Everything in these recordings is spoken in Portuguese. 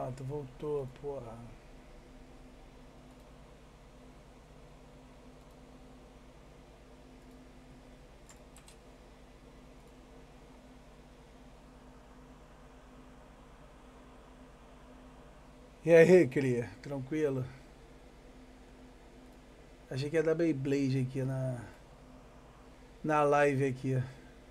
Pronto, voltou, porra. E aí, cria? Tranquilo? Achei que ia dar Beyblade aqui na live aqui.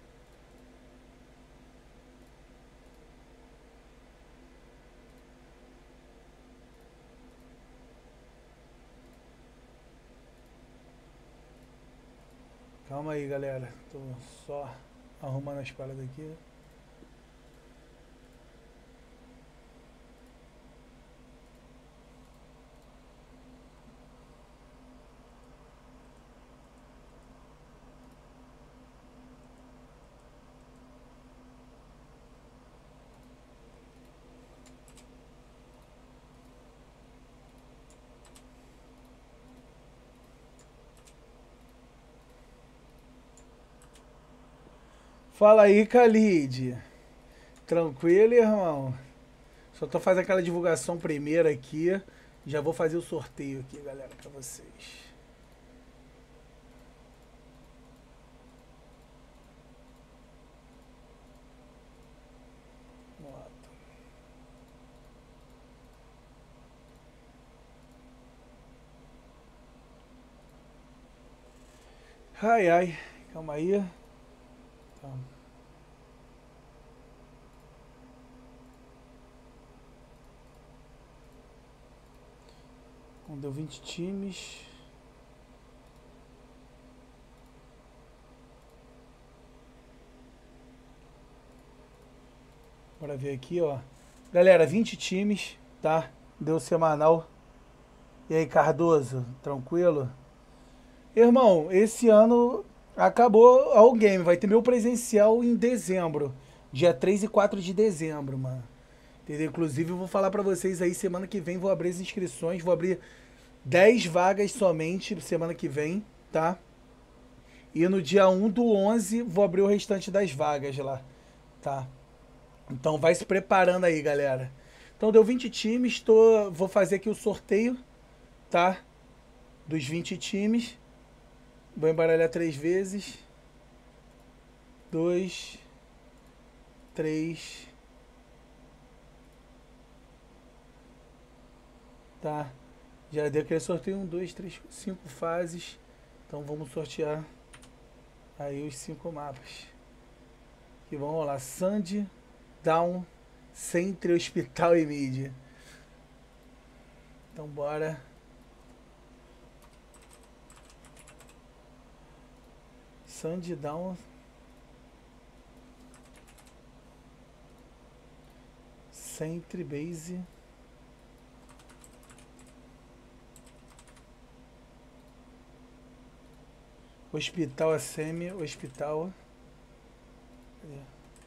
Calma aí, galera. Tô só arrumando as paradas aqui. Fala aí, Khalid. Tranquilo, irmão? Só tô fazendo aquela divulgação primeiro aqui. Já vou fazer o sorteio aqui, galera, pra vocês. Ai, ai. Calma aí. Tá. Bom, deu 20 times. Bora ver aqui, ó. Galera, 20 times, tá? Deu semanal. E aí, Cardoso, tranquilo? Irmão, esse ano acabou o game. Vai ter meu presencial em dezembro. Dia 3 e 4 de dezembro, mano. Entendeu? Inclusive, eu vou falar pra vocês aí, semana que vem vou abrir as inscrições. Vou abrir 10 vagas somente semana que vem, tá? E no dia 1/11 vou abrir o restante das vagas lá, tá? Então vai se preparando aí, galera. Então deu 20 times, vou fazer aqui o sorteio, tá? Dos 20 times. Vou embaralhar 3 vezes. 2, 3, tá? Já deu aquele sorteio, 1, 2, 3, 5 fases. Então vamos sortear aí os 5 mapas. Que vão rolar Sandy, Down, Centre, Hospital e Mid. Então bora. Sandy, Down, Centre, Base. Hospital é semi, hospital. Cadê?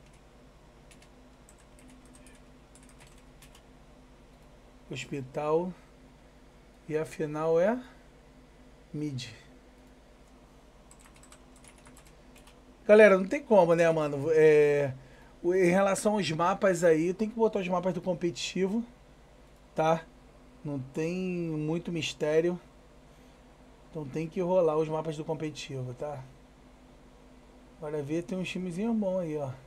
Hospital. E a final é mid. Galera, não tem como, né, mano? Em relação aos mapas aí, tem que botar os mapas do competitivo, tá? Não tem muito mistério. Então tem que rolar os mapas do competitivo, tá? Bora ver, tem uns timezinhos bons aí, ó.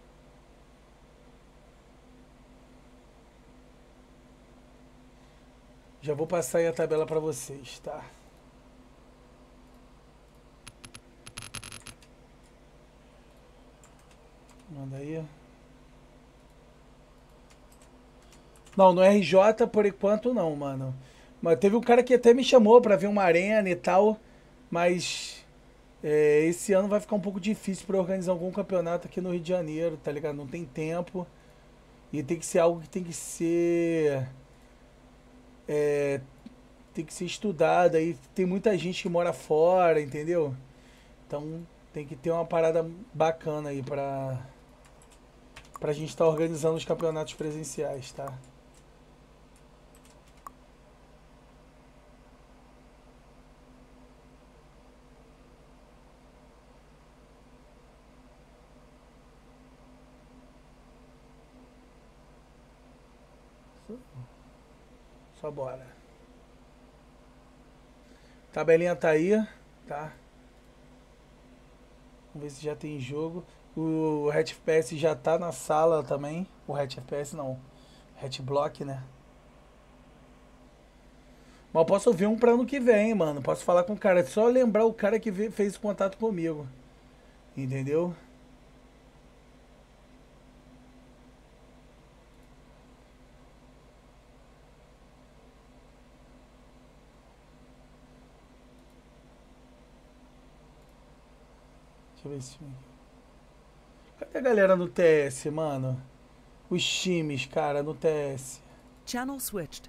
Já vou passar aí a tabela pra vocês, tá? Manda aí. Não, no RJ por enquanto não, mano. Mas teve um cara que até me chamou pra ver uma arena e tal, mas esse ano vai ficar um pouco difícil pra organizar algum campeonato aqui no Rio de Janeiro, tá ligado? Não tem tempo e tem que ser algo que é, tem que ser estudado. Aí tem muita gente que mora fora, entendeu? Então tem que ter uma parada bacana aí pra gente estar organizando os campeonatos presenciais, tá? Só bora. Tabelinha tá aí, tá? Vamos ver se já tem jogo. O Hatch FPS já tá na sala também. O Hatch FPS não. Hatch Block, né? Mas eu posso ver um pra ano que vem, mano. Posso falar com o cara. É só lembrar o cara que fez contato comigo. Entendeu? Deixa eu ver esse time aqui. Cadê a galera no TS, mano? Os times, cara, no TS. Channel switched.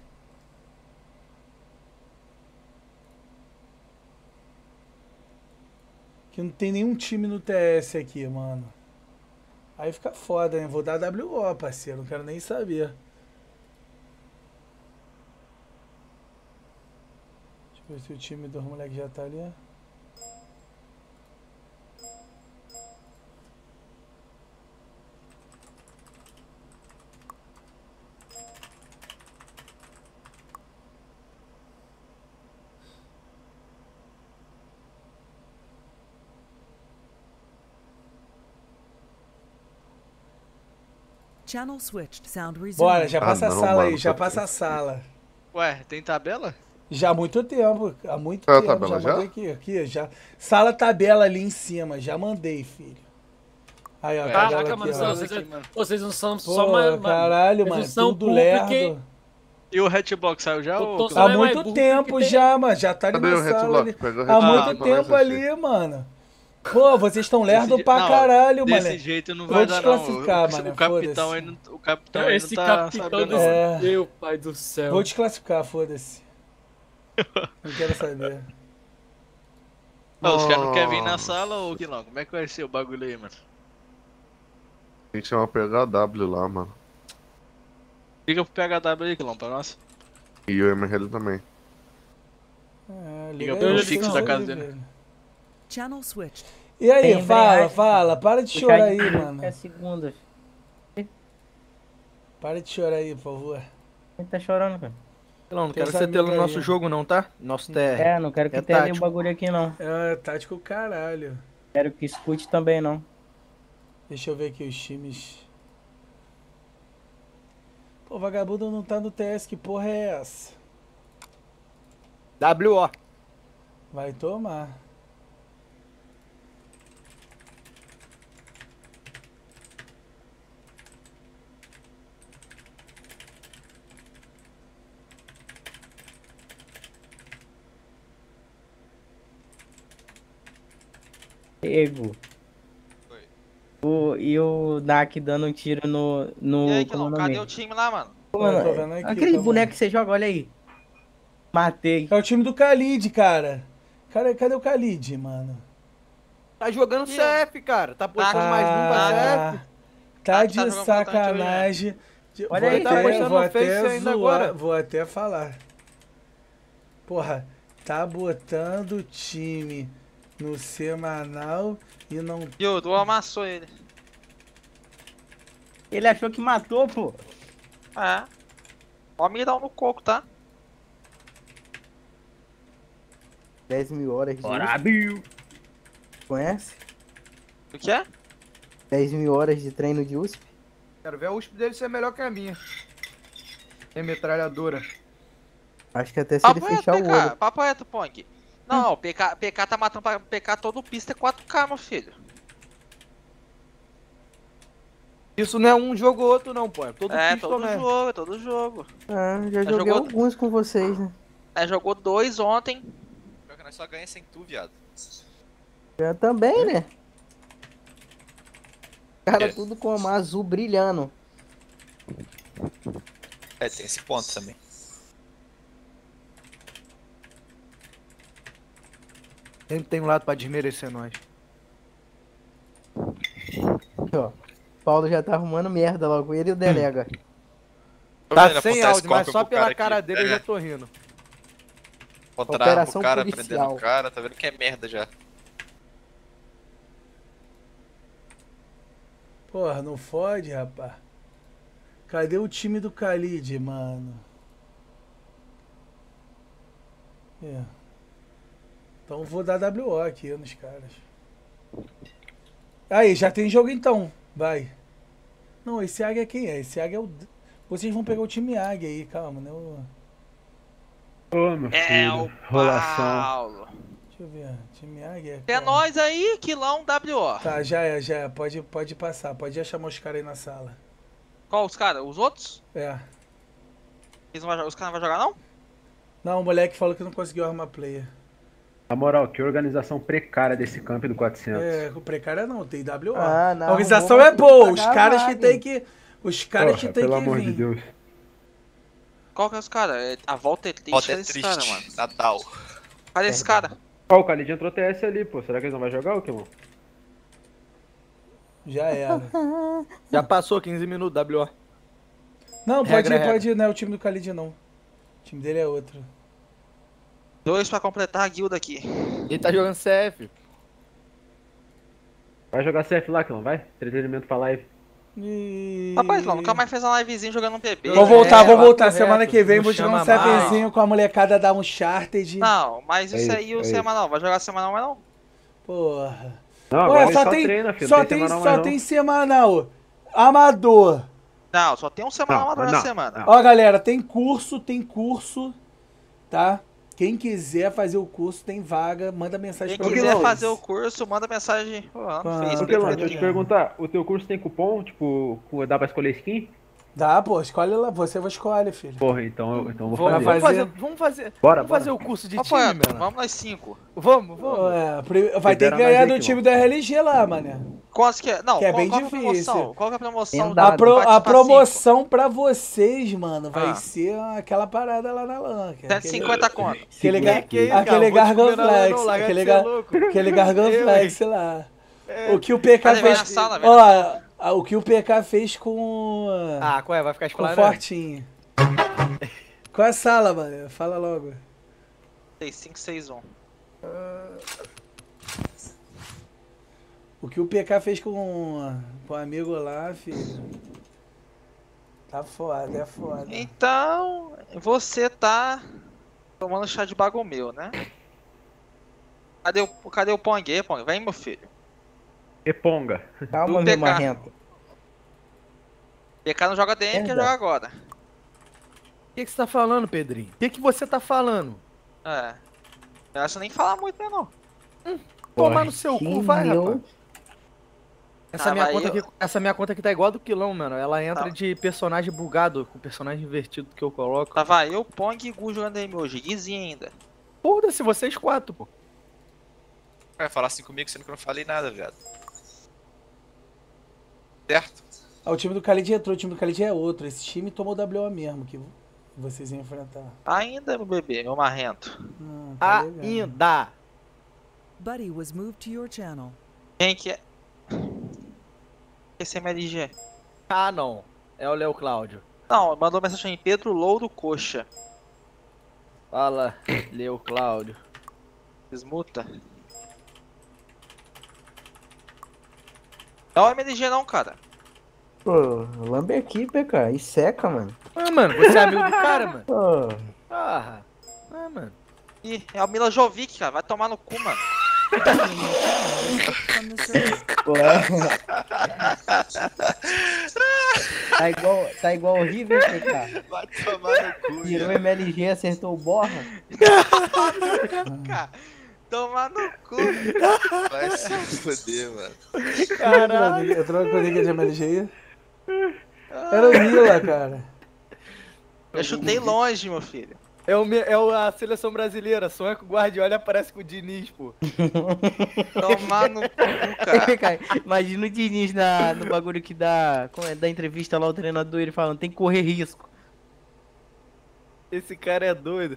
Que não tem nenhum time no TS aqui, mano. Aí fica foda, hein? Vou dar WO, parceiro. Não quero nem saber. Deixa eu ver se o time dos moleques já tá ali. Channel switched. Sound resumed. Bora, já passa a não, sala mano, aí, já tá passa a triste. sala. Ué, tem tabela? Já há muito tempo, há muito Ah, tempo. tabela Já já? mandei aqui, já. Sala tabela ali em cima, já mandei, filho. Aí, ó, tabela Caraca, aqui, mano, ó. vocês não são Pô, só mais. caralho, vocês mano, não são tudo burro lerdo. E o Hatchbox saiu já? Tô- Ou... tô Há só- é mais muito burro tempo que tem. já, mano, já tá ali Cadê na o sala Hatchblock? ali. Pega o Há Hatchblock muito pra nós tempo assistir. ali, mano. Pô, vocês estão lerdo Desse pra não, caralho, mano. Desse jeito não Vou vai dar não. desclassificar, mano, O capitão foda-se. aí não, o capitão aí Esse não tá capitão sabendo desse. não. É. Meu pai do céu. Vou desclassificar, foda-se. Não quero saber. Não, os caras não querem vir na sala ou que não? Como é que vai ser o bagulho aí, mano? Tem que chamar PHW lá, mano. Liga pro PHW aí, Quilão, pra nós. E o MRL também. É, Liga aí, pro vocês fixo são da aí, casa dele. velho. Channel switched. E aí, Tem fala, embreagem. fala. Para de Puxar chorar de aí, tudo mano. que é segunda. Para de chorar aí, por favor. Quem tá chorando, cara? Não Tem quero essa ser telo no amiga nosso aí, jogo não, tá? Nosso TR. É, não quero que É tenha nenhum tático. bagulho aqui, não. É, tático caralho. Quero que escute também, não. Deixa eu ver aqui os times. Pô, vagabundo não tá no TS, que porra é essa? WO. Vai tomar. Ego. E o Dak dando um tiro no. E aí, como é Quilão, o nome? cadê o time lá, mano? Pô, Eu mano, tô vendo aqui, aquele tá boneco bom. que você joga, olha aí. Matei. É o time do Khalid, cara. Cadê o Khalid, mano? Tá jogando Ih, CF, cara. Tá postando mais um pra CF. Tá Ah, de tá jogando sacanagem. Olha aí, tá postando vou no até Face ainda zoar, agora. vou até falar. Porra, tá botando o time no semanal e não... E o Du amassou ele. Ele achou que matou, pô. É. Ó, me dá um no coco, tá? 10 mil horas de Bora, uso. Bill. Conhece? O que é? 10 mil horas de treino de USP. Quero ver a USP dele ser melhor que a minha. É metralhadora. Acho que até se ele Papo reto, fechar o PK. olho. Papo reto, Punk. Não, PK tá matando pra PK todo pista é 4K, meu filho. Isso não é um jogo ou outro não, pô. É todo É, pistol todo mesmo. jogo, é todo jogo. Ah, já Já joguei jogou- alguns com vocês, né? É, jogou 2 ontem. Pior que nós só ganha sem tu, viado. Eu também, né? Cara, É. tudo com uma azul brilhando. É, tem esse ponto também. Sempre tem um lado pra desmerecer nós. Ó, Paulo já tá arrumando merda logo, ele e o Delega. Tá Ele sem apontar áudio, mas Scorpion só pro pela aqui, cara dele eu pega. já tô rindo. Encontrar Operação o cara, policial. prendendo o cara, tá vendo que é merda já. Porra, não fode, rapaz. Cadê o time do Khalid, mano? É. Então vou dar WO aqui nos caras. Aí, já tem jogo então. Vai. Não, esse Águia quem é? Esse Águia é o... Vocês vão pegar o time Águia aí, calma, né? Ô, meu filho. É o Rolação. Paulo. Deixa eu ver. Time Águia. É nós aí, quilão WO. Tá, já é. Pode passar. Pode já chamar os caras aí na sala. Qual os caras? Os outros? É. Os caras não vão jogar não? Não, o moleque falou que não conseguiu armar player. Na moral, que organização precária desse camp do 400. É, o precária não, tem WO. Ah, não, a organização arrumou é boa, pra os pagar caras a que vaga. tem que... Os caras que tem Pelo que amor de vir. Deus. Qual que é os caras? A volta é triste. Volta Cadê é esse triste. cara, mano? Natal. Cadê esse cara? Ó, o Khalid entrou TS ali, pô. Será que eles não vão jogar ou que, mano? Já era. Já passou 15 minutos, WO. Não, Regra, pode ir, não é o time do Khalid não. O time dele é outro. 2 pra completar a guilda aqui. Ele tá jogando CF. Vai jogar CF lá, Clão, vai? Entretenimento pra live. E... Rapaz, Lão, nunca mais fez uma livezinha jogando um PB. Vou voltar. correto, Semana que vem não vou jogar um chama mais. CFzinho com a molecada da Uncharted. Não, mas isso É aí isso, o é semanal. Vai jogar semanal, mas não? Porra. Não, Ué, agora ele só só tem, treina, filho. só não tem, semanal só mais, não. tem semanal. Amador. Não, só tem um semanal Não, na não, semana. não. Ó, galera, tem curso, tá? Quem quiser fazer o curso, tem vaga, manda mensagem Quem pra quiser vocês. fazer o curso, manda mensagem lá no Ah, Ô, Facebook. Kelão, deixa eu te perguntar. O teu curso tem cupom? Tipo, dá pra escolher skin? Dá, pô, escolhe lá, você vai escolher, filho. Porra, então eu vou Vamos fazer. fazer. Vamos fazer Bora, o curso de Rafael, time, mano. vamos nós 5. Vamos. Vai ter Libera que ganhar mais do aí, time do RLG lá, mané. Qual que é? Não, Que é qual, bem qual que é a difícil. promoção? Qual que é a promoção? Tem do A, dado. pro- a Participa promoção pra vocês, mano, vai Ah. ser aquela parada lá na LAN. que é 150 conto. Aquele, Que isso, cara? aquele Vou te comer na LAN, Garganflex, não, larga de aquele, ser louco. aquele Garganflex lá. O que o PK Cadê? Vem na fez... sala, vem Ó, o que o PK fez com... Ah, qual é? Vai ficar com explanando? Fortinho. Qual é a sala, mano? Fala logo. 6561. O que o PK fez com o amigo lá, filho. Tá foda, é foda. Então, você tá tomando chá de bagomeu, né? Cadê o Pong? Aí, Pong, vem, meu filho. Eponga. Calma, Do meu PK. marrento. PK não joga DM, quer Merda. jogar agora. O que você tá falando, Pedrinho? O que você tá falando? É. Eu acho que nem falar muito, né, não. Tomar no seu cu, vai, meu. rapaz. Essa, Ah, minha mas conta eu- aqui, essa minha conta aqui tá igual a do Quilão, mano. Ela entra Tá. de personagem bugado, com personagem invertido que eu coloco. Tava eu, Pong e Gu jogando DM hoje. Guizinho ainda. Foda-se, vocês 4, pô. Vai falar assim comigo, sendo que eu não falei nada, viado. Certo? Ah, o time do Khalid entrou, o time do Khalid é outro. Esse time tomou WO mesmo que vocês iam enfrentar. Ainda, meu bebê, meu marrento. Tá legal. Ainda. Buddy was moved to your channel. Quem que é? Esse é MLG. Ah, não. É o Léo Cláudio. Não, mandou mensagem em Pedro Louro Coxa. Fala, Léo Cláudio. Desmuta. Não é MLG não, cara. Pô, lambe aqui, PK. E seca, mano. Ah, mano, você é amigo do cara, mano. Pô, Ah, mano. Ih, é o Mila Jovic, cara. Vai tomar no cu, mano. From the server. pô. Tá igual o River, PK. Vai tomar no cu, Tirou o MLG, acertou o borra. Cara, tomar no cu. Vai se foder, mano. Caralho. Entrou com a liga de MLG aí? Era o Mila, cara. Eu chutei longe, meu filho. É a seleção brasileira. Sonha com o Guardiola e aparece com o Diniz, pô. Tomar no cu, cara. PK, imagina o Diniz no bagulho que dá. Como é, da entrevista lá, o treinador, ele falando, tem que correr risco. Esse cara é doido.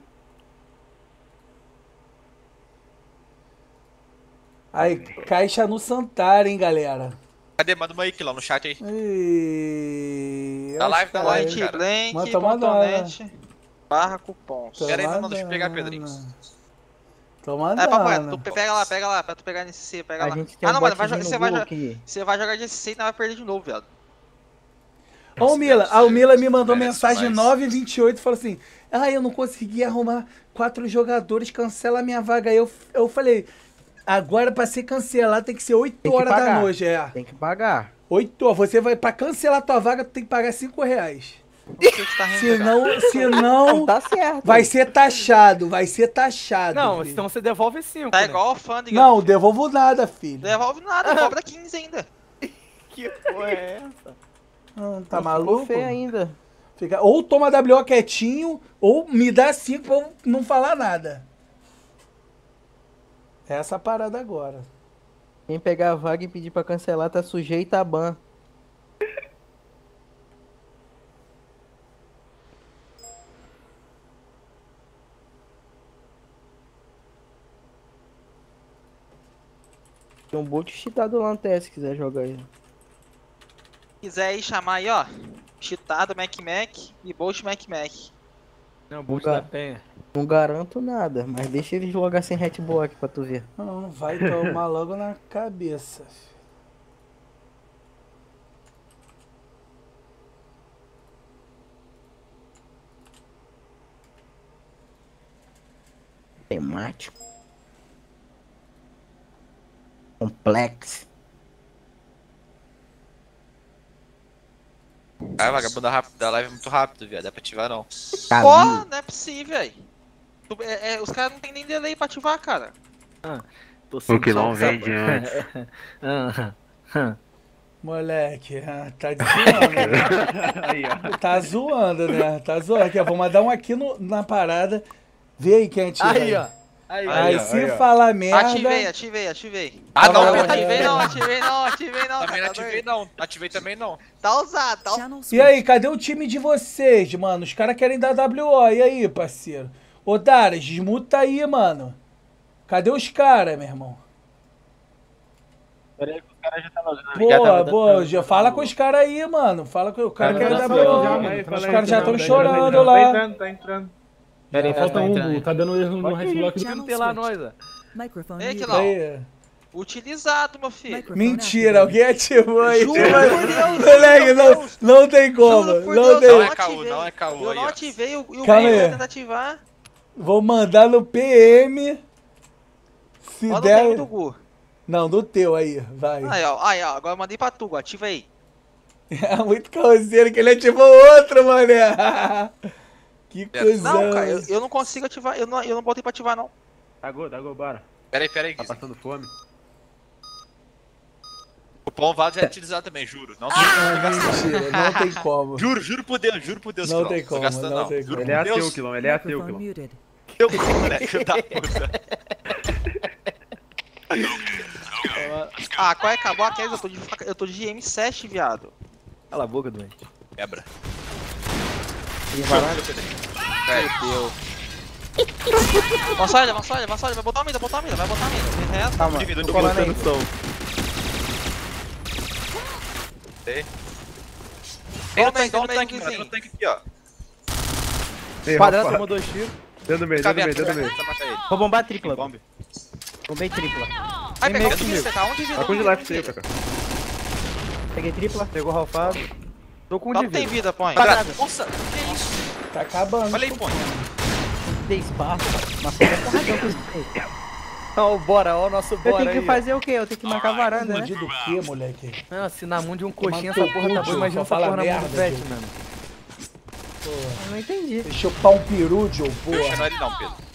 Aí, caixa no Santar, hein, galera. Cadê? Manda uma aí, Quilão, no chat aí. E... Tá live, tá live, Acho que- cara. Mas toma Blank.net barra cupons. Toma Pera aí, não deixa eu pegar, dana. Pedrinho. Toma É, papai, dana. tu pega lá, pra tu pegar nesse C, pega A lá. gente tem Ah, um não, mano, vai, botzinho você no vai, Google aqui. você vai jogar de C e não vai perder de novo, viado. Ó, o Mila. A Mila me mandou Merece mensagem mais. 9h28 e falou assim: ah, eu não consegui arrumar 4 jogadores, cancela a minha vaga. Aí eu falei: agora pra ser cancelado tem que ser 8 Tem que horas da pagar. noite. É. Tem que pagar. 8 horas. Você vai, pra cancelar tua vaga, tu tem que pagar R$5. O que que tá rindo, Senão Tá certo. vai ser taxado. Vai ser taxado. Não, filho. então você devolve 5. Tá né? igual alfândega. Não, devolvo nada, filho. Devolve nada, cobra 15 ainda. Que porra é essa? Tá Ficou maluco? feio ainda. Fica, ou toma WO quietinho, ou me dá 5 pra eu não falar nada. Essa a parada agora. Quem pegar a vaga e pedir pra cancelar tá sujeito a ban. Tem um boot cheatado lá no TS se quiser jogar aí. Se quiser aí chamar aí, ó. Cheatado Mac e Bolt Mac. Não, boot Cara. da penha. Não garanto nada, mas deixa eles jogar sem hatblock pra tu ver. Não, vai tomar logo na cabeça. Temático. Complexo. Ah, vagabundo da live é muito rápido, viado. Dá pra ativar não. Porra, não é possível, velho. Os caras não tem nem delay pra ativar, cara. Tô O que não só- vem diante. Moleque, tá zoando, né? Aí, ó. Tá zoando, né? Tá zoando. Aqui, ó, vou mandar um aqui na parada. Vê aí quem ativa. Aí, ó. Aí, Aí, ó. se aí, ó. falar merda... Ativei. Ah, não, Não, Ativei não. não. Também não cara, ativei não. Ativei também não. Tá usado, tá usado. Channel E switch. aí, cadê o time de vocês, mano? Os caras querem dar WO. E aí, parceiro? Ô, Daras, desmuta aí, mano. Cadê os caras, meu irmão? Peraí que o cara já tá logando. Boa, já fala com os caras aí, mano. Fala com o cara Cara, quer já dar falei WO. já, mano. Os caras já estão Tá chorando entrando, lá. Tá entrando. Peraí, falta um. entrando aí. Tá dando erro no hatchblock do Channel canto lá, switch. nós, ó. Microphone Ei, muted. Quilão. Aí. Utilizado, meu filho. Microphone Mentira, alguém ativou aí. Juro por Deus, Moleque, juro por não, Deus. não tem como. Juro por Não Deus, tem. Não eu é caô, ativei. não é caô Eu aí, não ó. ativei e o Calma Will aí. vai tentar ativar. Vou mandar no PM. Se Olha o der. tempo do Gu. Não, do teu aí, vai. Aí, ó. Agora eu mandei pra tu, Gu. Ativa aí. É muito carroceiro que ele ativou outro, mané. Que cuzão. Não, cara, eu não consigo ativar. Eu não botei pra ativar, não. Tá gol, bora. Peraí, Tá Guiz. passando fome. O pão vale já é utilizado também, juro. Não tô Mentira, não tem como. Juro por Deus, Não Quilão. tem Tô como, gastando, não tem Juro como. Ele é por Deus. ateu, Quilão, ele é ateu, Microphone Quilão. muted. Eu, moleque da puta. Ah, qual é? Acabou a queda. Eu tô de M7, viado. Cala a boca, doente. Quebra. Meu Deus. Avança ele. Vai botar a mida. Vem reto. Calma, Dividindo tô o colando aí. Tem no Toma aí, tanque, mano. Guizinho. Tem no tanque aqui, ó. Ei, Quadrado Rafa, tomou 2 tiros. deu no meio. Precisa matar ele. Vou bombar tripla. Bombe. Bombei tripla. Vai pegar meio onde comigo. você tá? Onde vida? Tá com de life seu, cara. Peguei tripla. Pegou o ralfado. Tô com um Não de tem vida. vida, põe. Quadrado. Nossa, que isso? Tá acabando. Olha aí, põe. Dei espaço. Mas foi porradão que eu dei. Ó, bora, ó o nosso Eu bora tenho aí. que fazer o quê? Eu tenho que marcar a varanda, né? Bandido o quê, moleque? Ah, se na mão de um coxinha Tomar essa porra teu tá cu, boa. Imagina só essa porra fala na mão do merda, pet, Joe. mano. Eu não entendi. Deixa eu chupar um peru, Joe, Não porra. chama ele não, Pedro.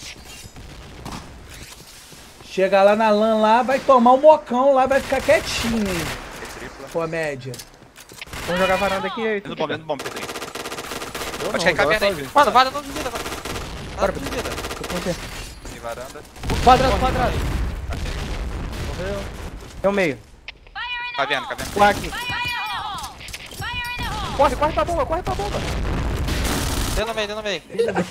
Chega lá na LAN lá, vai tomar um mocão lá, vai ficar quietinho, hein? Comédia. Vamos jogar a varanda aqui aí. Dentro do bombe, Pedrinho. Eu Pode não, cair caverna joga aí, sozinho. Mano, vai não de vida. Vai de vida. Tem varanda. Quadrado. É o meio. Caverna. O aqui. Corre pra bomba. Deu no meio.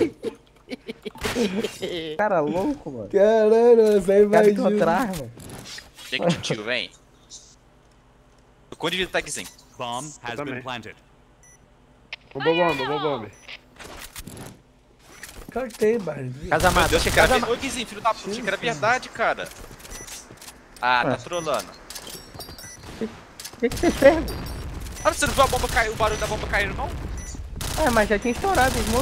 Cara louco, mano. Caralho, você Cara vai encontrar, mano. Vem contigo, vem. O quanto de vida tá aqui, Bomb has Também. been planted. Bombou bombe. Claro que tem, barulho. Casa Meu mata. Deus, achei que era verdade. Ô, Guizinho, filho da puta, achei que era verdade, cara. Ah, tá trolando. O que você pega? Ah, você não viu a bomba cair, o barulho da bomba cair, não? Ah, mas já tinha estourado, smoke.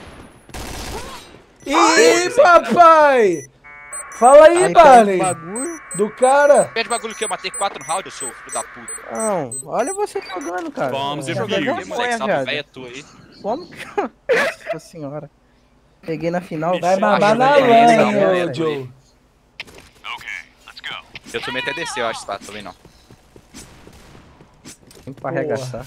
Ih, papai! Fala aí, Aí Barney. pega o bagulho. Do cara. Pede bagulho que eu matei 4 rounds, seu filho da puta. Não, olha você jogando, cara. Bombs Tá defused. jogando Ih, moleque, vergonha, salve viado. velha tua aí. Como que... Nossa senhora. Peguei na final. Vai mamar acho na que vai lã, pegar hein, uma ô meta Joe. Eu tomei até descer, eu acho, tá? Também não. Tem pra arregaçar.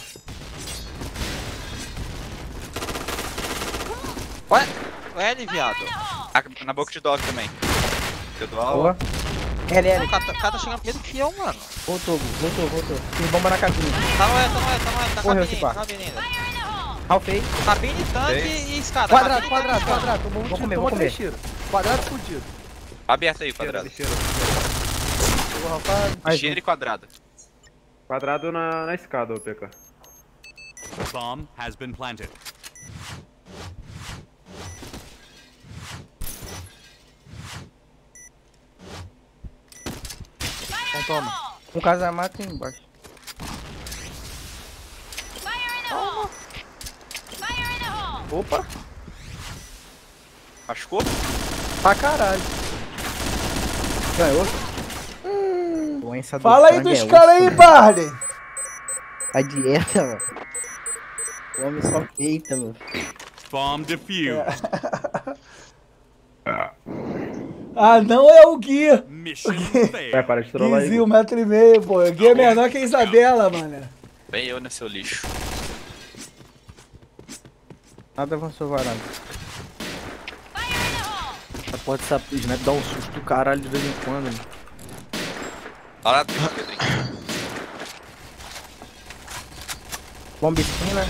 Ué? Ué, viado. Na boca de dog também. Deu dual. Boa. LL. O cara tá chegando primeiro que eu, mano. Voltou. Tem bomba na cabine. Tá no E, tá Correu cabine, esse pá. tá cabine ainda. Halfei. Cabine, tanque e escada. Quadrado. Vou comer, vou comer. Quadrado fudido. Aberto aí, quadrado. Mais Cheiro e quadrado. Quadrado na escada, ô PK. Bomb has been planted. Então toma. Um casamento embaixo. Opa. Machucou? Pra caralho. Ganhou. Doença do Fala aí sangue dos é caras osso. aí, Barney. A dieta, mano. O homem só peita, meu. Bomb defused. Ah, não é o Gui. Mission Vai, failed. para de trollar aí. Guizinho, 1,5 m, pô. O Gui é menor que a Isabela, mano. Bem eu, né, seu lixo. Nada avançou varanda. A porra dessa Snap dá um susto do caralho de vez em quando, mano. Olha lá, Pedrinho. Bomba esquina.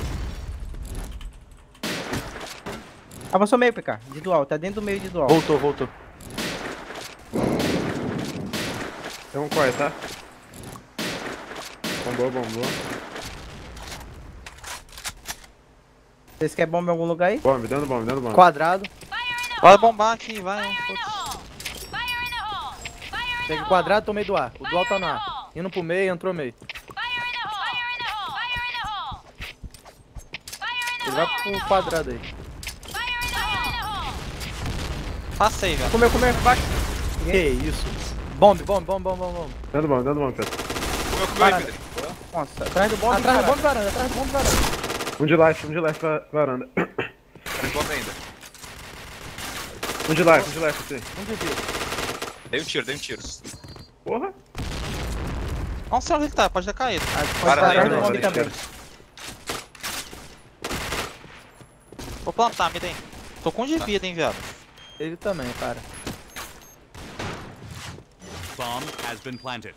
Avançou meio, PK. De dual, tá dentro do meio de dual. Voltou. Tem um corre, tá? Bombou. Vocês querem bomba em algum lugar aí? Bomba, dando bomba. Quadrado. Bora bombar aqui, vai. Peguei quadrado, tomei do ar. O dual tá no ar. Indo pro meio, entrou meio. Ele vai pro quadrado aí. Passei, velho. Comeu, baixo. Que isso? Bombe. Dando bomba, Pedro. Comeu, Parada. Pedrinho. Nossa, atrás do bombe. Atrás do bombe varanda, atrás do bombe varanda. Um de life pra varanda. Tem bomba ainda. Um de life, assim. Dei um tiro. Porra. Olha o céu que ele tá, pode ter caído. Pode Para aí, parar do para bombe aí. também. Vou plantar, me tem. Tô com um de vida, hein, viado. Ele também, cara. Bomb has been planted.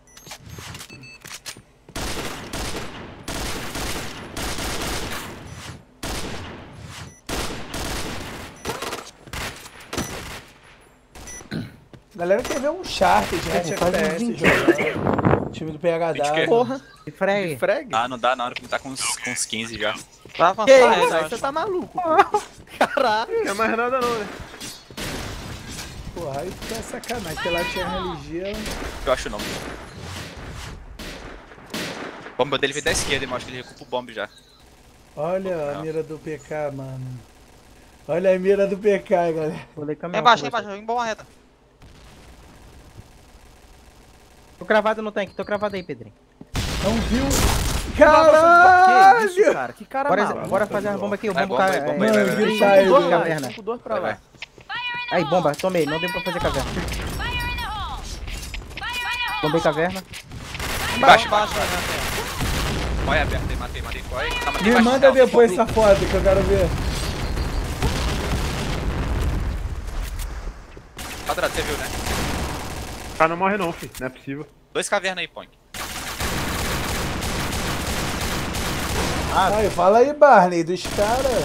Galera quer ver um Charted, né? faz um FPS vídeo. jogando. Time do PHW. Vídeo Porra. E frag. Frag? Ah, não dá na hora que tá com uns 15 já. Vai avançar Que ele, isso? eu Aí acho. você tá maluco. Caralho. Não é mais nada não, né? Porra, aí fica sacanagem, porque lá tinha religião. Eu acho não. O bomba dele veio da esquerda, eu acho que ele recupera o bombe já. Olha a mira do PK, mano. Olha a mira do PK, galera. Vou ler Lá caminhão. embaixo, com você. em bomba reta. Tô cravado no tanque, tô cravado aí, Pedrinho. Não viu? Que Caralho! isso, cara? Que cara maluco. Bora fazer uma bomba aqui, o Vai, bomba bomba aí, bomba aí, vai, Mano, vai. tem Sai, duas vai. caverna. 5-2 pra Vai, lá. Aí, bomba, tomei, não deu pra fazer caverna. Bombei caverna. Embaixo, Embaixo, embaixo. né? Corre aberto aí, matei, corre. Tá, matei Me embaixo, manda não, depois tem essa foto que eu quero ver. Quadrado, você viu, né? O cara não morre não, filho. Não é possível. 2 cavernas aí, Pong. Aí, fala aí, Barney, dos caras.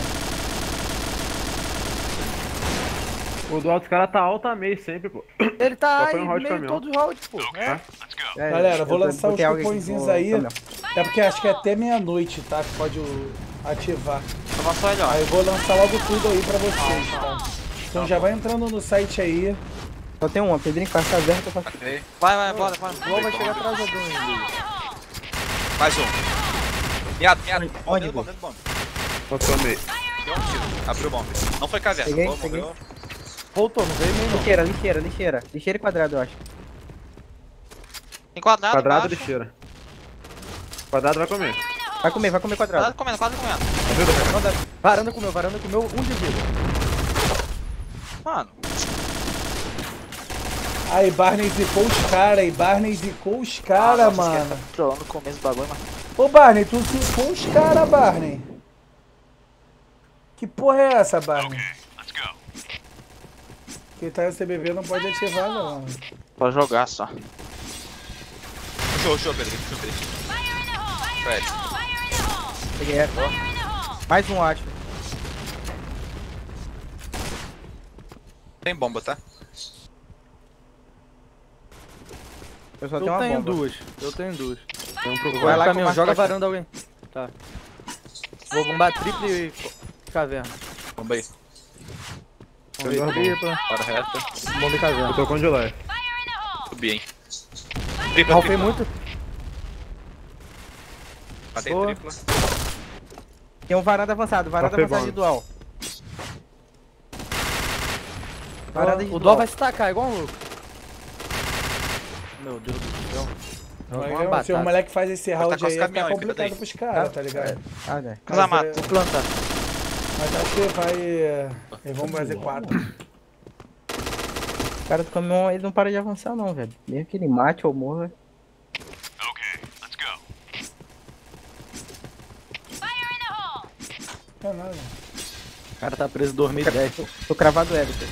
O dual dos caras tá alto a meio sempre, pô. Ele tá Só aí foi um round de meio caminhão. todo round, pô. É. É, Galera, vou eu tô- lançar os botei algo aqui cupomzinhos no aí. caminhão. É porque acho que é até meia-noite, tá? Que pode ativar. Avançou ele, ó. Aí eu vou lançar logo tudo aí pra vocês, tá? Então já vai entrando no site aí. Só tem uma, Pedrinho, passa aberta, eu faço. Matei. Vai, bora. O dual vai chegar atrás do Mais um. Miado. Onde, Dentro do bombe. Eu tomei. Deu um tiro. Abriu o bombe. Não foi caverna. Peguei, Boa, peguei. morreu. Voltou, não veio nem não. Lixeira e quadrado, eu acho. Tem quadrado Quadrado, embaixo. lixeira. Quadrado vai comer. Vai comer quadrado. Quadrado comendo. Varanda comeu, um de vida. Mano, Aí, Barney zicou os cara, mano. tá trolando no começo do bagulho, mano. Ô, Barney, tu zicou os cara, Barney. Que porra é essa, Barney? Quem tá no CBB não pode ativar, não. Pode jogar só. Show, Pedro. Fred. Peguei essa. Mais um, acho. Tem bomba, tá? Eu só Eu tenho uma tenho bomba. duas. Vai Vai lá lá, com caminhão, mais joga a costa. varanda alguém. Tá. Vou bombar triplo e caverna. Bomba aí. Bomba tripla, Para reta. bomba e caverna. Eu tô com delay. Subi, hein. Ralfei muito. Matei Boa. tripla. Tem um varanda avançado pegando. de dual. Varanda de O Dó vai se tacar, igual um louco. Meu Deus do céu. Se o moleque faz esse round com os aí, vai caminhão ficar aí, cuida complicado daí. pros caras, tá ligado? Ah, né. Casa mato. Mas, Vou plantar. mas acho que vai... Eles vão fazer 4. O cara do caminhão, ele não para de avançar não, velho. Mesmo que ele mate ou morra. Não é nada. O cara tá preso em 2010. Tô cravado Everton.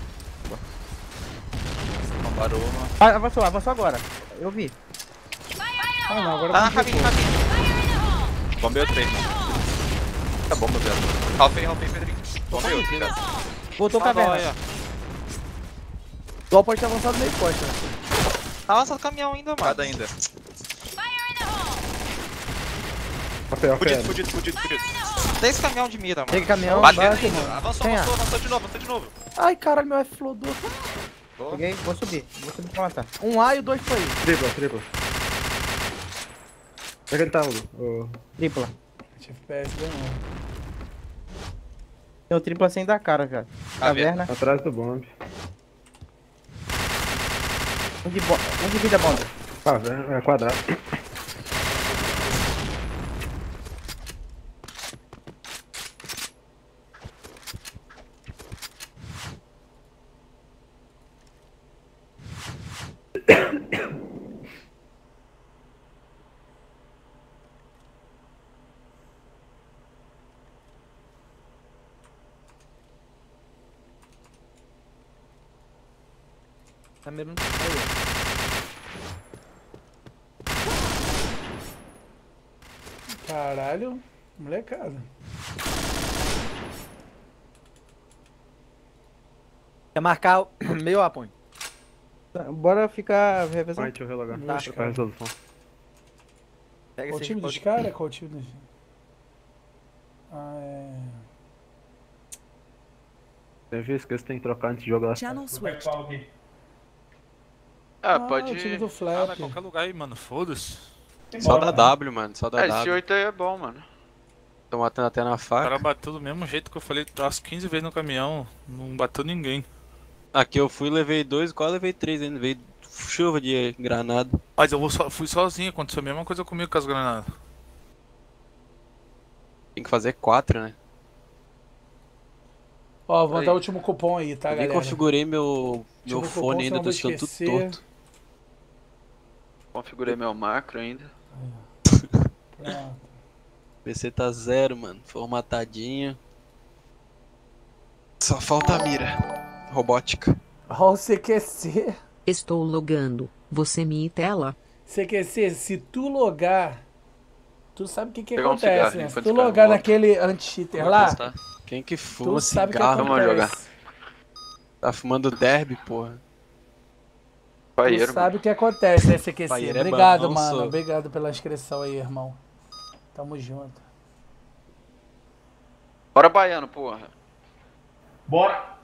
Parou, mano. Ah, avançou agora. Eu vi. Ah, não, agora Tá na complicou. cabine. Bombei o 3, mano. Tá bomba, velho. Ralfei, Pedrinho. Bombei outro, velho. Voltou caverna. O Dó pode ter avançado meio costa, né? Tá avançado o caminhão ainda, mano. Nada ainda. Papel, Fudido. 3 caminhão de mira, mano. Pega caminhão, Bate bate. nele ainda. Avançou Tem A. de novo. Ai, caralho, meu F flodou. Peguei, vou subir pra matar. Um A e o 2 foi aí. Tripla. Onde é que ele tá, Hugo? Tripla. FPS ganhou. Tem o tripla sem dar cara, velho. Caverna. Atrás do bombe. Um de vida bomba. Caverna, é quadrado. Tá mirando. Aí, Caralho, molecada. Quer marcar meio A, põe. Tá, bora ficar revezando. Vai, deixa eu relogar. Tá. Pra resolução. Pega Qual o esse time dos caras? Qual o time dos... Ah, é... Tem vezes que você tem que trocar antes de jogar. Channel switched. Ah, o time do Ah, Flap. mas qualquer lugar aí, mano. Foda-se. Só da W, mano. Só da Esse W. 8 aí é bom, mano. Tô matando até na O faca. cara bateu do mesmo jeito que eu falei umas 15 vezes no caminhão. Não bateu ninguém. Aqui eu fui, levei 2, quase levei 3 ainda. Veio chuva de granada. Mas eu fui sozinho, aconteceu a mesma coisa comigo com as granadas. Tem que fazer 4, né? Ó, vou dar o último cupom aí, tá, Eu nem galera? configurei meu Último cupom, fone ainda, senão tô eu vou ficando tudo esquecer. torto. Configurei meu macro ainda. Pronto. PC tá 0, mano. Formatadinho. Só falta a mira. Robótica. Ó o CQC. Estou logando. Você me tela? CQC, se tu logar, tu sabe o que Pegar um acontece, cigarro né? Se enquanto tu esse cara logar volta. naquele anti-cheater lá, Quem que fuma tu sabe o que cigarro? acontece. Vamos jogar. Tá fumando derby, porra. Tu sabe o que acontece, né, CQC? Paieiro é Obrigado, bom, mano. sou. Obrigado pela inscrição aí, irmão. Tamo junto. Bora, baiano, porra. Bora!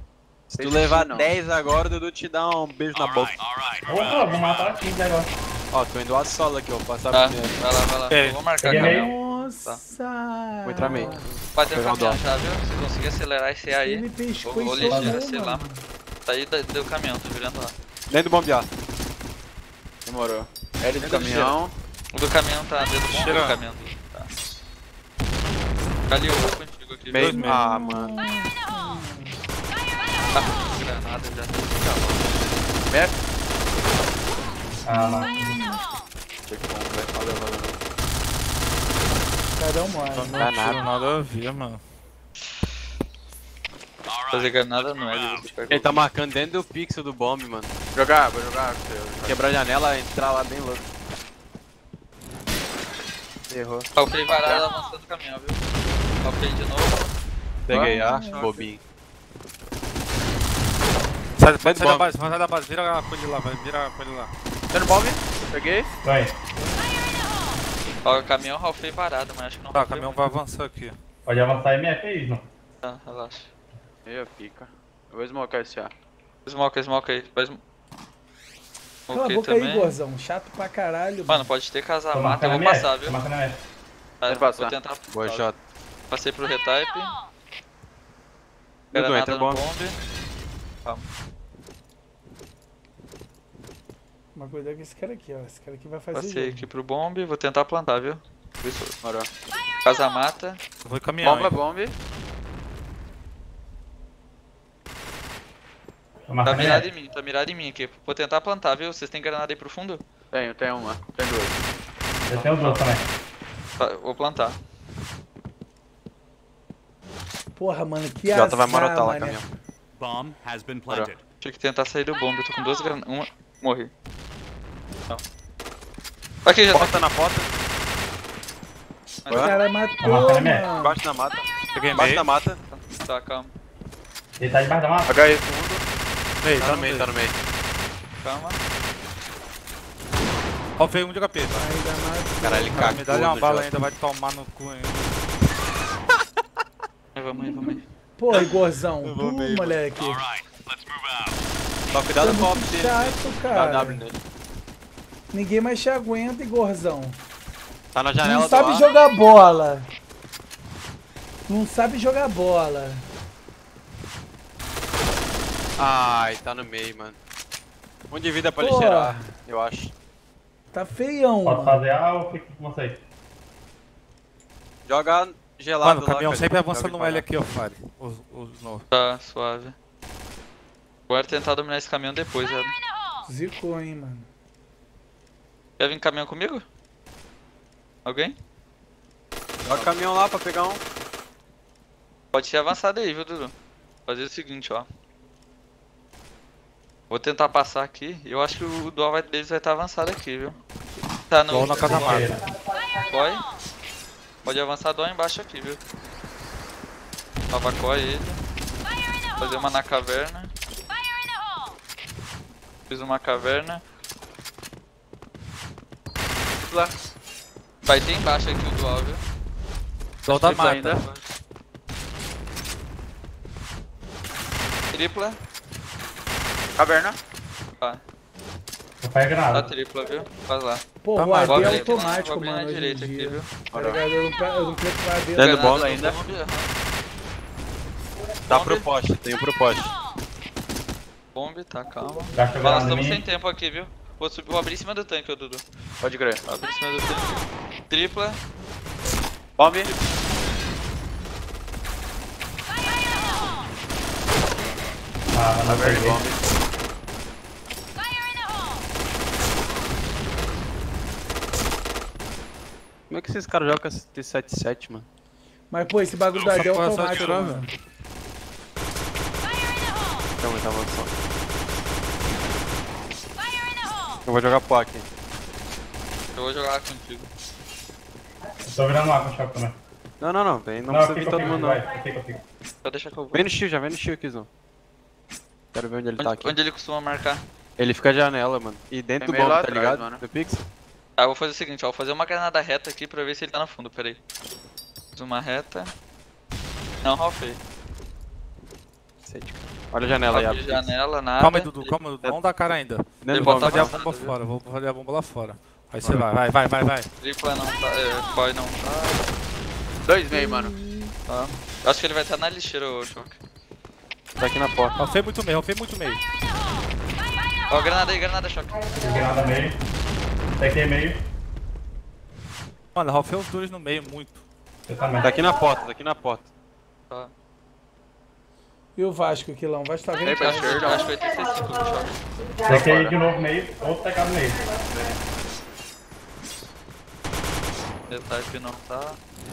Se tu levar 10 agora, o Dudu te dá um beijo na boca. Opa, vou matar 15 agora. Ó, tô indo a solo aqui, ó. Passar Tá, primeiro. vai lá. É. Eu vou marcar Peguei caminhão. Nossa! Vou entrar meio. Bateu o Pegar o caminhão dó. já, viu? Se conseguir acelerar esse aí, Ele pescou vou e ligeiro, tomou, sei lá. mano. Saí do caminhão, tô virando lá. Dentro do bombear. Demorou. L do Dentro do caminhão. O do caminhão tá dentro do Cheira. caminhão. Tá. Ali, eu vou contigo aqui. Meio. viu? Ah, mano. Tá com granada já. Ah, mano. Valeu. Cadê o mano? Não dá nada. Nada a ver, mano. Fazer granada não é, você pegou. Ele tá marcando dentro do pixel do bomb, mano. Vou jogar com você. Quebrar a janela, entrar lá bem louco. Errou. Ó, o Frei varado avançando no caminhão, viu? Ó, o Frei de novo. Peguei a bobinho. Sai Sai da base, sai da base. Vira a coisa lá, vai. Vira a coisa lá. Tá no bomb? Peguei. Vai. Ó, o caminhão, ó, o Frei parado, mas acho que não Tá, o rafei caminhão muito. vai avançar aqui. Pode avançar MF aí, não. Tá, relaxa. Meia pica. Eu vou smocar esse A. Smoke aí. Vai Cala a Ok boca aí, também. Gorzão. Chato pra caralho. Mano, pode ter Tô casamata, eu marcando vou MF. passar, Tô viu? marcando MF. Tá, Pode passar. vou tentar. Boa, Jota. Passei pro retype. Dudu, Granada entra no bomb. bomb. Calma. Mas cuidado com esse cara aqui, ó. Esse cara aqui vai fazer Passei jogo. aqui pro bomb, vou tentar plantar, viu? Isso, demorou. Casamata. Vou caminhão. Bomba, hein. bomb. Tô Tá marcando mirado MF. em mim, tá mirado em mim aqui. Vou tentar plantar, viu? Vocês têm granada aí pro fundo? Tenho uma. Tem duas. Eu tenho duas também. Tá, vou plantar. Porra, mano, que Jota azar, vai marotar lá, mané. caminhão. Bomb has been planted. Tinha que tentar sair do bomb, eu tô com duas granadas. Uma. Morri. Não. Aqui, já tá. Porta na porta. O cara Tá matou, marcando MF. mano. Embaixo da mata. Peguei Embaixo meio. da mata. Tá, calma. Ele tá debaixo da mata. HE fundo. Meio, Tá no meio, tá no meio. Calma. Ó, veio um de HP. Ainda mais. Caralho, ele Cara, cagou me dá uma no bala Jota. ainda, vai tomar no cu ainda. Vamos aí. Pô, Igorzão, Eu vou tu, meio, moleque. Só cuidado Tá com o muito op dele. chato, Dá cara. W nele. Ninguém mais te aguenta, Igorzão. Tá na janela Não do sabe ar. jogar bola. Não sabe jogar bola. Ai, tá no meio, mano. Um de vida pra ele Pô. cheirar, eu acho. Tá feião. Posso fazer A ou fico com vocês? Joga gelado Mano, o lá, caminhão cara. sempre avança Joga no devagar. L aqui, ó, Fire. Os novos. Tá, suave. Bora tentar dominar esse caminhão depois, velho. Zicou, hein, mano. Quer vir em caminhão comigo? Alguém? Joga o caminhão lá pra pegar um. Pode ser avançado aí, viu, Dudu? Fazer o seguinte, ó. Vou tentar passar aqui. Eu acho que o dual deles vai estar avançado aqui, viu? Tá no. Dual na casa mata. Coi. Pode avançar dual embaixo aqui, viu? Avacói ele. Fazer uma na caverna. Fiz uma caverna. Lá. Vai ter embaixo aqui o dual, viu? Dual da Tripla mata. Tripla. Caverna. Tá. Eu faço Tá granada. tripla, viu? Faz lá. Pô, Tá, o mas AD vou é abrir aqui na- automático, vou abrir na mano, hoje em direita aqui, dia. viu? Tá ligado? Eu não quero pra AD. Dentro do Granada bomb no ainda? bomb, aham. Tá Bomb. pro poste, tem um pro poste. Bomb, tá, calma. Gasta Nós granada em estamos mim. sem tempo aqui, viu? Vou subir, vou abrir em cima do tanque, ô Dudu. Pode crer. Vou abrir em cima do tanque. Tripla. Bomb. Ah, mas não Caverna e peguei. bomb. Como é que esses caras jogam com esse T77, mano? Mas, pô, esse bagulho da AD é automático, mano. Então, tá avançando. Eu vou jogar POC. Eu vou jogar contigo. Eu tô virando A com o choque também. Não, vem, não Não, precisa fica, vir todo fica, mundo vai. não. Fica. Só deixar que eu vou. Vem no shield, já vem no shield, Kizão. Quero ver onde ele tá aqui. Onde ele costuma marcar? Ele fica à janela, mano. E dentro Tem do meio bomb, lá tá atrás, ligado? mano. Do Pix. Tá, eu vou fazer o seguinte, ó. Vou fazer uma granada reta aqui pra ver se ele tá no fundo, pera aí. Fiz uma reta. Não, ralfei. 7, cara. Olha a janela aí, Abre janela, nada. Calma aí, Dudu, calma, Dudu. Não dá cara ainda. Ele Eu vou bota fazer a avançado, bomba viu? fora, vou fazer a bomba lá fora. Aí você vai. Tripla não tá, Koi não tá. 2 meio, mano. Tá. Acho que ele vai estar na lixeira, o Choque. Tá aqui na porta. Alfei muito meio. Ó, granada aí, granada, Choque. Granada meio. Tequei meio. Mano, Ralfei os dois no meio, muito. Eu também. Tá aqui na porta. Tá. E o Vasco aqui lá? O Vasco tá vendo? Aí, Bashir, acho que vai ter 65 do Choque. Tequei de novo meio. Outro tecado meio. Detalhe não tá.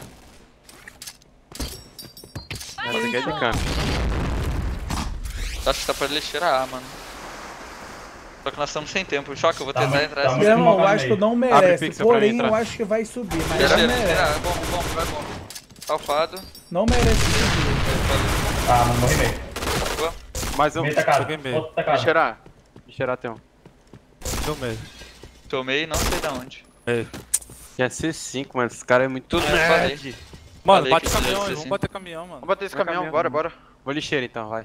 Essa aqui é de camp. Acho que tá pra lixeira A, mano. Só que nós estamos sem tempo. Choque, eu vou tentar entrar Meu assim. irmão, o Vasco não merece, pixel pra porém mim, tá? eu acho que vai subir, mas não Lixeira, merece. bom, vai bom. Alfado. Não merece subir. Ah, mano, morri meio. Boa. Mais um. Meio tecado. Cheguei meio. Outro tecado. Lixeirar tem um. Deu meio. Tomei, não sei da onde. Quer C5, mano. Esse cara é muito Eu falei. Mano, Falei bate que caminhão, podia ser vamos assim. bater caminhão, mano. Vamos bater esse caminhão, bora. Vou lixeira então, vai.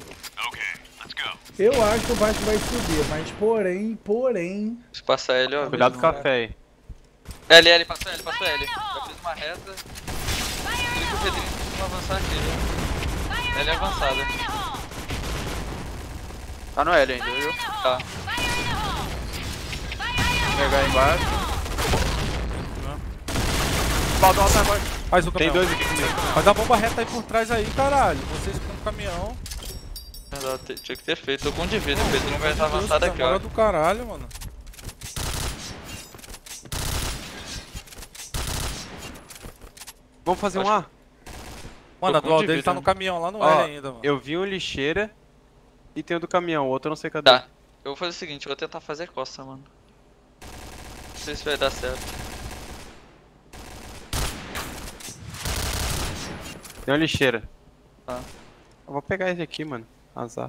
Eu acho que o Vasco vai subir, mas porém... Se passar ele, ó. Cuidado com o café aí. L, passou L. Eu fiz uma reta. Clica o Pedrinho pra avançar aqui, viu? L é avançada. Tá no L ainda, viu? Tá. Pegar embaixo. Faz o Tem caminhão. dois aqui comigo. Faz a bomba reta aí por trás aí, caralho. Vocês com o caminhão. Tinha que ter feito. Tô com um de vida. O Pedrinho vai estar avançado aqui, Hora ó. do caralho, mano. Vamos fazer um A. Mano, a com dual de dele vida, tá né? no caminhão lá no Ó, L ainda, mano. eu vi um lixeira e tem o do caminhão, o outro eu não sei cadê. Tá. Eu vou fazer o seguinte, eu vou tentar fazer costa, mano. Não sei se vai dar certo. Tem uma lixeira. Tá. Eu vou pegar esse aqui, mano. Azar.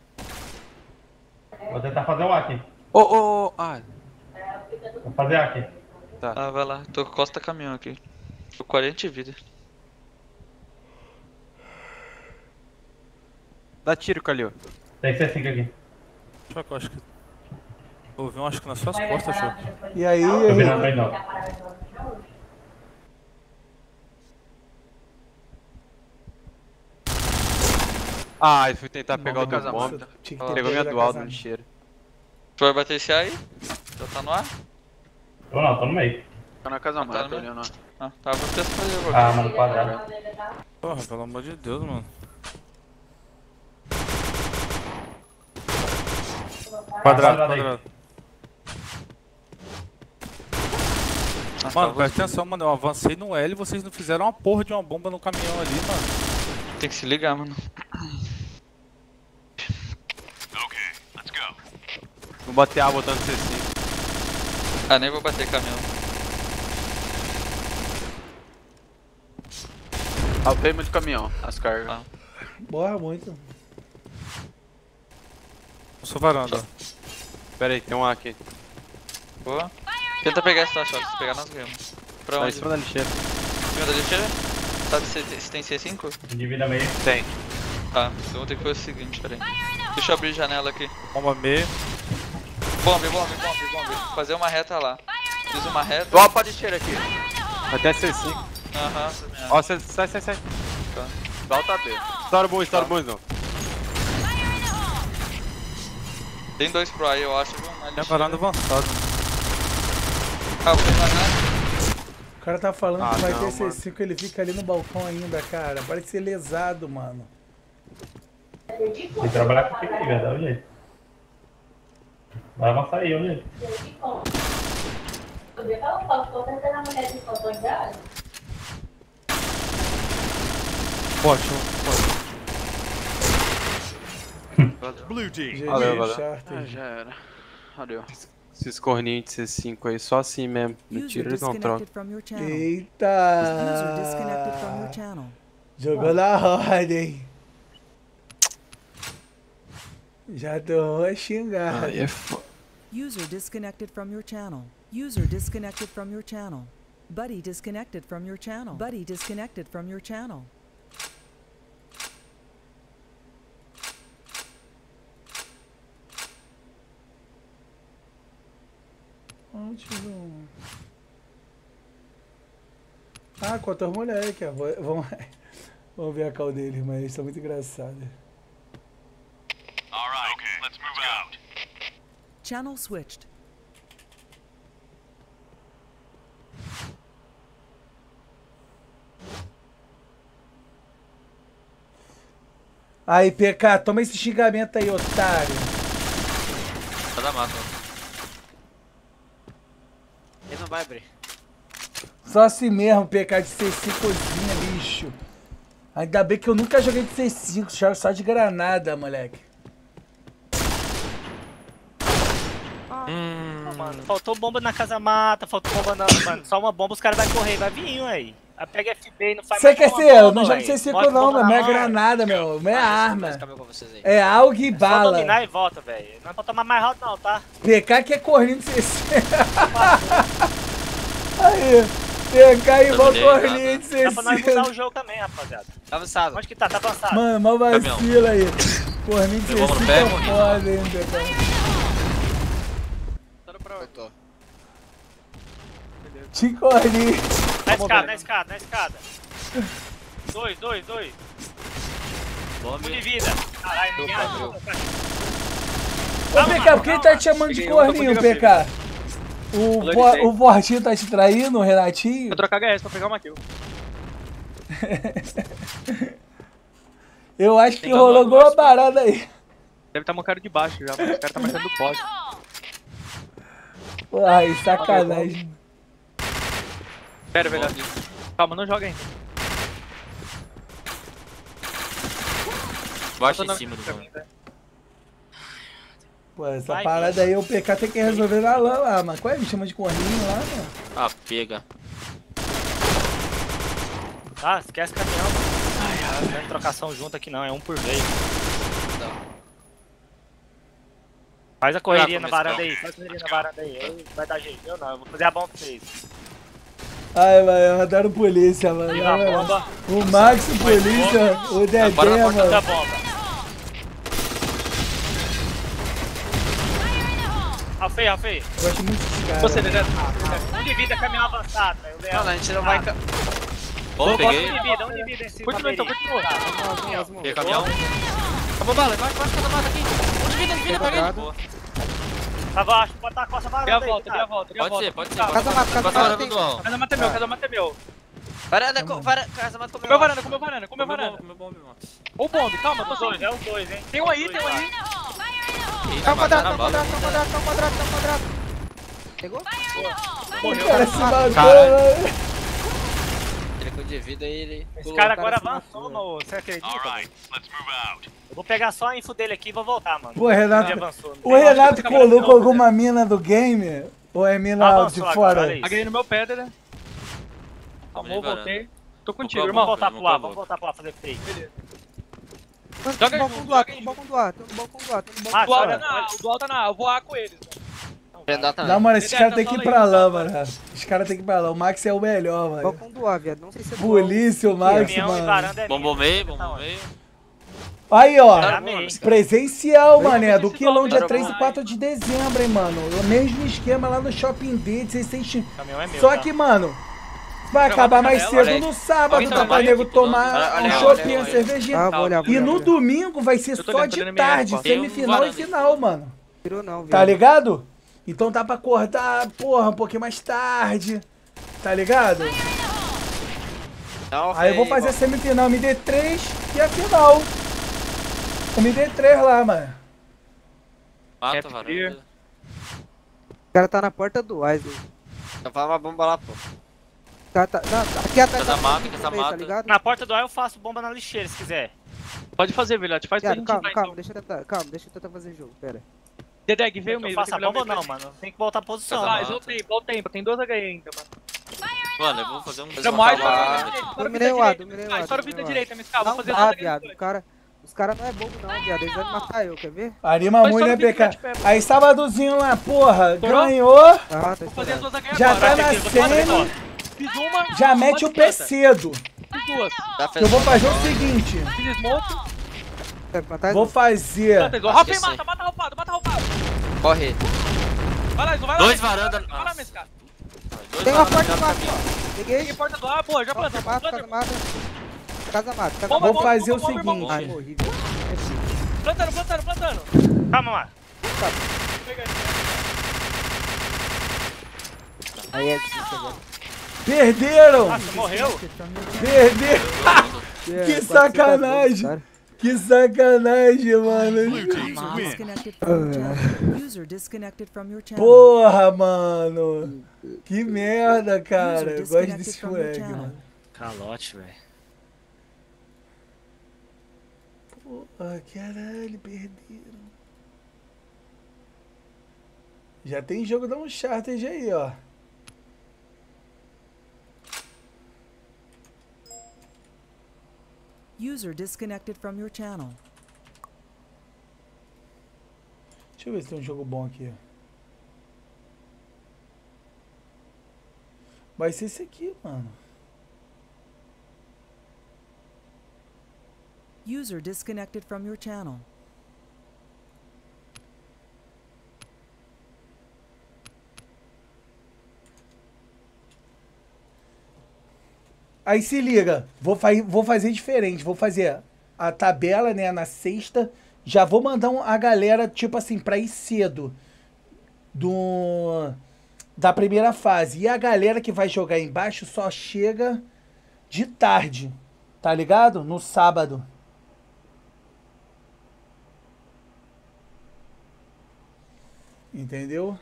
Vou tentar fazer um aqui. Ah, Vou fazer aqui. tá. Ah, vai lá. Tô com costa caminhão aqui. Tô com 40 de vida. Dá tiro, Calil. Tem C5 aqui. Choque, eu acho que... Ouvi um, acho que nas suas costas, Choque. E aí, Tô virando bem não. Ah, eu fui tentar pegar o do Nossa, bomb. tinha que ter Pegou minha pego dual da do casa. lixeira. Tu vai bater esse aí? Já tá no ar? Tô não, tô no meio. Tá na casa mãe, mãe, tô tô olhando. Ah, tá, vou testar ele agora. Ah, mano, quadrado. Porra, pelo amor de Deus, mano. Quadrado aí. Quadrado. Ah, Mano, tá, presta atenção, mano. Eu avancei no L e vocês não fizeram uma porra de uma bomba no caminhão ali, mano. tem que se ligar, mano. Vou bater A botando C5. Ah, nem vou bater caminhão. Altei muito caminhão, as cargas. Ah. Borra muito. Eu sou varanda. Pera aí, tem um A aqui. Boa. Tenta pegar essa shot, se pegar nós ganhamos. Pra Tá em onde? cima da lixeira. Em cima da lixeira? Sabe se tem C5? Divida meio. Tem. Tá, então vou ter que fazer o seguinte, peraí. Deixa eu abrir a janela aqui. Bomba meio. Bombe. Fazer uma reta lá. Fiz uma reta. Dual pra lixeira aqui. Até C5. Aham, também acho. Ó, sai. Tá. Dual tá B. Estoura bom, não. Tem dois pro aí, eu acho, viu? Na Tem a lixeira. varanda avançada. Ah, vou varanda. O cara tá falando Ah, que vai não, ter C5, ele fica ali no balcão ainda, cara. Parece ser lesado, mano. Tem que trabalhar com o que aí, velho. Dá um jeito. Vai avançar aí, olha aí. Ótimo. Blue team. Valeu. Charter. Já era. Valeu. Esses corninhos de C5 aí, só assim mesmo. No User tiro eles não trocam. disconnected from your channel. User disconnected from your Eita! channel. Jogou na roda, hein? Já tô xingado. Aí é foda. User disconnected from your channel. User disconnected from your channel. Buddy disconnected from your channel. Buddy disconnected from your channel. não tive um... Ah, contra os moleques, ó. Vamos ver a cal deles, mas eles são muito engraçados. Alright, okay, let's move out. Channel switched. Aí, PK, toma esse xingamento aí, otário. Tá da mata. Ele não vai abrir. Só assim mesmo, PK de C5 cozinha, bicho. Ainda bem que eu nunca joguei de C5, jogo só de granada, moleque. Mano, faltou bomba na casa mata, faltou bomba não, mano. Só uma bomba os caras vão correr, vai vir, aí. Aí pega FB e não faz Você mais quer uma ser? Eu bomba, não jogo véi. C5 Bota não, bomba mano. na Não é mão, granada, meu. Não é arma. É algo e Só bala. dominar e volta, velho. Não é pra tomar mais round não, tá? PK que é correndo de C5. Aí, PK igual correndo de Dá pra nós mudar o C5. jogo também, rapaziada. Tá avançado. Onde que tá? Tá avançado. Mano, mó vacila aí. Correndo de Levou no C5 pé, é morri. foda, hein, PK. Te corri. Na escada. 2. Um de vida. Caralho, ninguém ajuda. Ô, PK, por que ele tá te chamando de corninho, PK? O Vortinho tá te traindo, o Renatinho? Vou trocar HS pra pegar uma kill. Eu acho que rolou alguma parada aí. Deve estar mancado de baixo já, mas os caras tá marcando do pódio. Ai, sacanagem. Pera, velho. Calma, não joga ainda. Baixa em cima do mano. Pô, essa parada aí o PK tem que resolver na LAN lá, mano. Qual é? Me chama de corninho lá, mano. Ah, pega. Ah, esquece caminhão. Não tem trocação junto aqui não, é um por vez. Faz a correria na varanda aí, aí vai dar jeito. Eu não, eu vou fazer a bomba pra vocês. Ai, mano, eu adoro polícia, mano. O Max, o polícia, o Dedé, mano. Da bomba. Rafei. Gosto muito desses caras. Você, Dedé. Um de vida, caminhão avançado, velho. Não, a gente não vai... Bom, peguei. Um de vida em cima. Continua então, continua. Peguei caminhão. Acabou bala, vai cada mata aqui. Um de vida, peguei. Boa. Tá baixo, pode estar com essa varanda aí. Pode ser. Casa mata tem... Casa mata é meu. Varanda, casa mata Com meu varanda. Ou bombe, calma, tô só. É os dois, hein. Tem um aí. Tá um quadrado. Pegou? O cara se matou, mano. Ele com de vida aí, ele... Esse cara agora avançou, no... você acredita? Alright, let's move out. Eu vou pegar só a info dele aqui e vou voltar, mano. Pô, Renato, Ele avançou, não o tem Renato lógica, colocou alguma mina do game? Ou é mina Avançou de agora, fora? olha isso. Agarrei no meu pé, né? Amor, voltei. Tô contigo, Vamos irmão. voltar pro ar, fazer fake. Beleza. Joga no balcão do ar, tem no balcão do ar. Ah, O dual tá na... Eu vou A com eles, mano. Não, mano, esses caras tem que ir pra lá, mano. Os caras tem que ir pra lá. O Max é o melhor, mano. Balcão do ar, viado. Não sei se é Polícia, o Max, mano. Bombo meio. Aí, ó. Presencial, mané. Do quilão dia 3 e 4 de dezembro, hein, mano. O mesmo esquema lá no Shopping D. Só que, mano, vai acabar mais cedo no sábado, tá pra nego tomar um shopping, uma cervejinha. E no domingo vai ser só de tarde, semifinal e final, mano. Tá ligado? Então dá pra acordar, porra, um pouquinho mais tarde. Tá ligado? Aí eu vou fazer a semifinal MD3 e a final. O MD3 lá, mano. Mata, varanda. O cara tá na porta do Wesley. Então fala uma bomba lá, pô. Tá, aqui atrás da mata, tá ligado? Na porta do ar eu faço bomba na lixeira, se quiser. Pode fazer, velhote. Faz pra gente Calma, deixa eu tentar fazer jogo, pera. Dedeg, veio meio. Não faça bomba não, mano. Tem que voltar a posição. Igual tempo. Tem 2 HE ainda, mano. Mano, eu vou fazer um... Dominei o A. Estoura o vida direita, me escala. Vou fazer Ah, viado, os caras não é bobo não, viado. Eles vão me matar eu, quer ver? Anima muito, né, PK? Aí sábadozinho lá, porra, ganhou. Vou fazer as 2 HE Já agora. tá na semi. Fiz uma. Já mete o pé cedo. Fiz 2. Eu vou fazer o seguinte. Fiz smoke. Vou fazer. Rafa, mata roupado. Corre. Vai lá, vai lá. Dois varanda. Vai lá, nesse cara. Tem uma porta do mato, ó. Peguei. Peguei porta do ar, pô, já plantei. Casa mata. Casa mata. Vou fazer o seguinte. seguinte. Plantando. Calma, mano. Aí é Perderam! Nossa, morreu? Perderam! Que sacanagem! Que sacanagem, mano. Disconnected from your channel. User disconnected from your channel. Porra, mano. Que merda, cara. Eu gosto desse moleque, mano. Calote, velho. Porra, caralho, perderam. Já tem jogo da Uncharted aí, ó. User disconnected from your channel. Deixa eu ver se tem um jogo bom aqui. Vai ser esse aqui, mano. User disconnected from your channel. Aí se liga, vou fazer diferente, vou fazer a tabela, né, na sexta, já vou mandar a galera, tipo assim, pra ir cedo da primeira fase. E a galera que vai jogar embaixo só chega de tarde, tá ligado? No sábado. Entendeu?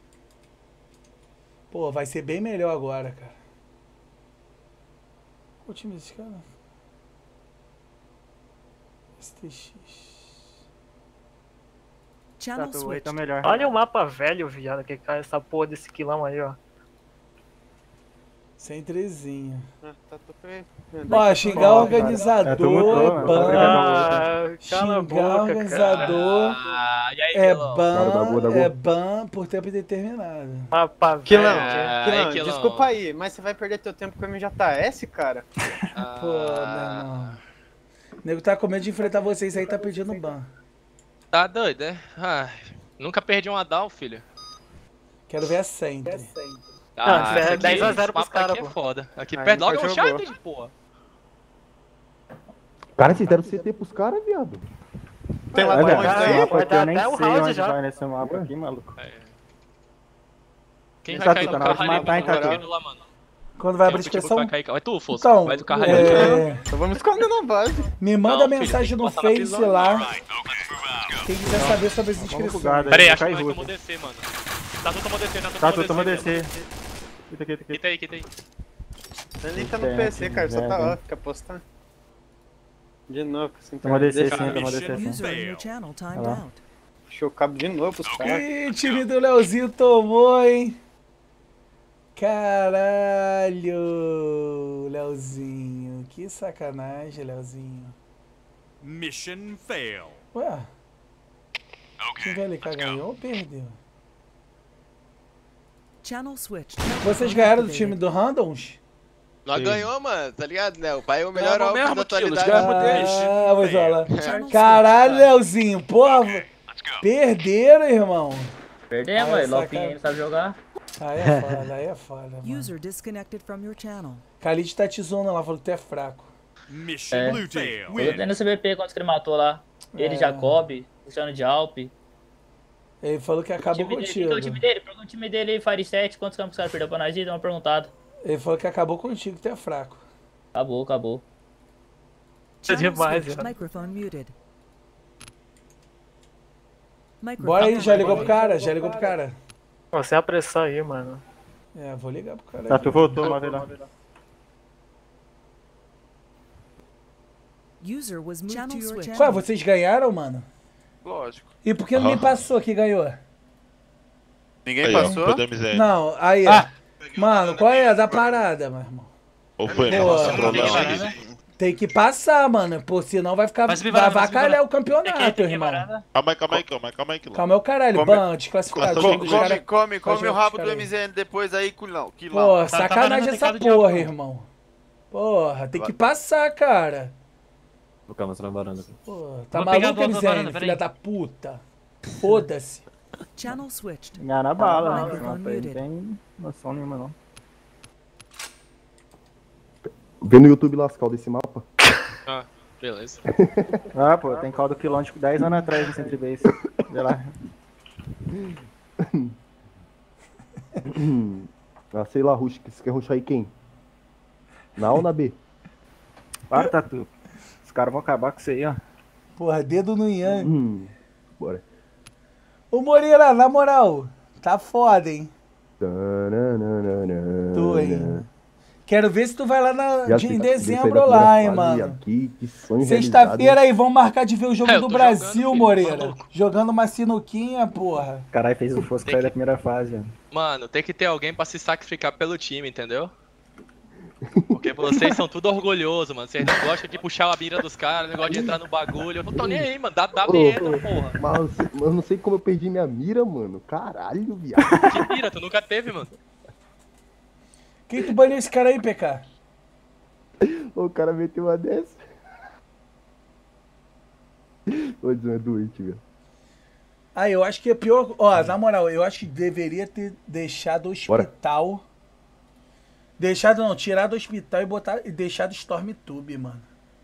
Pô, vai ser bem melhor agora, cara. Qual o time desse cara? STX. Channel switch. Tá melhor. Olha o mapa velho, viado, que cai essa porra desse quilão aí, ó. Sem trezinha. Tá Ó, xingar o organizador é ban. Cala a Xingar o boca, organizador E aí, é Quilão? ban por tempo indeterminado. Mapa velho. Quilão, Quilão. desculpa aí, mas você vai perder teu tempo com o MJS, cara? Pô, meu irmão. O nego tá com medo de enfrentar vocês aí, tá pedindo ban. Tá doido, né? Ai, nunca perdi uma down, filho. Quero ver a sempre. Não, esse é aqui, 10 a 0 esse pros mapa caras, aqui pô. é foda. Aqui Aí perto logo é nunca um jogou. Uncharted, porra. Cara, vocês deram CT pros caras, viado. Tem lá Olha, pra onde cara, daí? mapa aqui, eu nem até o sei round onde já. vai nesse mapa aqui, maluco. Quem Tá vai cair tudo no na hora carro de ali, matar, hein, mano? Tatu? Indo lá, mano. Quando vai Quem é abrir o que inscrição, vai cair? Vai tu, Fosso. Então, Vai do carro ali. Então vamos esconder na base. me manda Não, filho, mensagem tem que no passar na Face prisão. lá. Quem quiser saber sobre as inscrições. bugado. Pera aí, Cai Vai, russo. tomou DC, mano. Tatu tomou DC, Tatu, toma DC. Quita aqui. Quita aí, quita aí. Ele tá no PC, cara, só tá off, fica postando. De novo, assim, Toma DC cara. sim, toma DC sim. User in your channel timed Olha lá. out. Puxou o cabo de novo pros caras. Ih, time do Leozinho tomou, hein? Caralho, Leozinho. Que sacanagem, Leozinho. Mission fail. Ué, o time do LK ganhou ou perdeu? Channel switch. Vocês ganharam do time do Randoms? Nós ganhou, mano, tá ligado, né? O pai é o melhor Ganhamos álbum da mesmo, tio, atualidade. ganhamos deles. Ah, vou falar. Channel Caralho, Leozinho, porra. Perderam, irmão. Perdemos, Ah, aí. essa Lopinho cara- aí não sabe jogar. Aí é foda, aí é foda, mano. User disconnected from your channel. Khalid tá te zoando lá, falou que tu é fraco. Mission É. blue team Eu win. dei no CBP quando que ele matou lá. Ele, É. Jacob, Luciano de Alpe. Ele falou que acabou Time dele, contigo. o time dele, pergunta o time dele aí, Fire 7, quantos campos o cara perdeu pra nós? Dá uma perguntada. Ele falou que acabou contigo, que tu é fraco. Acabou. Channel demais, switch. cara. Microphone muted. Bora aí, já ligou pro cara? Já ligou pro cara? Ó, sem apressar aí, mano. É, vou ligar pro cara. Tatu voltou, mas lá. User was moved to your channel. Ué, vocês ganharam, mano? Lógico. E por que não me passou que ganhou? Ninguém Aí, ó, passou? podemos ir. Não, aí. Mano, qual é a da parada, meu irmão? Ou foi Pô, nossa trolagem? tem que passar, mano. Pô, senão vai ficar. Vai subir Vai varanda, vai subir avacalhar varanda. o campeonato, irmão. Calma aí, Quilão. Calma aí o caralho, Come- ban, desclassificado. come- Jogo dos cara- come Vai jogar o rabo com do os caras aí. MZN depois aí, Quilão. Pô, Tá sacanagem vendo essa teclado de porra, álcool. irmão. Porra, tem que passar, cara. Vou ficar mostrando a varanda. Pô, tá Vou pegar maluco, a bola da varanda, MZN, peraí. filha da puta. Foda-se. Channel switched. Ganhar na bala, né? Microphone Não muted. tem noção nenhuma, não. Vê no YouTube lá as caldas desse mapa. Ah, beleza. Ah, pô, tem caldo quilôntico 10 anos atrás no Centro Base. Vê lá. Ah, sei lá, Rush, você quer rushar aí quem? Na A ou na B? Para, Tatu. Os caras vão acabar com isso aí, ó. Porra, dedo no Ian. Bora. Ô Moreira, na moral, tá foda, hein? Tu, hein? Quero ver se tu vai lá em dezembro lá, hein, mano. Aqui, que sonho Sexta-feira aí, vamos marcar de ver o jogo eu do tô Brasil, jogando, filho, Moreira. maluco. Jogando uma sinuquinha, porra. Caralho, fez o Fosco sair da primeira fase, ó. Mano, tem que ter alguém pra se sacrificar pelo time, entendeu? Porque vocês são tudo orgulhosos, mano. Vocês não gostam de puxar a mira dos caras, não gostam de entrar no bagulho. Eu não tô nem aí, mano. Dá medo, porra. Mas eu não sei como eu perdi minha mira, mano. Caralho, viado. Que mira? Tu nunca teve, mano. Quem tu baniu esse cara aí, PK? O cara meteu uma dessa. Ô, Edson, é doente, velho. Ah, eu acho que é pior. Ó, na moral, eu acho que deveria ter deixado o hospital. Tirar do hospital e deixado Stormtube, mano.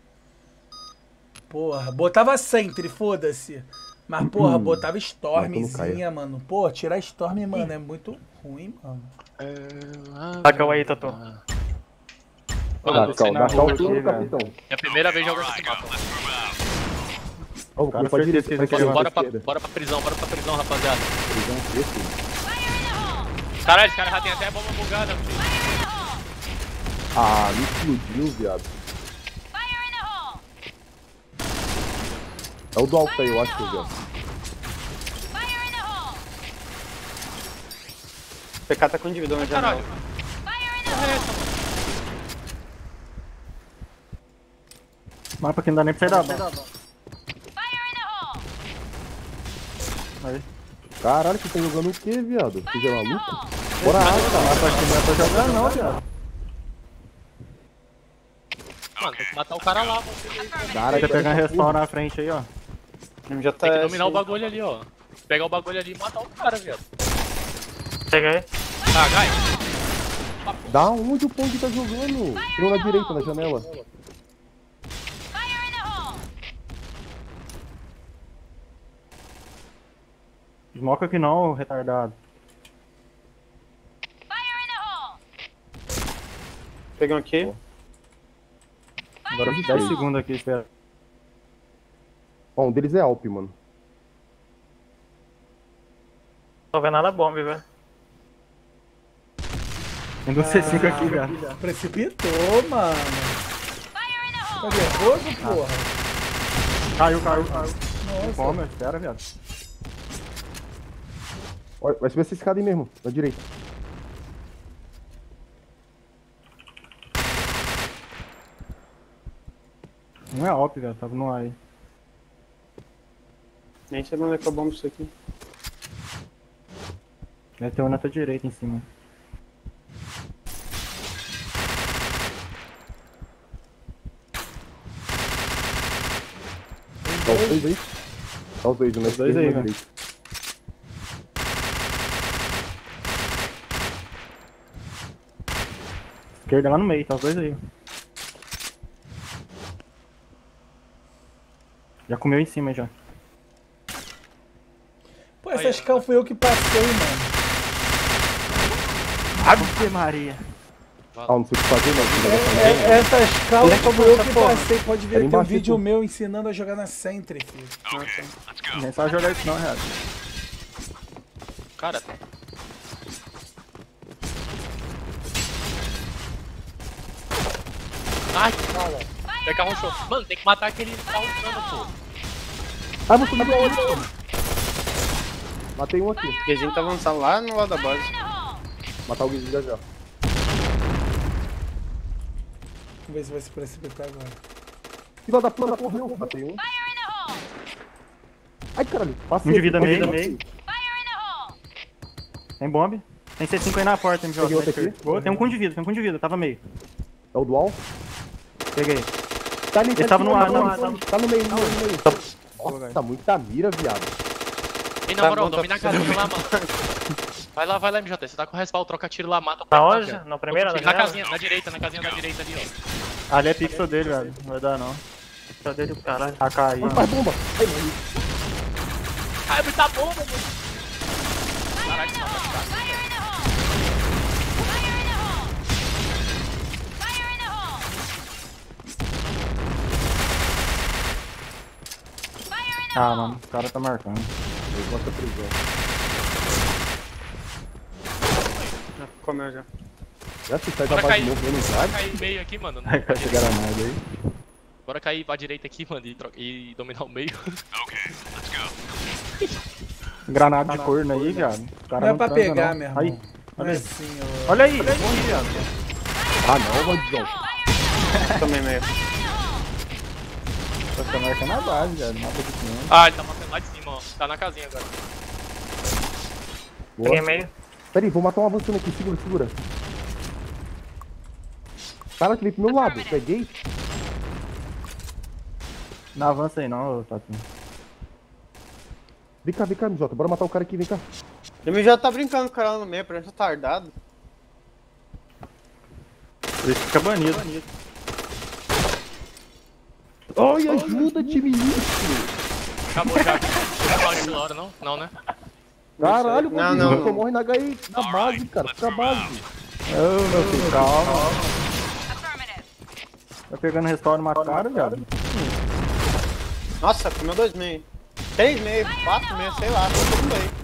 Porra, botava Sentry, foda-se. Mas, porra, botava Stormzinha, mano. Pô, tirar Storm, mano, é muito ruim, mano. Taca o aí, Tatu. Mano, você não tudo, capitão. É a primeira vez jogando esse mapa. Ó, Cara, pra direita, certeza Bora pra prisão, rapaziada. Prisão Caralho, esse cara já tem até bomba bugada, filho. Ah, me explodiu, viado. É o do alto aí, eu acho, viado. O PK tá com indivíduo na janela. Mapa que não dá nem pra sair da bala. Aí. Caralho, você tá jogando o que, viado? Você é maluco? Bora água, cara. Acho que não é pra jogar não, viado. Mano, tem que matar o cara lá, mano. Cara, tá pegando respawn na frente aí, ó. Já tá Tem que dominar o bagulho ali, ó. Pegar o bagulho ali e matar o cara, viado. Chega aí. Ah, Gai. Da onde o Pong tá jogando? Tirou na direita, na janela. Smoke aqui não, retardado. Peguei um aqui. Agora 10 segundos aqui, espera. Ó, um deles é Alp, mano. Tô vendo nada bomba, velho. Tem do C5 aqui, velho. Precipitou, mano. Tá nervoso, porra? Caiu. Nossa. Como? Espera, viado. Olha, vai subir essa escada aí mesmo, na direita. Não é Alp, velho. Tava no ar aí. Nem sei onde é que é a bomba isso aqui. Deve ter uma na tua direita em cima. Tá os dois aí? Tá os dois, né? Os dois aí, velho. Esquerda lá no meio, tá os dois aí. Já comeu em cima já. Pô, essa cal foi eu que passei, mano. Ave Maria. Ah, não sei o que fazer, não. Essa cal foi eu que passei. Pode ver, Era tem um embaixo, vídeo pô. meu ensinando a jogar na Sentry, filho. Nem sabe jogar isso não, real. Cara. Ai, que bala. Pega rushou. Mano, tem que matar aquele que tá rushando, pô. Ah, vou subir pra outro. Matei um aqui. O Guezinho tá avançando lá no lado da base. Matar o Guizinho já já. Vamos ver se vai se precipitar agora. Filha da puta, correu. Matei um. Ai, caralho. Passei. Um de vida passei, meio. passei. Tem bomb. Tem C5 aí na porta, MJ. Peguei outro aqui. Tem um com de vida, tava meio. É o dual? Peguei. Tá ali, Ele tava no ar, tá no meio, no meio. Nossa, muita mira, viado. E na moral, domina a casinha lá, mano. Vai lá, MJ. Você tá com respawn, troca tiro lá, mata o Na cara, onde? cara. Na primeira? Na casinha, na direita, na casinha da direita ali, ó. Ali é pixel dele, velho. Não vai dar, não. Pixel dele, o caralho. AK aí. Faz bomba. Ai, mano. Ai, muita bomba, mano. Caralho, que mata esse cara. Ah, mano, o cara tá marcando. Ele bota prisão. Já comeu já. Já se sai da Bora base cair, de novo, não bora sabe? cair meio aqui, mano. Vai chegar a nada aí. Bora cair pra direita aqui, mano, e dominar o meio. Granada de corno aí, viado. O cara Não é pra transa, pegar, não. meu irmão. Aí, Não olha é aí. assim, Olha aí, viado. Ah, não, bandido. Tomei meio. Você marca na base, viado. Mapa de 500. Ah, ele tá matando lá de cima, ó. Tá na casinha agora. Boa. Peguei meio. Pera aí, vou matar um avançando aqui. Segura, segura. Cara, que veio pro meu lado. Peguei. Não avança aí não, Tatu. Vem cá, MJ. Bora matar o cara aqui, vem cá. O MJ tá brincando com o cara lá no meio, parece retardado. Por isso fica banido. Ai, ajuda, time lixo. Acabou já. Acabou aquela hora, não? Não, né? Caralho, Não, bandido. não. Só morre na HI, na base, cara. Fica a base. Ô, meu filho, calma. Tá pegando respawn numa cara, viado. Nossa, comeu 2 meio. 3 meio, 4 meio, sei lá, tô tudo aí.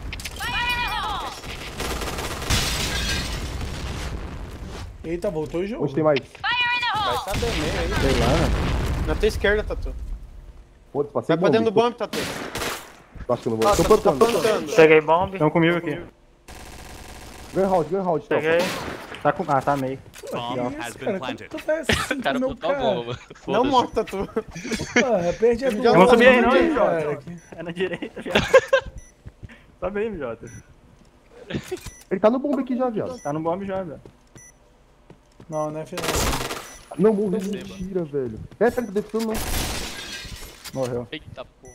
Eita, voltou o jogo. Onde tem mais? Vai saber meio aí. Sei lá, né? Na tua esquerda, Tatu. Foda-se, passei Vai pra dentro do bomba. bomb, Tatu. Acho que eu não vou. Nossa, Tô tá plantando. plantando. Peguei bomb. Estão comigo aqui. Ganha round, tropa. Peguei. Tá com... Ah, tá meio. Bomb has been planted. Tu faz assim O cara com o meu botou a cara. bomba, mano. Não Foda-se. morre, Tatu. Porra, perdi a Eu bomba. não subi aí, não, Cara, MJ. aqui. É na direita, viado. Tá bem, MJ. Ele tá no bomba aqui já, viado. Tá no bomb já, velho. Não, não é final. Não, morreu, mentira, velho. É, tá defendendo, não. Morreu. Eita porra.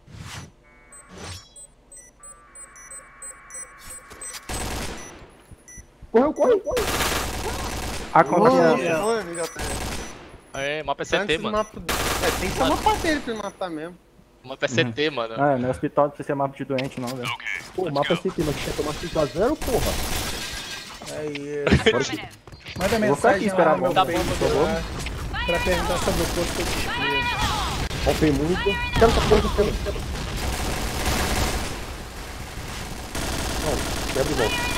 Corre. A confiança. Nossa, MJ. É, mapa é CT, Antes do mano. mapa... É, tem que ser mapa dele pra ele matar mesmo. Mapa é CT, mano. Ah, não é hospital pra você ser mapa de doente, não, velho. Pô, o mapa é CT, mas quer tomar 5x0, porra? Aí, Bora aqui. manda Vou ficar aqui mensagem esperar lá a no meu bomba. Face lá, pra perguntar sobre o posto que eu te explico. Rompei muito. Quero essa porra do céu. Não, quebra e volta.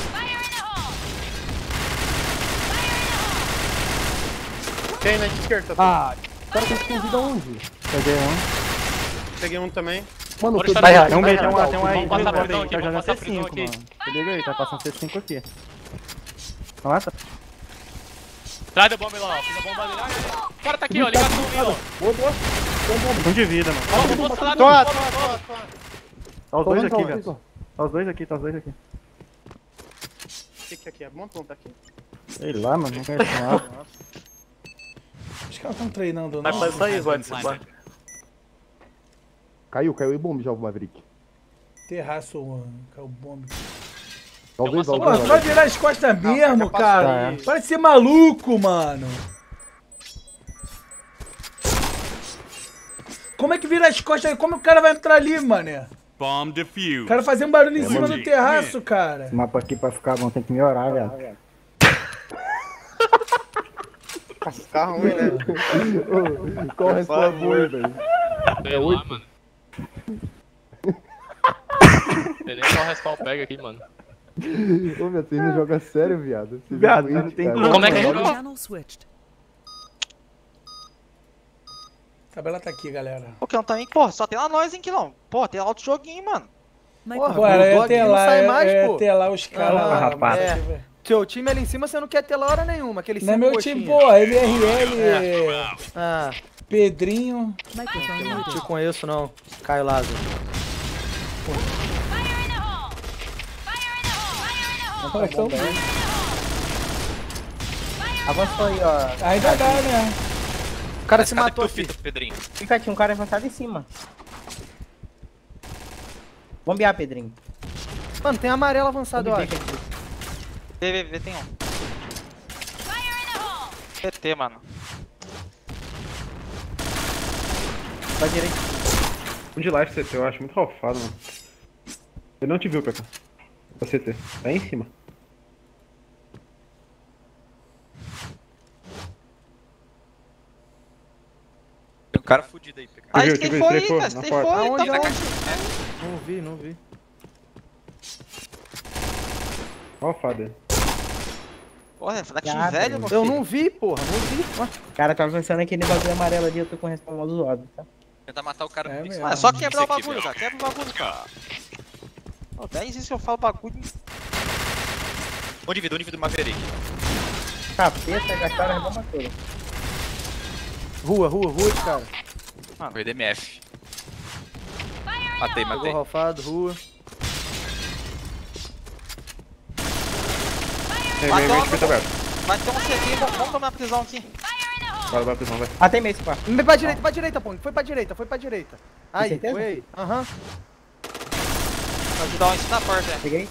Tem na esquerda, Tatu. Ah, o cara tá escondido aonde? Peguei um. Peguei um também. Mano, Bora eu estar tô... no- Tem um B, tem um A, tem um A aí. Vamos passar Vem, prisão vem, aqui, tá vamos jogando passar prisão C5, aqui. mano. Se liga aí, tá passando C5 aqui. Nossa. Traz a bomba lá, ó. Fiz a bomba ali. Ah, o cara tá aqui, ó. Ligação ali, ó. Um de vida, mano. Ó, o outro lado. Tô. Tá os dois Tô, aqui, tô, velho. tô. Tá os dois aqui, tá os dois aqui. O que aqui é? Bom ponto aqui. Sei lá, mano, não conheço nada. Os caras estão treinando, não? Vai pra isso aí, Vod. Caiu e bomba já o Maverick. Terraço, mano. Caiu bomba. Talvez, Pô, talvez. só virar as costas mesmo, já passou cara. aí. Parece ser maluco, mano. Como é que vira as costas? Como o cara vai entrar ali, mané? Bomb defused. O cara fazer um barulho em cima mano. do terraço, cara. Esse mapa aqui pra ficar bom tem que melhorar, velho. Ficar ruim, né? Ô, qual a resposta boa, velho? Sei lá, mano. Tem nem qual respawn pega aqui, mano. Ô, meu, vocês não jogam sério, viado. Vocês Viado, doentes, não tem cara. como. Como é que joga? Channel switched. Tabela tá aqui, galera. Pô, Quilão também, porra, só tem lá nós, hein, Quilão. Pô, tem lá outro joguinho, mano. Pô, era o até não lá, sai mais, pô. até lá os caras. Ah, rapaz. é. Seu time ali em cima você não quer ter lá hora nenhuma, aquele Não é 5 meu time, pô. MRL, Ah, Pedrinho. Microphone eu não te muted. conheço não, Caio Lázaro. Pô, então, Avançou aí, ó. ainda dá, né? O cara se Cadê matou teu aqui. fita, Pedrinho? Fica aqui, um cara avançado em cima. Bombear, Pedrinho. Mano, tem amarelo avançado, eu acho. VV tem um. PT, mano. Pra direita. Um de life CT, eu acho muito ralfado, mano. Ele não te viu, PK. O CT. Tá aí em cima. Tem um cara fudido aí, PK. Ah, tem foi aí, cara. Tem foi, Aonde, tá aonde? Não vi. Ralfado ele. Porra, é fraquinho Cara, velho, meu Eu filho. não vi, porra. Não vi. Ué. Cara, tá avançando aquele bagulho amarelo ali, eu tô com o respawn mal zoado, tá? Tentar matar o cara com isso. Ah, é só quebrar o Isso aqui, bagulho, velho. cara. Quebra o bagulho, cara. Pô, 10 vezes eu falo bagulho. Um de Maverick. Capeta, gastaram a bomba toda. Rua de cara. Foi DMF. Matei. Pegou ralfado, rua. Vai ter Peito aberto. Vai ter um CT, vamos tomar a prisão aqui. Vai pra prisão, vai. Matei meio esse quarto. Pra direita, Pong. Foi pra direita. Aí, certeza? foi aí. Aham. Vou ajudar um isso na porta, velho. Peguei.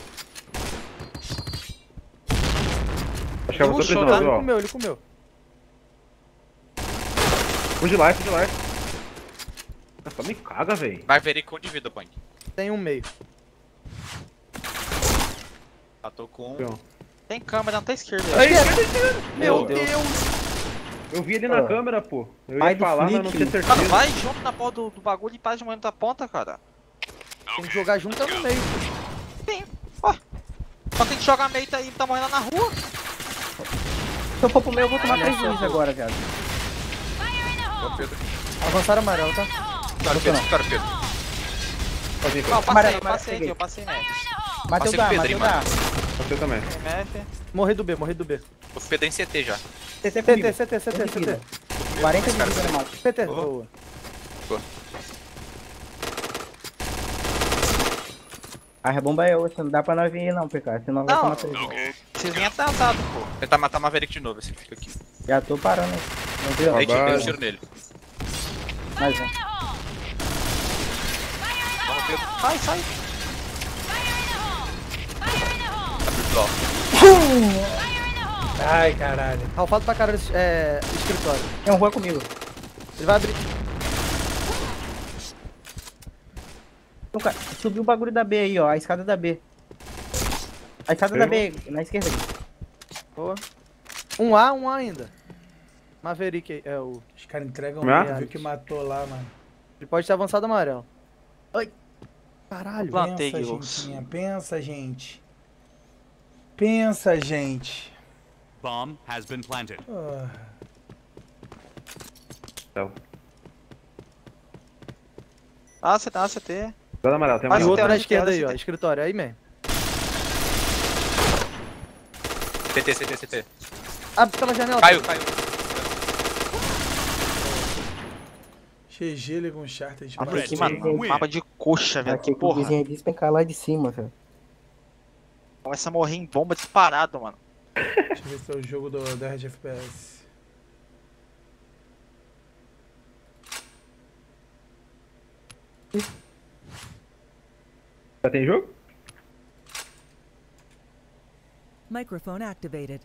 Acho que eu vou Puxou, prisão, tá? ó. Ele comeu. Um de life. Só me caga, véi. Maverick com de vida, Punk. Tem um meio. Matou com... Tem câmera na tua esquerda. Aí, Meu Deus. Eu vi ele na câmera, pô. Eu Pai ia do falar, mas Flick. não tinha certeza. Mano, vai junto na porra do bagulho e para de morrer na tua ponta, cara. Tem que jogar junto no meio. Sim. Ó. Só tem que jogar meio e tá morrendo na rua. Se eu for pro meio, eu vou tomar prejuízo agora, viado. Avançaram amarelo, tá? Cara, Pedro. Não, eu passei médio. Matei o Passei da, com o matei Pedrinho, o da. mano. Você também. MF. Morri do B. O Pedro em CT já. CT comigo. CT. 40 de vida no mato. CT. Boa. A rebomba é outra, não dá pra nós vir não, PK, senão vai tomar prejuízo. Vocês vêm atrasado, pô. Tentar matar o Maverick de novo, esse fica aqui. Já tô parando aqui. Não viu? Aí, dei um tiro nele. Mais um. Vamos, Pedro. Sai. Ai, caralho. Ralfado pra caralho, escritório. Tem um rua comigo. Ele vai abrir. Subiu o bagulho da B aí, ó, a escada da B. A escada da B, na esquerda aqui. Boa. Um A ainda. Maverick é o... Os caras entregam Ah? viu que matou lá, mano. Ele pode ter avançado amarelo. Ai. Caralho. Plantei, Pensa, Guilherme. gentinha, pensa, gente. Pensa, gente. Bomb has been planted. Ah, você tá, CT. Dá amarelo, tem Vai, E amarelo. outro tem na onde esquerda quer, aí, ó. CT. Escritório, aí mesmo. CT. Abre pela janela. Caiu. GG, ele com charter de Aqui, Red team mano, win. mapa de coxa, velho. Aqui que o Porra. vizinho disse pra cá lá de cima, velho. Começa a morrer em bomba disparado, mano. Deixa eu ver se é o jogo da Red FPS. Já tem jogo? Microphone activated.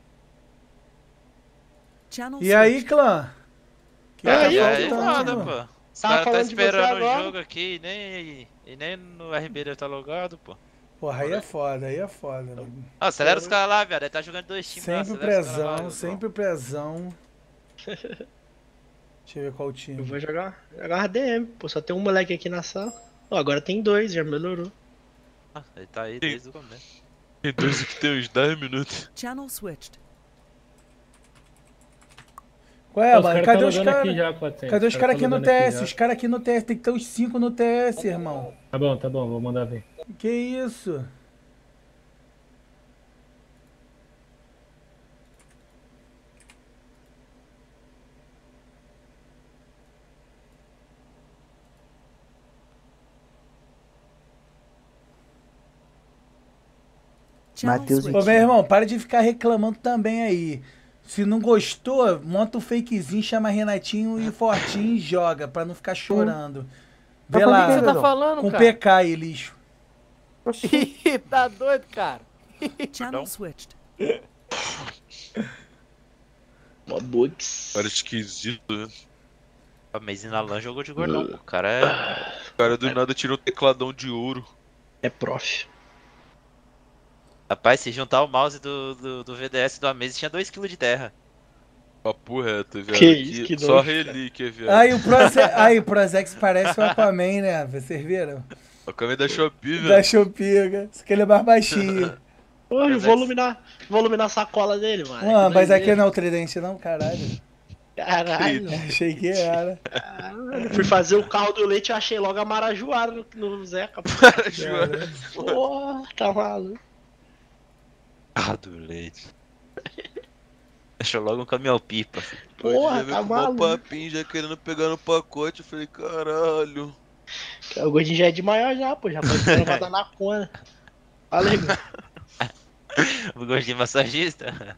Channel E aí, switched. clã? Que E aí, faltando, nada, mano? pô. Os Tava caras tá falando de você esperando o agora. jogo aqui e nem no RB deve tá logado, pô. Porra, aí é foda, mano. Ah, acelera os caras lá, velho. Ele tá jogando dois times lá, Sempre acelera os caras lá, prezão, sempre prezão. Deixa eu ver qual time. Eu vou jogar RDM, pô. Só tem um moleque aqui na sala. Ó, agora tem dois, já melhorou. Ah, ele tá aí desde o começo. Tem dois que tem uns 10 minutos. Channel switched. Qual é, Os mano? caras Cadê tão os logando caras? aqui já, 400. Cadê os Os caras caras aqui no tão logando aqui TS? já. Os caras aqui no TS, tem que ter uns 5 no TS, irmão. Tá bom, vou mandar ver. Que isso? Channel Matheus switched. Ô, meu irmão, para de ficar reclamando também aí. Se não gostou, monta um fakezinho, chama Renatinho e Fortinho e joga, pra não ficar chorando. Vê Mas lá. por que você tá falando, com cara? PK aí, lixo. Ih, tá doido, cara? Channel switched. Uma bugs. Cara esquisito, né? A Maze na LAN jogou de gordão. O cara é. O cara do nada tirou um tecladão de ouro. É prof. Rapaz, se juntar o mouse do VDS do Amaze, tinha 2kg de terra. Papo reto, velho. Que isso, que só nojo, relíquia, velho. Aí o Prozex parece o Aquaman, né? Vocês viram? O Aquaman da Shopee, velho. Da Shopee, cara. Só que ele é mais baixinho. Pô, eu vou iluminar a sacola dele, mano. Mano, mas aqui não é o tridente não, caralho. Caralho. Achei que era. Fui fazer o carro do leite e achei logo a Marajoara no Zeca. Marajoara. Porra, tá maluco. Ah, do leite. Deixou logo um caminhão-pipa. Porra, tá O maluco. papinho já querendo pegar no pacote, eu falei, caralho. O gordinho já é de maior já, pô. Já pode ser levado na cona. Fala aí, mano. O gordinho massagista?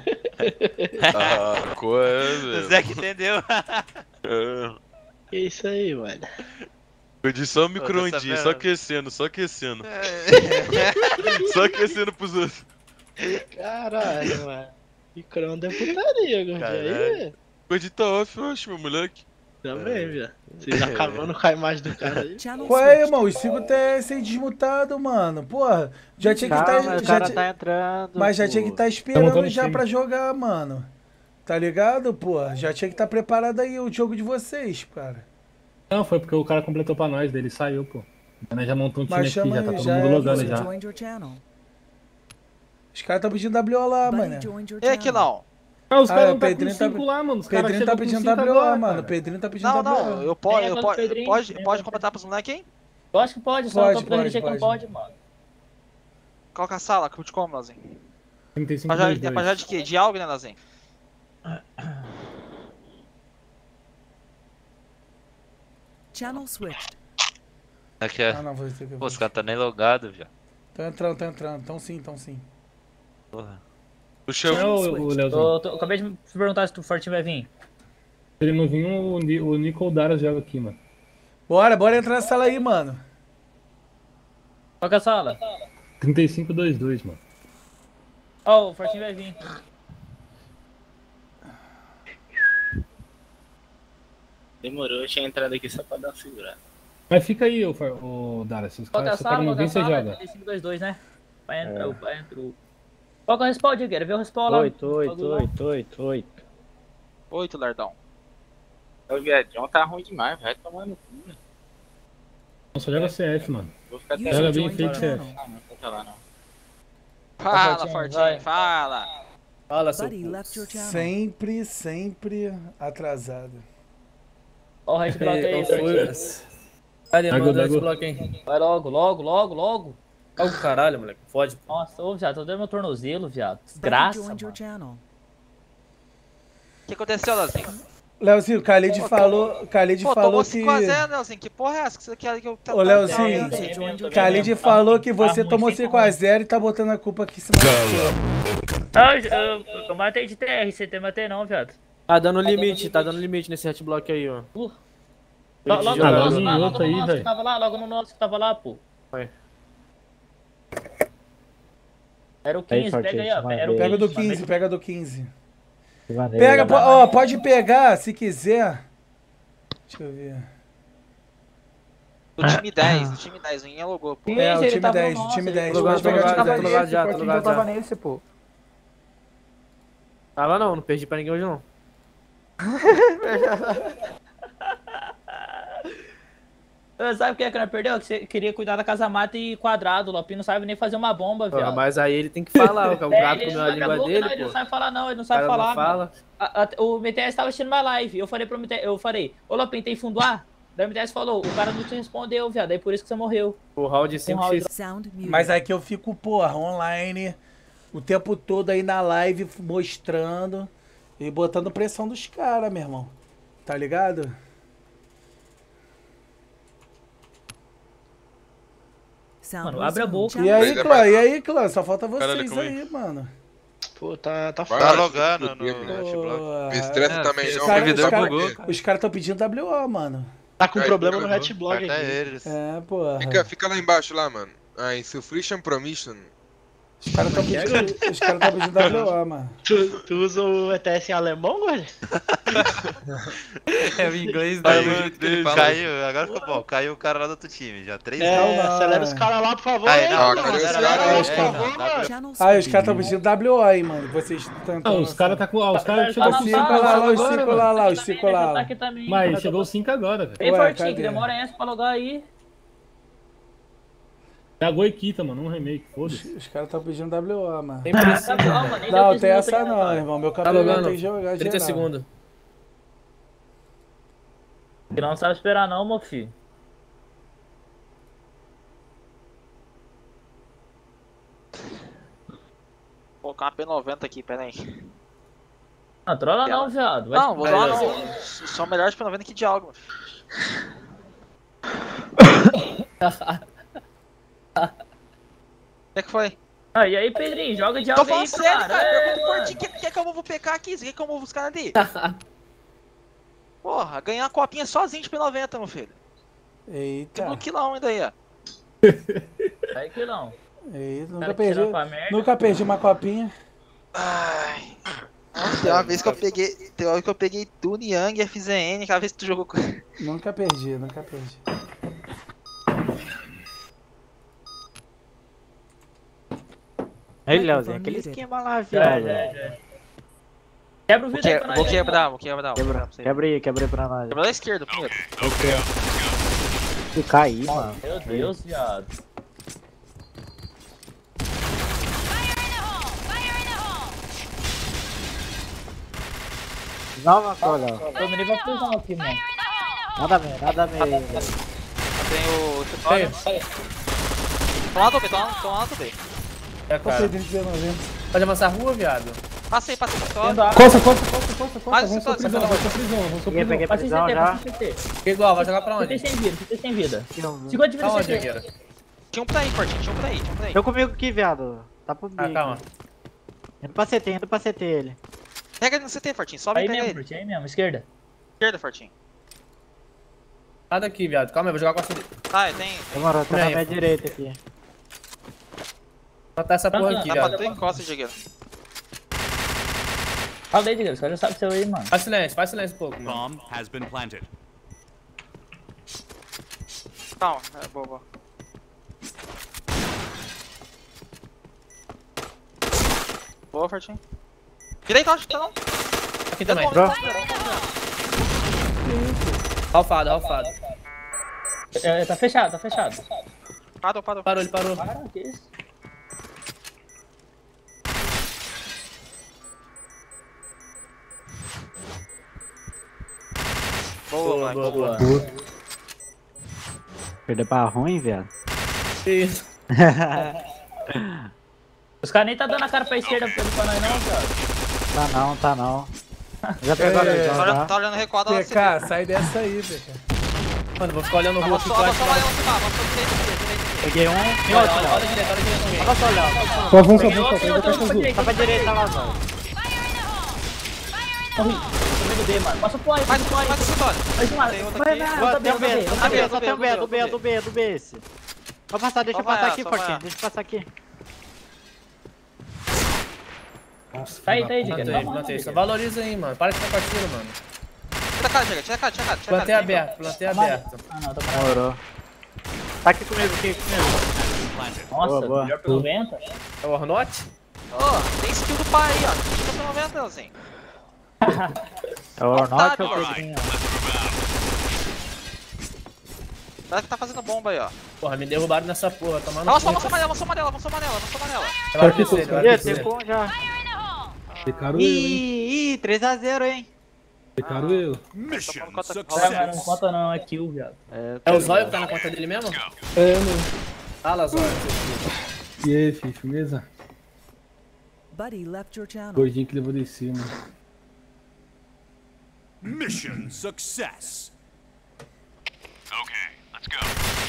Ah, qual é, velho? O Zé que entendeu. Que isso aí, mano. Perdi só o micro-ondinho, só aquecendo, só aquecendo. Só aquecendo pros outros. Caralho, mano. Micro-ondas é putaria, gordinho. Aí, O gordinho tá off, eu acho, meu moleque. também, viu? Vocês acabando com a imagem do cara aí. Ué, irmão, os 5 tá sem desmutado, mano. Porra, já tinha que Calma, estar. o cara tá entrando. Mas já pô. tinha que estar esperando já pra jogar, mano. Tá ligado, pô? Já tinha que estar preparado aí o jogo de vocês, cara. Não, foi porque o cara completou pra nós, ele saiu, pô. Nós já montou um time Mas aqui, chama já tá aí, todo já mundo é, logando você já. Joined your channel. Os caras tão pedindo WO lá, mano. E aqui não? Ah, os caras Ah, não o tá com Pedrinho tá 5 lá, mano. Os caras Pedrinho tá chegam com pedindo 5 WO, agora, mano. cara. O Pedrinho tá pedindo Não, WO. não, eu pode comentar pros moleques, hein? Eu acho que pode, só Pode, o campo do RG que não pode. pode, mano. Qual que é a sala? De como, Lazinho? 35 É pra já de quê? De algo, né, Lazinho? Channel switched. Aqui é. Ah, não, vou ter que... Pô, os caras tá nem logado, já. Tá entrando, tá entrando. Tão sim. Porra. Puxa o Leozinho. Acabei de te perguntar se o Fortinho vai vir. Se ele não vir, o Nicol Dara joga aqui, mano. Bora entrar nessa sala aí, mano. Qual que é a sala? 35-2-2, mano. Ó, o Fortinho vai vir. Demorou, eu tinha entrado aqui só pra dar uma segurada. Mas fica aí, o Dara. Se os Qual que é a caras sala? não Qual que é vir, a você sala? joga. 3522, né? Vai entrar o... Qual que é o respawn, Digueira? Vê o respawn lá. 8. 8, Lardão. O Viadão tá ruim demais, vai tomar no cu, né? Não, só joga CF, mano. Vou ficar até Joga hoje bem de feito fora. CF. Ah, não tá lá não. Fala, Fortinho, fala. Fala, seu Buddy left your channel. Sempre atrasado. Ó o red block aí, Fortinho. Cadê, mano? Bagulho. Red block aí. Vai logo. Ó o caralho, moleque. Fode. Nossa, ô, viado, tô dando meu tornozelo, viado. Buddy Desgraça, joined your mano. channel. O que aconteceu, Leozinho? Leozinho, o Khalid falou Tomou que... 5x0, Leozinho. Que porra é essa que você quer que eu... Ô, Leozinho, Khalid falou que você tomou 5x0 e tá botando a culpa aqui em cima do Eu matei de TR, você tem matei não, viado. Tá dando limite nesse red block aí, ó. Logo no nosso que tava lá, pô. Vai. Era o 15, pega aí, ó. Era o 15. Pega do 15. Pega, ó, pode pegar se quiser. Deixa eu ver. Do time 10, o Inha logou, pô. É, o time 10. Pode pegar de Tô já. Eu tava nesse, pô. Tava não perdi pra ninguém hoje não. Sabe o que é que nós perdeu? Que você queria cuidar da casa mata e quadrado. O Lopinho não sabe nem fazer uma bomba, viado. Mas aí ele tem que falar, o gato comeu a língua dele, pô. Ele não sabe falar não, ele não sabe falar. Não fala. O MTS tava assistindo uma live. Eu falei pro MTS, ô Lopinho, tem fundo A? Daí o MTS falou, o cara não te respondeu, viado. Aí por isso que você morreu. O round 5x. Mas aí que eu fico, porra, online, o tempo todo aí na live, mostrando e botando pressão dos caras, meu irmão. Tá ligado? Mano, abre a boca. E aí, clã? Só falta vocês aí, mano. Pô, tá Vai foda. logar no Hashblock. Me estressa também, não. Os caras tão pedindo WO, mano. Tá com problema no hatblog Até aqui. eles. É, porra. Fica lá embaixo lá, mano. Ah, Insufrition Promission. Os caras tão pedindo WA, mano. Tu usa o ETS em alemão, velho? É o inglês dele. Caiu, agora ficou bom. Caiu o cara lá do outro time, já 3 acelera os caras lá, por favor. Aí, hein, não, mano? Acelera os caras, por favor, mano. Os caras estão pedindo WA aí, mano. Vocês estão. Os caras tá com. Os caras chegou 5 lá, os 5 lá, os 5 lá. Mas chegou os 5 agora, velho. Ei, Fortinho, que demora essa pra logar aí. É a Goiquita, mano, um remake, foda-se. Os caras estão pedindo WA, mano. Tem pressão, Não, tem essa não, irmão. Meu cabelo logando. tem que jogar 30 geral. segundos. Que não sabe esperar não, meu filho. Vou colocar uma P90 aqui, pera aí. Não, trola não, viado. Vai Não, vou lá não. São melhores P90 que de algo, meu filho. O que foi? Ah, e aí, Pedrinho, joga de Tô algo falando aí, sério, cara. É, Pergunta por ti, quer que eu vou PK aqui? Você quer que eu move os caras ali? Porra, ganhar a copinha sozinho de P90, meu filho. Eita. Tem um quilão ainda aí, ó. Aí que não. Eita, Cara, tirando pra merda. nunca perdi uma copinha. Ai. Nossa, tem uma vez que eu peguei Tu, Niang e FZN, cada vez que tu jogou com... Nunca perdi, nunca perdi. Aí, Leozinho, aquele esquema lá, viado. Quebra o vidro aí pra nós. Vou quebrar. Quebra aí pra nós. Quebra da esquerda primeiro. Eu caí, mano. Meu Deus, viado. Nova cola. Tô no nível prisão aqui, mano. Nada bem. Tem o... Toma lá, tô bem. É, cara. Pode avançar a rua, viado? Passei, só. Costa. Mais Vamos pra prisão, Peguei Passa prisão CT, já. passa CT. Igual, vai jogar pra onde? Fiquei sem vida. 50 de vida Aonde, CT. Jaqueira? Tinha um pra aí, Fortinho, tinha um pra aí. Tô comigo aqui, viado. Tá pro bico. Calma. Indo pra CT ele. Pega ele no CT, Fortinho, sobe Aí e pega mesmo, ele. Fortinho, aí mesmo, esquerda. Esquerda, Fortinho. Nada aqui, viado. Calma aí, vou jogar com a CD. Tá, tem... Demorou, tá na minha direita aqui. Vou matar essa porra aqui, Dá pra viado. tu encosta, Jagueiro. Fala aí, Diego, os caras já sabem seu aí, mano. Faz silêncio um pouco, mano. Bomb has been planted. Calma, boa. Boa, Fortinho. Direita, acho que tá não. Aqui também. Ralfado. Tá fechado. Parou. Ele parou. Para, que isso? Boa. Perder pra ruim, viado. Isso. Os caras nem tá dando a cara pra esquerda pra nós não, cara. Tá não. Já pegou a visão, já. Tá olhando recuado lá. PK, sai dessa aí, PK. Mano, vou ficar olhando o rua aqui. Peguei um. Olha direito. Posso olhar? Avança. Tá pra direita lá, mano. Corri. Tô B, mano. Passa pro A, Mais vitória. Mais uma. Tem do B esse. Vou passar, deixa eu passar aqui, Fortinho. Deixa eu passar aqui. Nossa, Tá aí, Diego. Plantei. Só valoriza aí, mano. Para de ficar partindo, mano. Tira a cara. Plantei aberto. Ah, não, tô parado. Demorou. Tá aqui comigo. Nossa, Boa. melhor pelo vento. É o Ornote? Tem skill do pai aí, ó. Tira pelo vento, Leozinho. É o Ornote ou o Pedrinho? Parece que tá fazendo bomba aí, ó. Porra, me derrubaram nessa porra. Tomando. Vamos somar nela. Tem como já. Pecaram eu, hein? Ih, 3x0, hein? Pecaram eu. Mission Não success. conta não, é kill, viado. É o Zóio que tá na conta dele mesmo? É, mano. Fala, Zóio. E aí, filho, beleza? Buddy left your channel. Gordinho que levou de cima. Mission success. Okay, let's go.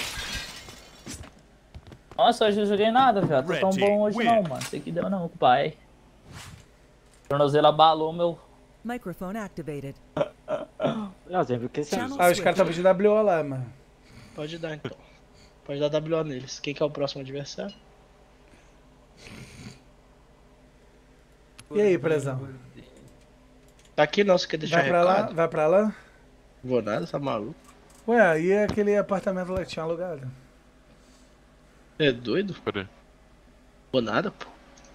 Nossa, hoje eu joguei nada, viado. Tô tão Red bom team hoje win. não, mano. Isso aqui deu não, pai. O tornozelo abalou meu... Microphone activated. Leozinho, que esse Ah, os caras tá pedindo WO lá, mano. Pode dar então. Pode dar WO neles. Quem que é o próximo adversário? E aí, prezão? Tá aqui não, você quer deixar Vai pra lá? recado? Vai pra lá? Vou nada, tá maluco? Ué, e aquele apartamento lá que tinha alugado? É doido? Cadê? Vou nada, pô.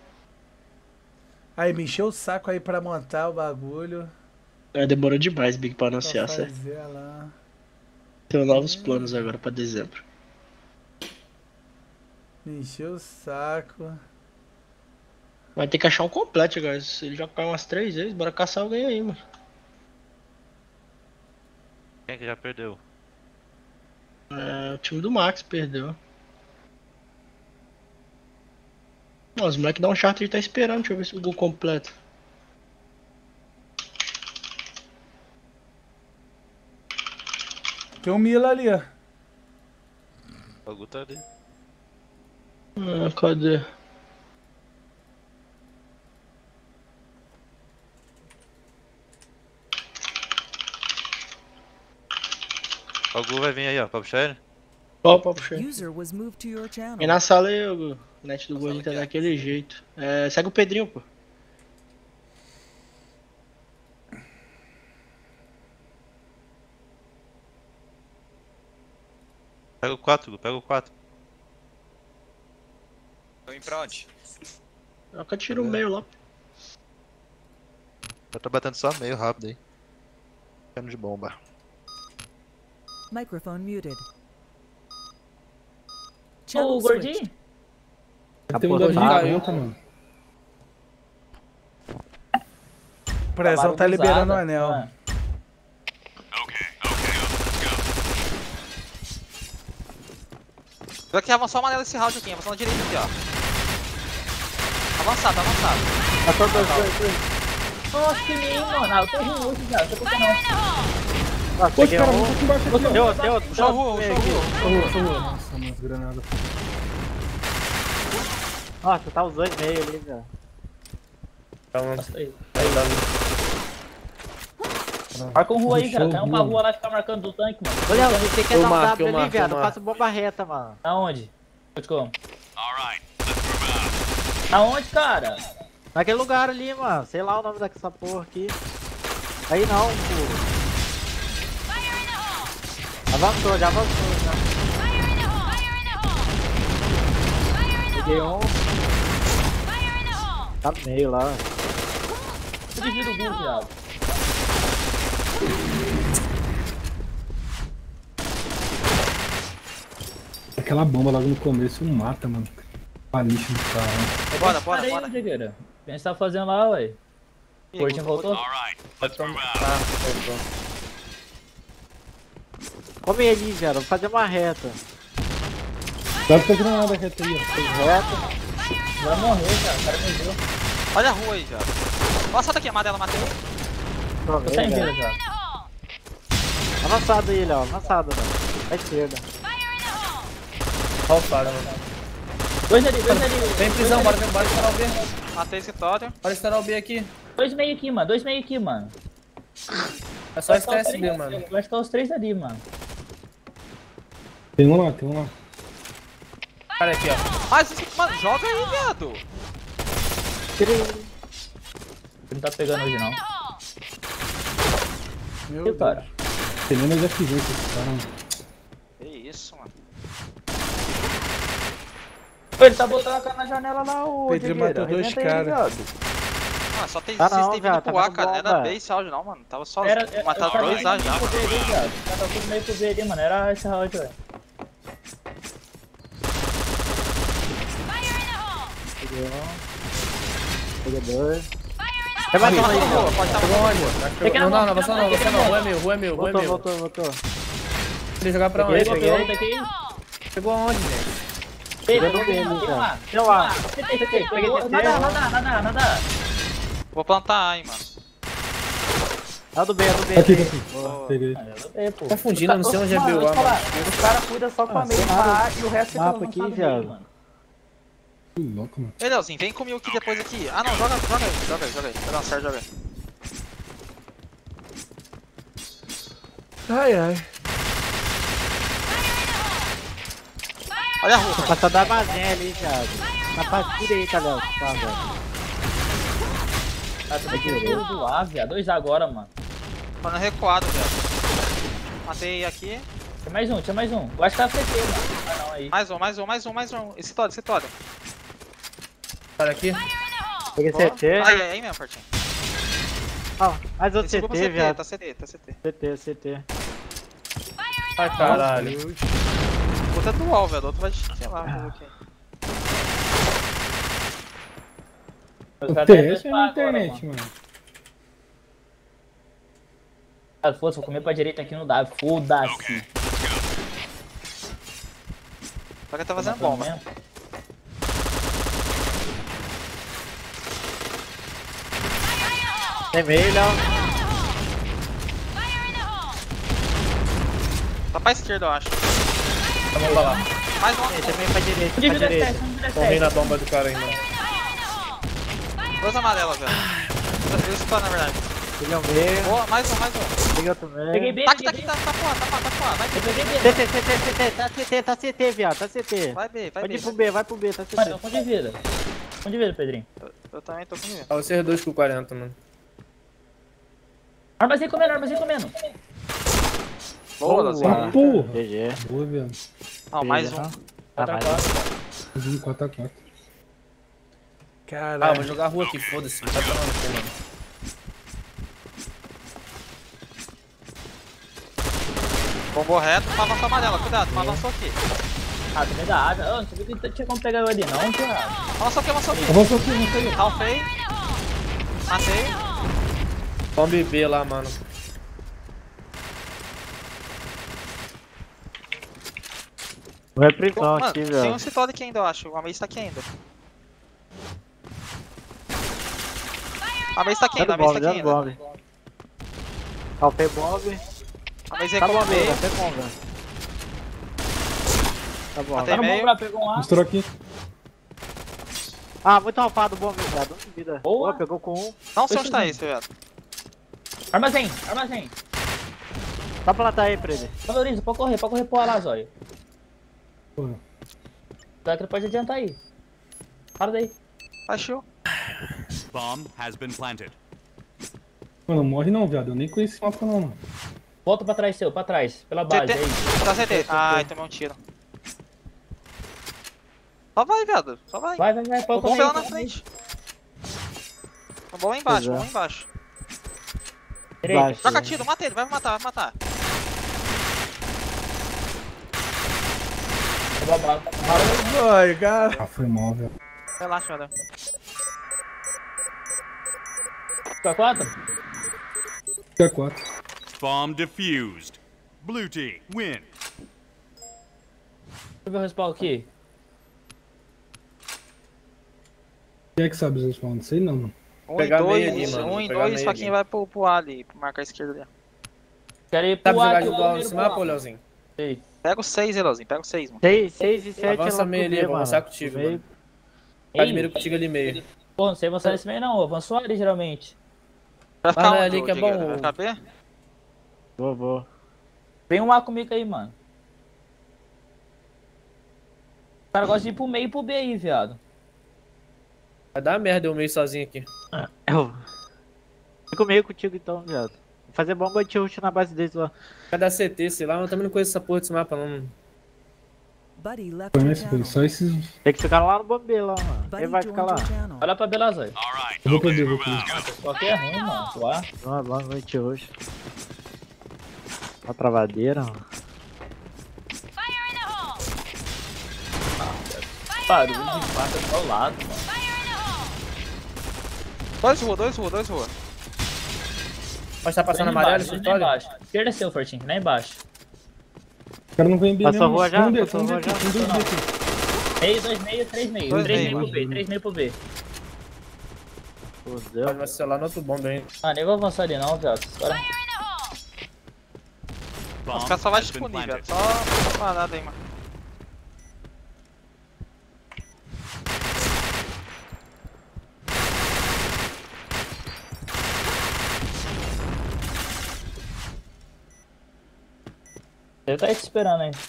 Aí, me encheu o saco aí pra montar o bagulho. É, demorou demais, Big, pra anunciar, Pra certo? fazer lá. Tenho novos planos agora pra dezembro. Me encheu o saco. Vai ter que achar um completo, agora. Se ele já caiu umas 3 vezes, bora caçar alguém aí, mano. Quem é que já perdeu? É, o time do Max perdeu. Ó, os moleques da Uncharted tá esperando, deixa eu ver se o gol completo. Tem um Mila ali, ó. O Gu tá ali. Ah, cadê? O Gu vai vir aí, ó, pra puxar ele. Ó, pra puxar. User was moved to your channel. E na sala aí, o net do Gordinho tá daquele jeito. É, segue o Pedrinho, pô. Pega o 4, Gu, pega o 4. Tô indo pra onde? Troca tiro o meio lá. Eu tô batendo só meio rápido aí. Cano de bomba. Microphone muted. Ô, Channel gordinho? switched. Tem um dano de garganta, mano. O prezão tá liberando o anel. Ah. Vai que avançou uma desse round aqui, avançando direito aqui, ó. Avançado, avançado. Nossa, que lindo, mano. Ah, eu tô ruim hoje já, não sei por que não. Poxa, cara, muito aqui embaixo aqui, ó. Deu, Puxa a rua, puxa a rua. Nossa, mano, granada. Nossa, tá os dois meio ali, velho. Marca um rua aí, cara. Show, Cai um pra rua lá e fica marcando do tanque, mano. Ô, Léo, você quer Eu dar um marco, W eu ali, marco, viado? eu Eu marco. faço bomba reta, mano. Aonde? Como? Aonde, cara? Naquele lugar ali, mano. Sei lá o nome dessa porra aqui. Aí não, pô. Avançou, já avançou, já. Peguei um. Tá no meio lá. Eu divido o gol, viado. Aquela bomba logo no começo não mata, mano. Palixo do cara. Bora, bora, Parei, bora. Digueira. O que a gente tá fazendo lá, ué? O Gordinho voltou? Come ele, velho. Vou fazer uma reta. Dá pra granada reta aí, ó. Reta. Vai morrer, cara. O cara me viu. Olha a rua aí, já. Nossa, daqui, a Madela, matei. Tô Tô sem vida já. Avançado aí, Léo. Avançado, velho. À esquerda. Faltada, mano. Dois ali. Vem prisão, bora estourar o B. Matei esse escritório. Bora estourar o B aqui. Dois meio aqui, mano. É só esquecer esse B, mano. Vai ficar os três ali, mano. Tem um lá. Olha aqui, ó. Mano, joga aí, viado. Ele não tá pegando hoje, não. Meu Deus. Cara. Tem menos FG que esse cara. Que isso, mano. Pô, ele tá botando a cara na janela lá, ô Pedro matou dois caras. Mano, só tem Tá vocês não, têm velho, vindo pro tá A, vendo cara. bom, Era velho. B esse áudio não, mano. Tava só Era, mataram dois A já, mano. Tava tudo meio pro B ali, mano. Era esse round, velho. Peguei dois. Vai mais uma aí, pô. Pode estar Não, avança não. Rua é meu. Voltou. Queria jogar pra onde? Peguei outro aqui. Chegou aonde, velho? Peguei do B ali, cara. Deu lá. Nada. Vou plantar A, hein, mano. É do B. Aqui. Peguei. Confundindo, não sei onde é B o A, mano. Os caras cuidam só com a meia A e o resto é Mapa aqui, viado. Que louco, mano. Ei, Leozinho, vem comigo aqui depois aqui. Ah, não, joga aí. Vai dar certo, joga aí. Ai, ai. Olha a rua. Tô passando da armazém ali, Thiago. Na parte direita, Léo. Tá, velho. Ah, tu vai querer doar, viado. 2 agora, mano. Tô no recuado, velho. Matei aqui. Tinha mais um, tinha mais um. Eu acho que tá CT, mano. Ah, não, aí. Mais um. Esse todo. Olha aqui. Peguei CT. Aí mesmo, Fortinho. Ó, mais outro Esse CT, viado. Tá CT. CT. Ai, caralho. Puta dual, velho. O outro vai, sei lá, fazer o quê. TS é na internet, mano. Ah, foda-se, vou comer pra direita aqui, não dá. Foda-se. Só que tá fazendo bomba. Tem meio, Léo. Tá pra esquerda, eu acho. Vamos pra lá. Mais um. Tem meio pra direita, Um de pra direita. Corri na bomba do cara aí, mano. 2 amarelas, velho. 2 só, na verdade. Peguei o meio. Boa, mais um. Peguei outro meio. Peguei B, Tá aqui, tá fora. Vai Eu peguei B. Tá CT, viado. Tá CT. Vai B. Vai pro B, tá CT. Mano, eu tô de vida. Tô de vida, Pedrinho. Eu também tô com medo. Olha vocês dois com 40, mano. Armazém comendo. Boa, Ah, porra. GG. Boa, viado. Não, mais um. 4x4. Caralho. Ah, vou jogar a rua aqui, foda-se. Tá tomando, mano. Bombou reto, uma lança amarela. Cuidado, uma lançou aqui. Ah, também dá asa. Eu não sabia que tinha como pegar eu ali, não, cara. Avançou aqui. Avançou aqui. Ralfei. Matei. Bombe B lá, mano. Vai prisão Mano, aqui, tem velho. um citado aqui ainda, eu acho. A Maze tá aqui ainda. A Maze tá aqui ainda. Alpei bomb. A Maze Tá bom, recuou meio. velho. Até bom, velho. Tá bom. Matei meio. Pegou um A. Misturou aqui. Ah, muito alfado o bomb, velho. Não vida. Boa. Pegou com um. Não sei onde tá esse, velho. Armazém. Só plantar aí, Fred. Valoriza, pode correr pro A lá, zóio. Pô. Será que ele pode adiantar aí? Para daí. Achou. Bomb has been planted. Mano, não morre não, viado. Eu nem conheci o mapa não, mano. Volta pra trás, pra trás. Pela base, CT. aí. Tá CT. Ai, tomei um tiro. Só vai, viado. Só vai. Vai, O pode bomba é lá correr. na frente. O bomba é embaixo, Direita. Troca tiro, mata ele, vai me matar. Ai, cara. Ah, foi mal, velho. Relaxa, velho. Fica 4? Fica 4. Bomb defused. Blue team, win. Deixa eu ver o respawn aqui. Quem é que sabe os respawns? Não sei não, mano. 1 e 2, 1 e 2, faquinha vai pro A ali, pro marcar a esquerda ali. Quero ir Tá pro A. jogar de igual nesse mapa, ô Leozinho? Sei. Pega o 6, Leozinho, pega o 6, mano. 6 e 7 Avança meio ali, vou avançar contigo, mano. Tá de mira contigo ali meio. Pô, não sei avançar nesse meio não, avançou ali geralmente. Vai ficar Mas onde, ali que é Digger? bom. Vai ficar B? Vou. Vem um A comigo aí, mano. O cara gosta de ir pro meio e pro B aí, viado. Vai dar merda eu meio sozinho aqui. Eu fico meio contigo então, viado. Vou fazer bomba de ult na base deles lá. Vai dar CT, sei lá, eu também não conheço essa porra desse mapa não. Buddy left your Conhece, channel. só esses. Tem que ficar lá no bombe lá, mano. Buddy Ele vai joined ficar lá. your channel. Olha pra Belazói. Eu vou perder, vou perder. Qualquer é ruim, mano. Tu A. Boa noite hoje. Uma travadeira, mano. Barulho de faca do meu lado, mano. 2 rua. Pode estar passando amarelo, esse lá vitória? embaixo. Esquerda é seu, Fortinho, lá embaixo. O cara não vem bem Passou a mesmo. rua já? Tem um D, Passou a rua já? tem dois D aqui. Meio, 2 meio, 3 meio. Dois 3 meio, meio pro B, 3 meio pro B. Fudeu. Pode vacilar no outro bomba aí. Ah, nem vou avançar ali não, viado. Os caras... Os caras só vai has te been punir, velho. planted. Só parada aí, mano. Ele tá aí te esperando aí.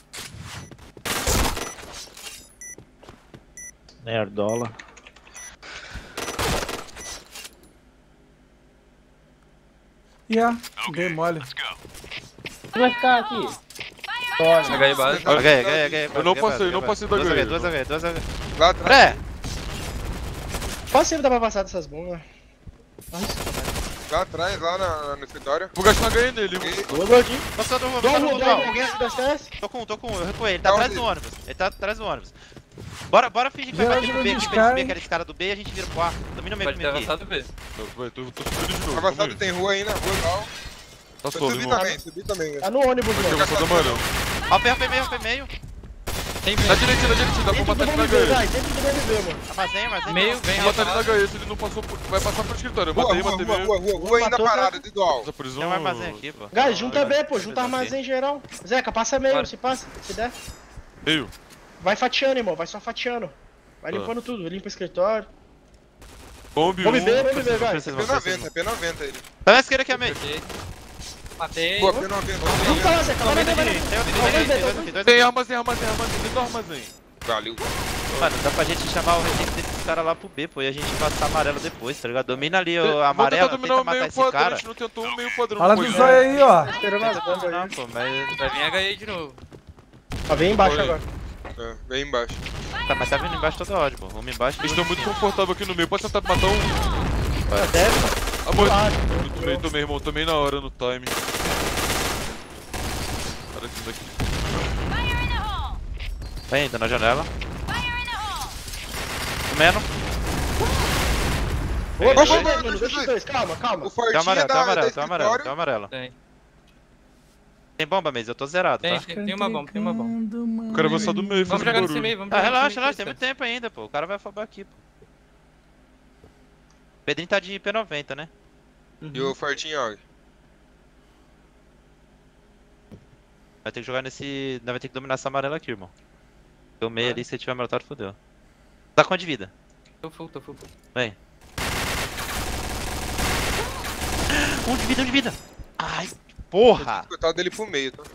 Nerdola. Dei mole. Você vai ficar aqui. HE base. Eu não passei da HE. 2 HE. Lá atrás. Qual sempre dá pra passar dessas bombas? Lá atrás, lá no escritório. Vou gastar HE nele. Boa, gordinho. Passou do rua, Tô com ele. Eu recuei. Ele tá atrás do ônibus. Bora fingir que vai bater no B aqui, pra gente aqueles caras do B e a gente vira pro A. Domina o meio comigo aqui. Tô subindo de novo. Avançado tem rua aí na rua, igual. Tá solto, irmão. Subi também. Tá no ônibus, mano. Aqui, eu vou amarelo. Ó, meio. Na direita, dá pra matar ele na HE. Dentro do BBB, mano. Armazém. Meio, vem. Vou matar ele na HE, se ele não passou, vai passar pro escritório. Eu matei meio. Rua ainda parada, individual. Tem um armazém aqui, pô. Guys, junta B, pô. Junta armazém geral. Zeca, passa meio, se passa, se der. Meio. Vai fatiando, irmão. Vai só fatiando. Vai limpando tudo. Limpa o escritório. Bombe Bombe B, guys. P90 ele. Tá na esquerda aqui, a meio. Matei. Boa, P90. Junta lá, Zeca. Vai. Tem armazém, dentro do armazém. Valeu. Mano, dá pra gente chamar o recente desses caras lá pro B, pô, e a gente passar amarelo depois, tá ligado? Domina ali o amarelo, tenta matar esse cara. A gente não tentou o meio padrão. Fala do zóio aí, ó. Esperando as bombas aí. Pô, mas... Vai vir HE de novo. Tá, vem embaixo agora. Vem embaixo. Tá, mas tá vindo embaixo toda hora, pô. Vamos embaixo. Eles estão muito confortáveis aqui no meio. Pode tentar matar um. Deve. Amor, tomei, irmão. Tomei na hora, no time. Olha aqui daqui. Vem, tá na janela. Comendo. Deixa os dois, calma. O Tem amarelo. Tem bomba, Maze, eu tô zerado, tá? Tem uma bomba. O cara vai só do meio. Vamos jogar nesse meio, vamos jogar Relaxa, tem muito tempo ainda, pô. O cara vai afobar aqui, pô. Pedrinho tá de P90, né? E o Fortinho, ó. Vai ter que jogar nesse... Vai ter que dominar essa amarela aqui, irmão. Deu meio ali, se tiver marotado, fodeu. Tá com a de vida. Tô full. Vem. Um de vida. Ai, porra! Eu tava dele pro meio, tá?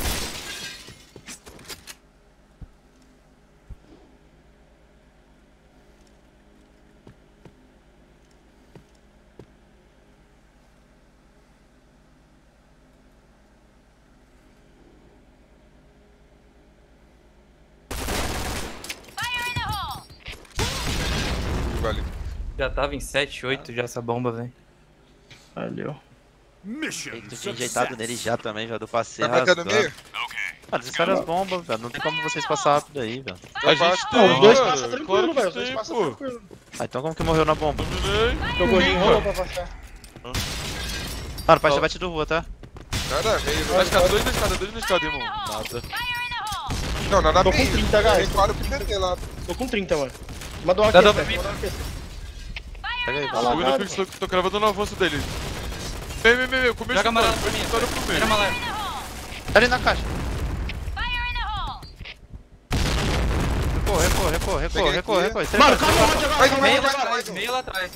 Valeu. Já tava em 7, 8 já essa bomba, velho. Valeu. Tem que enjeitado nele já também, já do passeio. Vai bater no meio? Mano, vocês fazem as bombas, velho. Não tem como vocês passar rápido aí, velho. A gente tem, os dois passam tranquilo, velho. Os dois tem, passam pô. tranquilo. Ah, então como que morreu na bomba? Teu gordinho rolou pra passar. Mano, pode bate do rua, tá? Nada, meio. Na escada, dois na escada, irmão. Nada. Não, nada Tô com 30, guys. Recuaram pro PT lá. Tô com 30, mano. Mandou uma Dá aqui, pra mim. Pega aí, Tá vai. lá. Tô indo tô cravando no avanço dele. Meio, começo Joga amarelo pra mim. história pro meio. Tira amarelo. Tá ali na caixa. Recua. Mano, calma, onde agora? Meio lá atrás.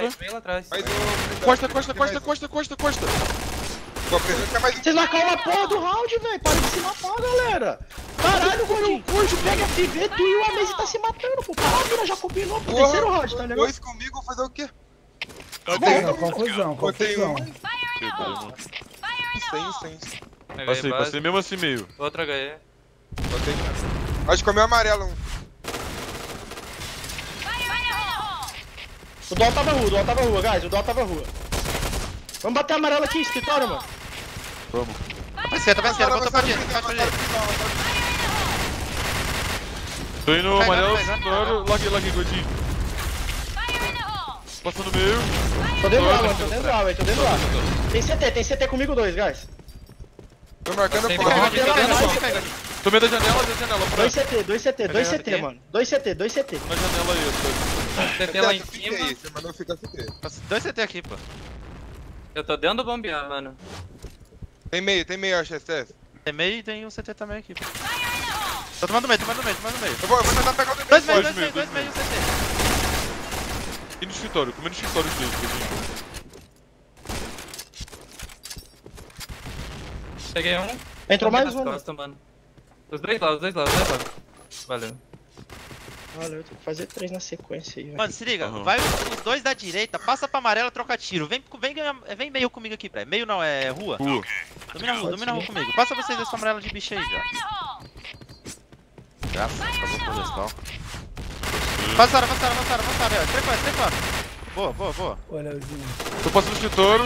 Costa. Vou apresentar mais um. Vocês marcaram uma porra do round, velho. Para de se matar, galera. Caralho, gordinho. Hoje pega FV, tu e o Amaze tá se matando, pô. Caralho, já combinou pro terceiro round, tá ligado? Dois comigo, vou fazer o quê? Confusão. Sem. Passei mesmo assim meio. Outra HE. Botei. Acho que comeu amarelo um. O Dol tava rua, guys. O Dol tava rua. Vamos bater amarelo aqui, escritório, mano. Vamos. Tá pra esquerda, volta pra direita, Tô indo no amarelo, larguei, gordinho. Passando no meio. Tô dentro do A, tô dentro do A. Tem CT comigo dois, guys. Tô marcando Tem fora. Tomei da janela. 2 CT, mano. 2 CT. Na janela aí, CT lá em cima. Você mandou ficar CT. 2 CT aqui, pô. Eu tô dentro do bombear, mano. Tem meio, acho, SS. Tem meio e tem um CT também aqui, pô. Tô tomando meio. Eu vou tentar pegar o do Dois meio. meio, um CT. E no escritório, comendo no escritório os dois, gordinho. Peguei um. Entrou mais um. Mano. Os dois lados, os dois lados. Valeu. Valeu, tem que fazer 3 na sequência aí, velho. Mano, se liga, vai os dois da direita, passa pra amarela, troca tiro. Vem meio comigo aqui, velho. Meio não, é rua. Domina a rua comigo. Passa vocês essa amarela de bicho aí já. Graças, acabou o florestal. Passaram. Trepa. Boa. Olha, Leozinho. Tô passando o Chitoro.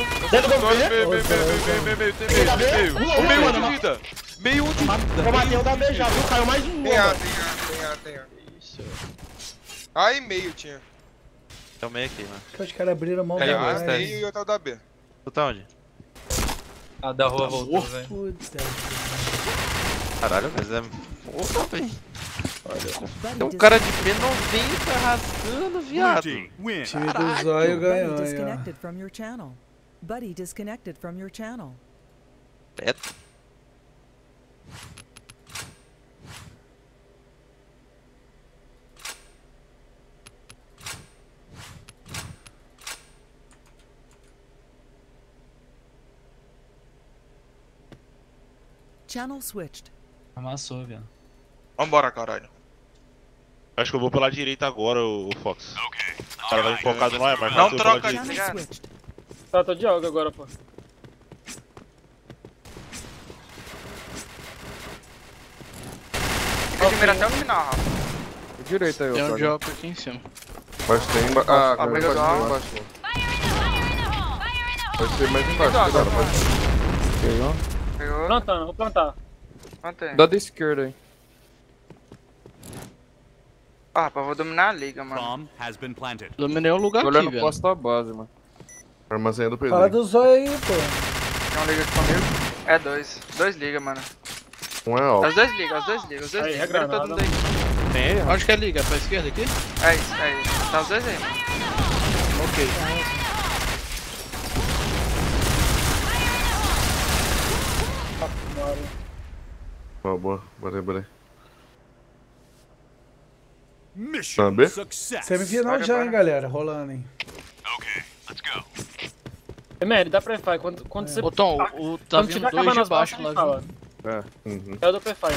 Meio um de vida. Eu matei o da B já, viu? Caiu mais um. Tem A. Isso. A e meio tinha. Tem um meio aqui, mano. Que os caras abriram mão Tem da A, base. meio e outro da B. Tu tá onde? Ah, da rua voltou, velho. Puta. Caralho, mas é... Porra, velho. Tem um cara de P90 rasgando, viado. Time do Zóio ganhou, Buddy hein, disconnected from your channel. Buddy disconnected from your channel. Teto. Channel switched. Amassou, viado. Vambora, caralho. Acho que eu vou pela direita agora, o Fox. O cara vai focado lá, mas Não eu vou troca, pela tá direita. ligado? Tá, tô de alga agora, pô. Fica de mira até o final, Rafa. Direita aí, Tem um Otávio. drop aqui em cima. Mas tem embaixo. Ah, cara, pega pode do ter alto. embaixo. Pode ter mais embaixo, cuidado, pode. Pegou? Pegou? Plantando, vou plantar. Mantém. Dá da esquerda aí. Ah, rapaz, vou dominar a liga, mano. Dominei um lugar Tô aqui, olhando o velho. posto da base, mano. Armazém do Pedro. Fala do Zóio aí, pô. Tem um liga aqui comigo? É 2. 2 liga, mano. Um é alto. Os dois liga. Aí, é Pega todo granada. mundo aí. Tem ele? Onde que é liga? Pra esquerda aqui? É isso, aí. Tá os dois aí. Ok. Boa, boa. Bora. Mission Tá B? success. Semifinal já, hein, galera. Rolando, hein. Mary, dá pré-fire. Quando você... Ô, Tom, tá Quando vindo tiver 2 acabando de as baixo baixas, lá, fala. viu? É. Uhum. É o do pré-fire.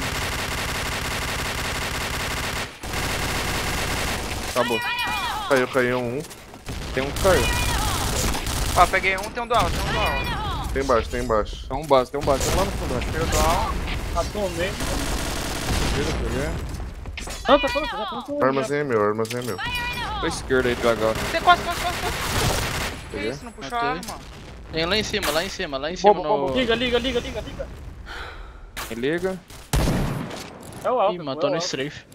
Acabou. Caiu um. Tem um que caiu. Ó, peguei um, tem um dual. Tem embaixo. Tem um base. Tem um lá no fundo, acho. Peguei o dual. Atomei. Peguei. Não, tá pronto, já pronto. Armazém é meu. Pra esquerda aí, devagar. Tem quase. Que Peguei. isso? Não puxou a arma. Tem lá em cima Bomba. no... Liga. Me liga. É o alto. Ih, matou no strafe.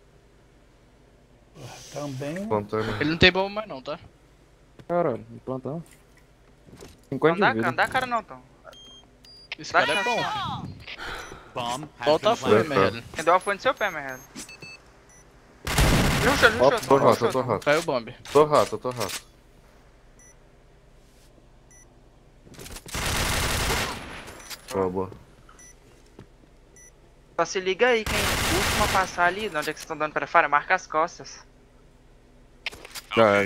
Também. Plantando. Ele não tem bomba mais não, tá? Caralho, me plantar. Não 50 dá, de vida. não dá cara não, Tom. Esse Dá cara é chance. bom. Volta a folha, merda. Quem deu a foi no seu pé, merda. Justo, Tô rato. Caiu o bomb. Tô rato. Boa. Só se liga aí, quem última passar ali, de onde é que vocês estão dando pra fora, marca as costas. Já.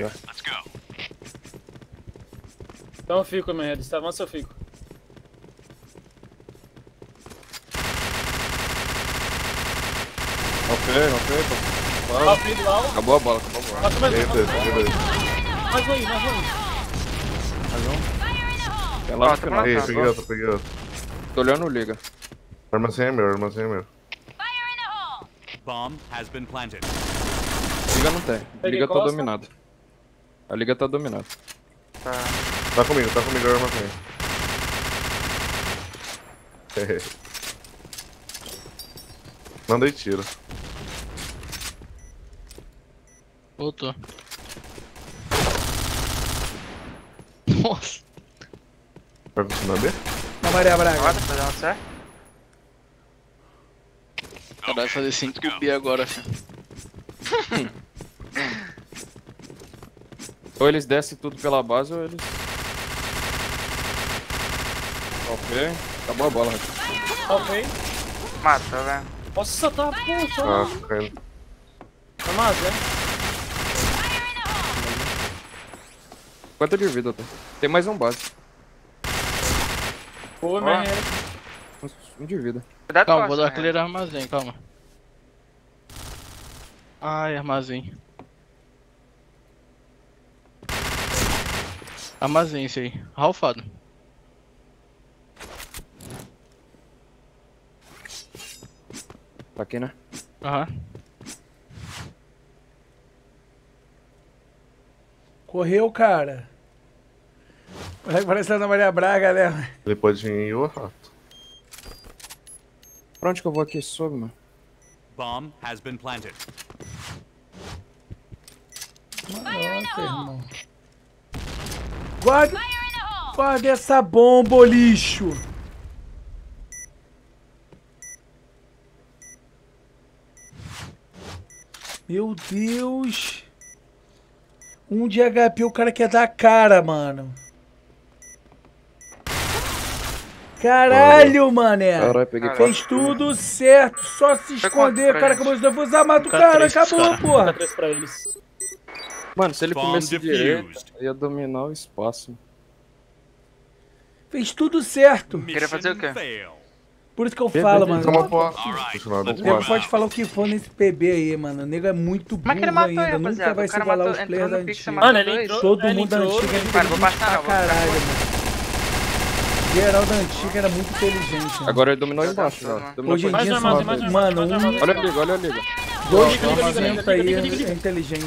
Então eu fico, merda. Se avança, eu fico. Ok. Rápido lá. Acabou a bola. Mata mais um. Beleza. Mais um aí. Mais um. Tem lá no final. Aí, peguei outro. Tô olhando o liga. Armazém é meu. Bomb has been planted. Liga não tem. A liga tá dominada. A liga tá dominada. Tá comigo o armazém. Mandei tiro. Voltou. Nossa. Vai continuar B? Na Maria Braga. Tá dando certo? Cara, vai fazer 5 B agora, filho. Ou eles descem tudo pela base ou eles... Ok. Acabou a bola, Rafa. Ok. Mata, velho. Nossa, tá puxa. Caindo. Tá mais, né? Quanto de vida, tá? Tem mais um base. Boa, merda. 1 de vida. Calma, vou dar clear armazém, calma. Ai, armazém. Armazém esse aí. Ralfado. Tá aqui, né? Aham. Correu, cara. Vai parecer a Ana Maria Braga, né? Ele pode ir em o rato. Pra onde que eu vou aqui? Sobe, mano. Bomb has been planted. Nossa, irmão. Guarda essa bomba, ô lixo. Meu Deus. 1 de HP, o cara quer dar a cara, mano. Caralho, mané. Caralho, peguei Fez tudo certo. Só se esconder. O cara acabou de defusar, mata o cara. Acabou, porra. Mano, se ele Bomb comesse direito, defused. ia dominar o espaço. Fez tudo certo. Queria fazer o quê? Por isso que eu falo, mano. Alright. Pode falar o que for nesse PB aí, mano. O nego é muito burro que ele matou ainda. aí, Nunca rapaziada? vai O se cara igualar matou- aos players da entrou no pixel, antiga. matou Mano, ele dois. entrou- Todo ele mundo da entrou- antiga é Cara, vou inteligente passar, pra vou caralho, mano. Geral da antiga era muito inteligente, mano. Agora ele dominou embaixo, já. Dominou Hoje em por dia cima. são, mano, Olha a liga, olha a liga. 2% aí é inteligente.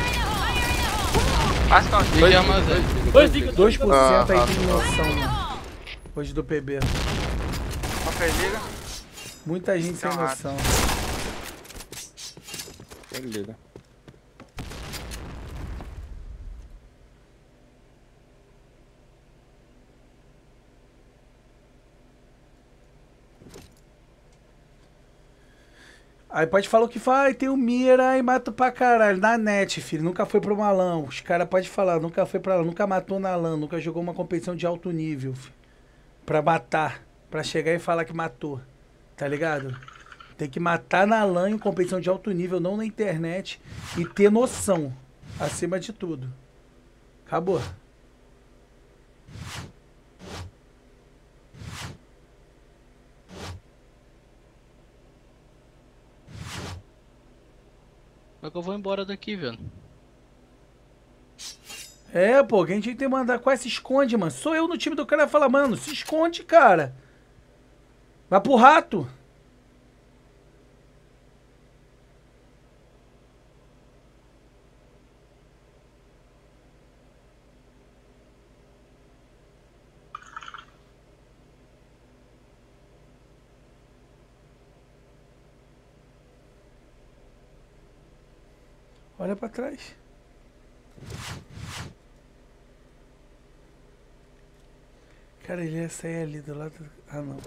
Passa com Dois de armazém. 2% aí Ah, tem noção, mano. Hoje do PB. Ok, liga. Muita gente sem Então, noção. Ele liga. Aí pode falar o que fala, tem o Mira e mata pra caralho. Na net, filho, nunca foi pro malão. Os caras podem falar, nunca foi pra lá, nunca matou na LAN, nunca jogou uma competição de alto nível, filho, pra matar, pra chegar e falar que matou, tá ligado? Tem que matar na LAN em competição de alto nível, não na internet, e ter noção, acima de tudo. Acabou. Como é que eu vou embora daqui, velho? É, pô, quem tinha que mandar quase se esconde, mano. Sou eu no time do cara fala, mano, se esconde, cara. Vai pro rato. Olha pra trás. Cara, ele ia sair ali do lado... Ah, não.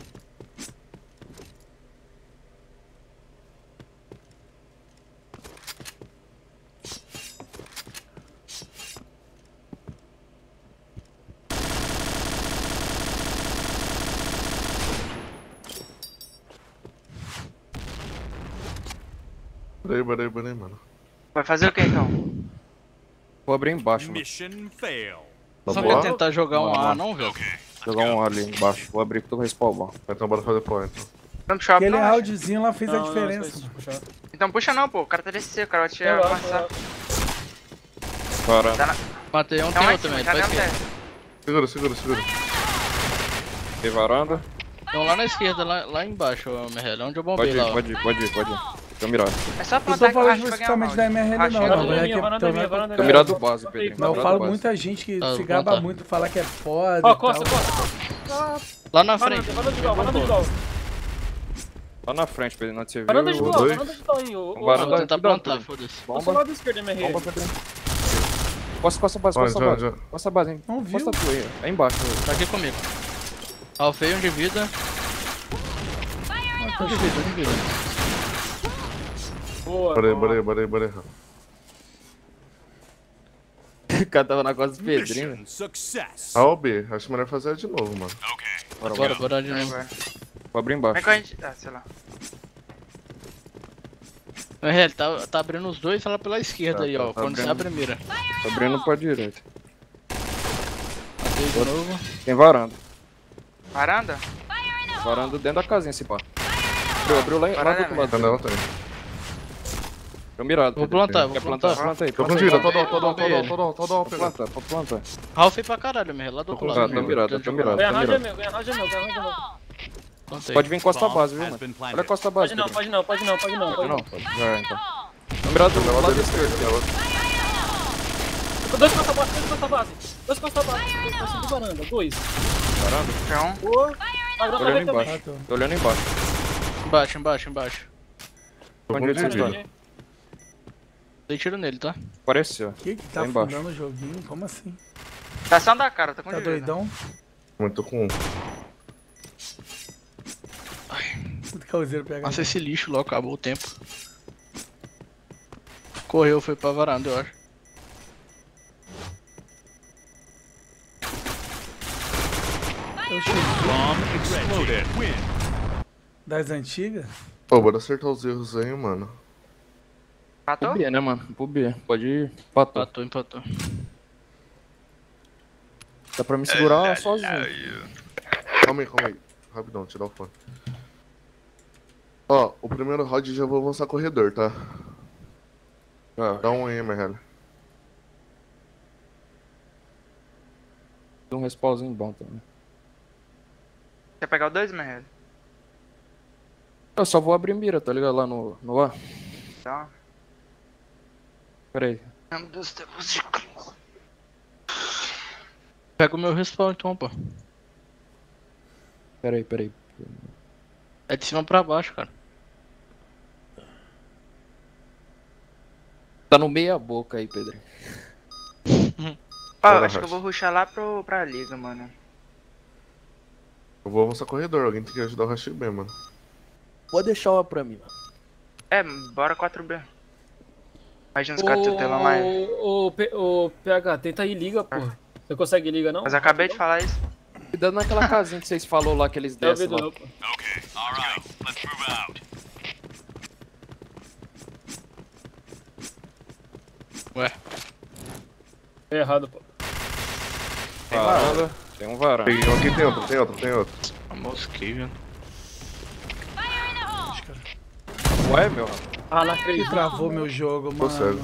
Peraí, mano. Vai fazer o que então? Vou abrir embaixo, mano. Mission fail. Só quer tentar jogar um A, não, velho? Jogar um A ali embaixo. Vou abrir que tu vai respawnar. Então bora fazer point. Vamos shopping, Aquele não, acho. roundzinho lá fez a diferença. mano. Então puxa não, pô. O cara tá descer, o cara vai te avançar. Para. Tá na... Matei um, Então tem lá em outro cima, também, já pra deu esquerda. Segura. Tem varanda. Então lá na esquerda, lá embaixo, Merrell, onde eu bombei lá. ó. Pode ir. Tô mirado. É só Eu tô plantar que eu falando acho que vai ganhar especificamente da MRL não, Varanda mano. É que Tô mirado do base, Pedrinho. Mas eu Mirado falo do base. muita gente que Tá, se vou gaba plantar. muito, falar que é foda Ó, e costa. tal. Lá na frente. Varanda de gol. Lá na frente, Pedrinho. Onde você viu? Varanda de o gol, dois. varanda de gol, hein. Varanda. Vou tentar Cuidado, plantar, Pedrinho. foda-se. Passa o lado esquerdo, MR. Bomba, Pedrinho. Costa a base, Onde, costa a base. onde? Costa a base, hein. Não viu? Costa a tua aí. É embaixo. Tá aqui comigo. Alfei um de vida. Um de vida. Boa. Bora. O cara tava na costa do Pedrinho. Mission success. A ou B? Acho melhor fazer de novo, mano. Bora de novo. Vou abrir Como é embaixo. que a gente... Ah, sei lá. Merrell, tá abrindo os dois lá pela esquerda aí, ó. tá Quando você abrindo. abre, mira. Tô abrindo pra direita. Matei de novo. Tem varanda. Varanda? Varanda dentro da casinha, esse pá. Abriu lá do outro lado. Janela tem. Tô mirado. Vou plantar, Quer vou plantar? plantar. Planta aí. Tô com vida, tô. Pode plantar. Ralph pra caralho, meu. Lá do outro lado. Tô mirado. Ganha round é meu, ganha round é meu, ganha round é meu. Plantei. Pode vir costa base, viu, mano? Olha a costa base. Pode não. Já é, então. Tô mirado do lado esquerdo. Dois costa base. Dois costa base do varanda, dois. Varanda? Boa. Tô olhando embaixo. Tô olhando embaixo. Embaixo. Onde ele está? Dei tiro nele, tá? Apareceu. O que tá embaixo. afundando o joguinho? Como assim? Tá só da cara, tá com Tá doidão? Muito com um. Muito causeiro pegar. Nossa, esse lixo logo acabou o tempo. Correu, foi pra varanda, eu acho. Das antigas? Pô, bora acertar os erros aí, mano. Empatou? Pro B, né, mano? Pro B. Pode ir. Empatou. Dá pra me segurar sozinho. Calma aí. Rapidão, tirar o fone. Ó, o primeiro round já vou avançar corredor, tá? Dá um aí, velho. Um respawnzinho bom também. Quer pegar o 2, meu? Eu só vou abrir mira, tá ligado? Lá no A. Tá. Pera aí. Meu Deus do céu. Pega o meu respawn então, pô. Pera aí. É de cima pra baixo, cara. Tá no meia boca aí, Pedro. Ó, acho que eu vou rushar lá pra liga, mano. Eu vou avançar corredor, alguém tem que ajudar o rush B, mano. Pode deixar uma pra mim, mano. É, bora 4B. Imagina os caras tutelando lá. Ô, PH, tenta ir liga, pô. Você consegue liga, não? Mas eu acabei de falar isso. Cuidado naquela casinha que vocês falou lá que eles descem lá. Okay, alright, let's move out. Ué. É errado, pô. Tem varanda. Tem um varanda. Tem um aqui, tem outro. Mosquei, velho. Ué, meu? Ah, não acredito. Que travou meu jogo, Tô mano. cego.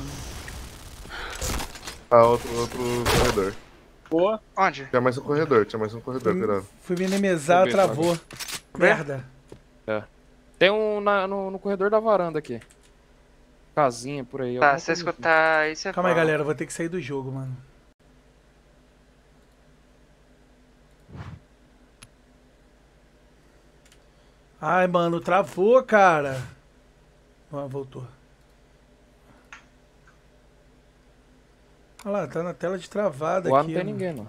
Ah, outro corredor. Boa. Onde? Tinha mais um corredor, cuidado. Fui minimizar, travou. Merda. É. Tem um no corredor da varanda aqui. Casinha por aí. Tá, se você escutar aí, você Calma aí, galera, eu vou ter que sair do jogo, mano. Ai, mano, travou, cara. Ah, voltou. Olha lá, tá na tela de travada Lá aqui. não tem ninguém, não.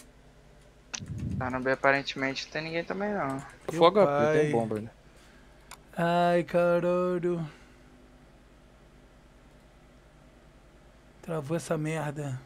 Tá no B aparentemente não tem ninguém também não. Fogo HP, tem bomba ainda. Ai, caralho. Travou essa merda.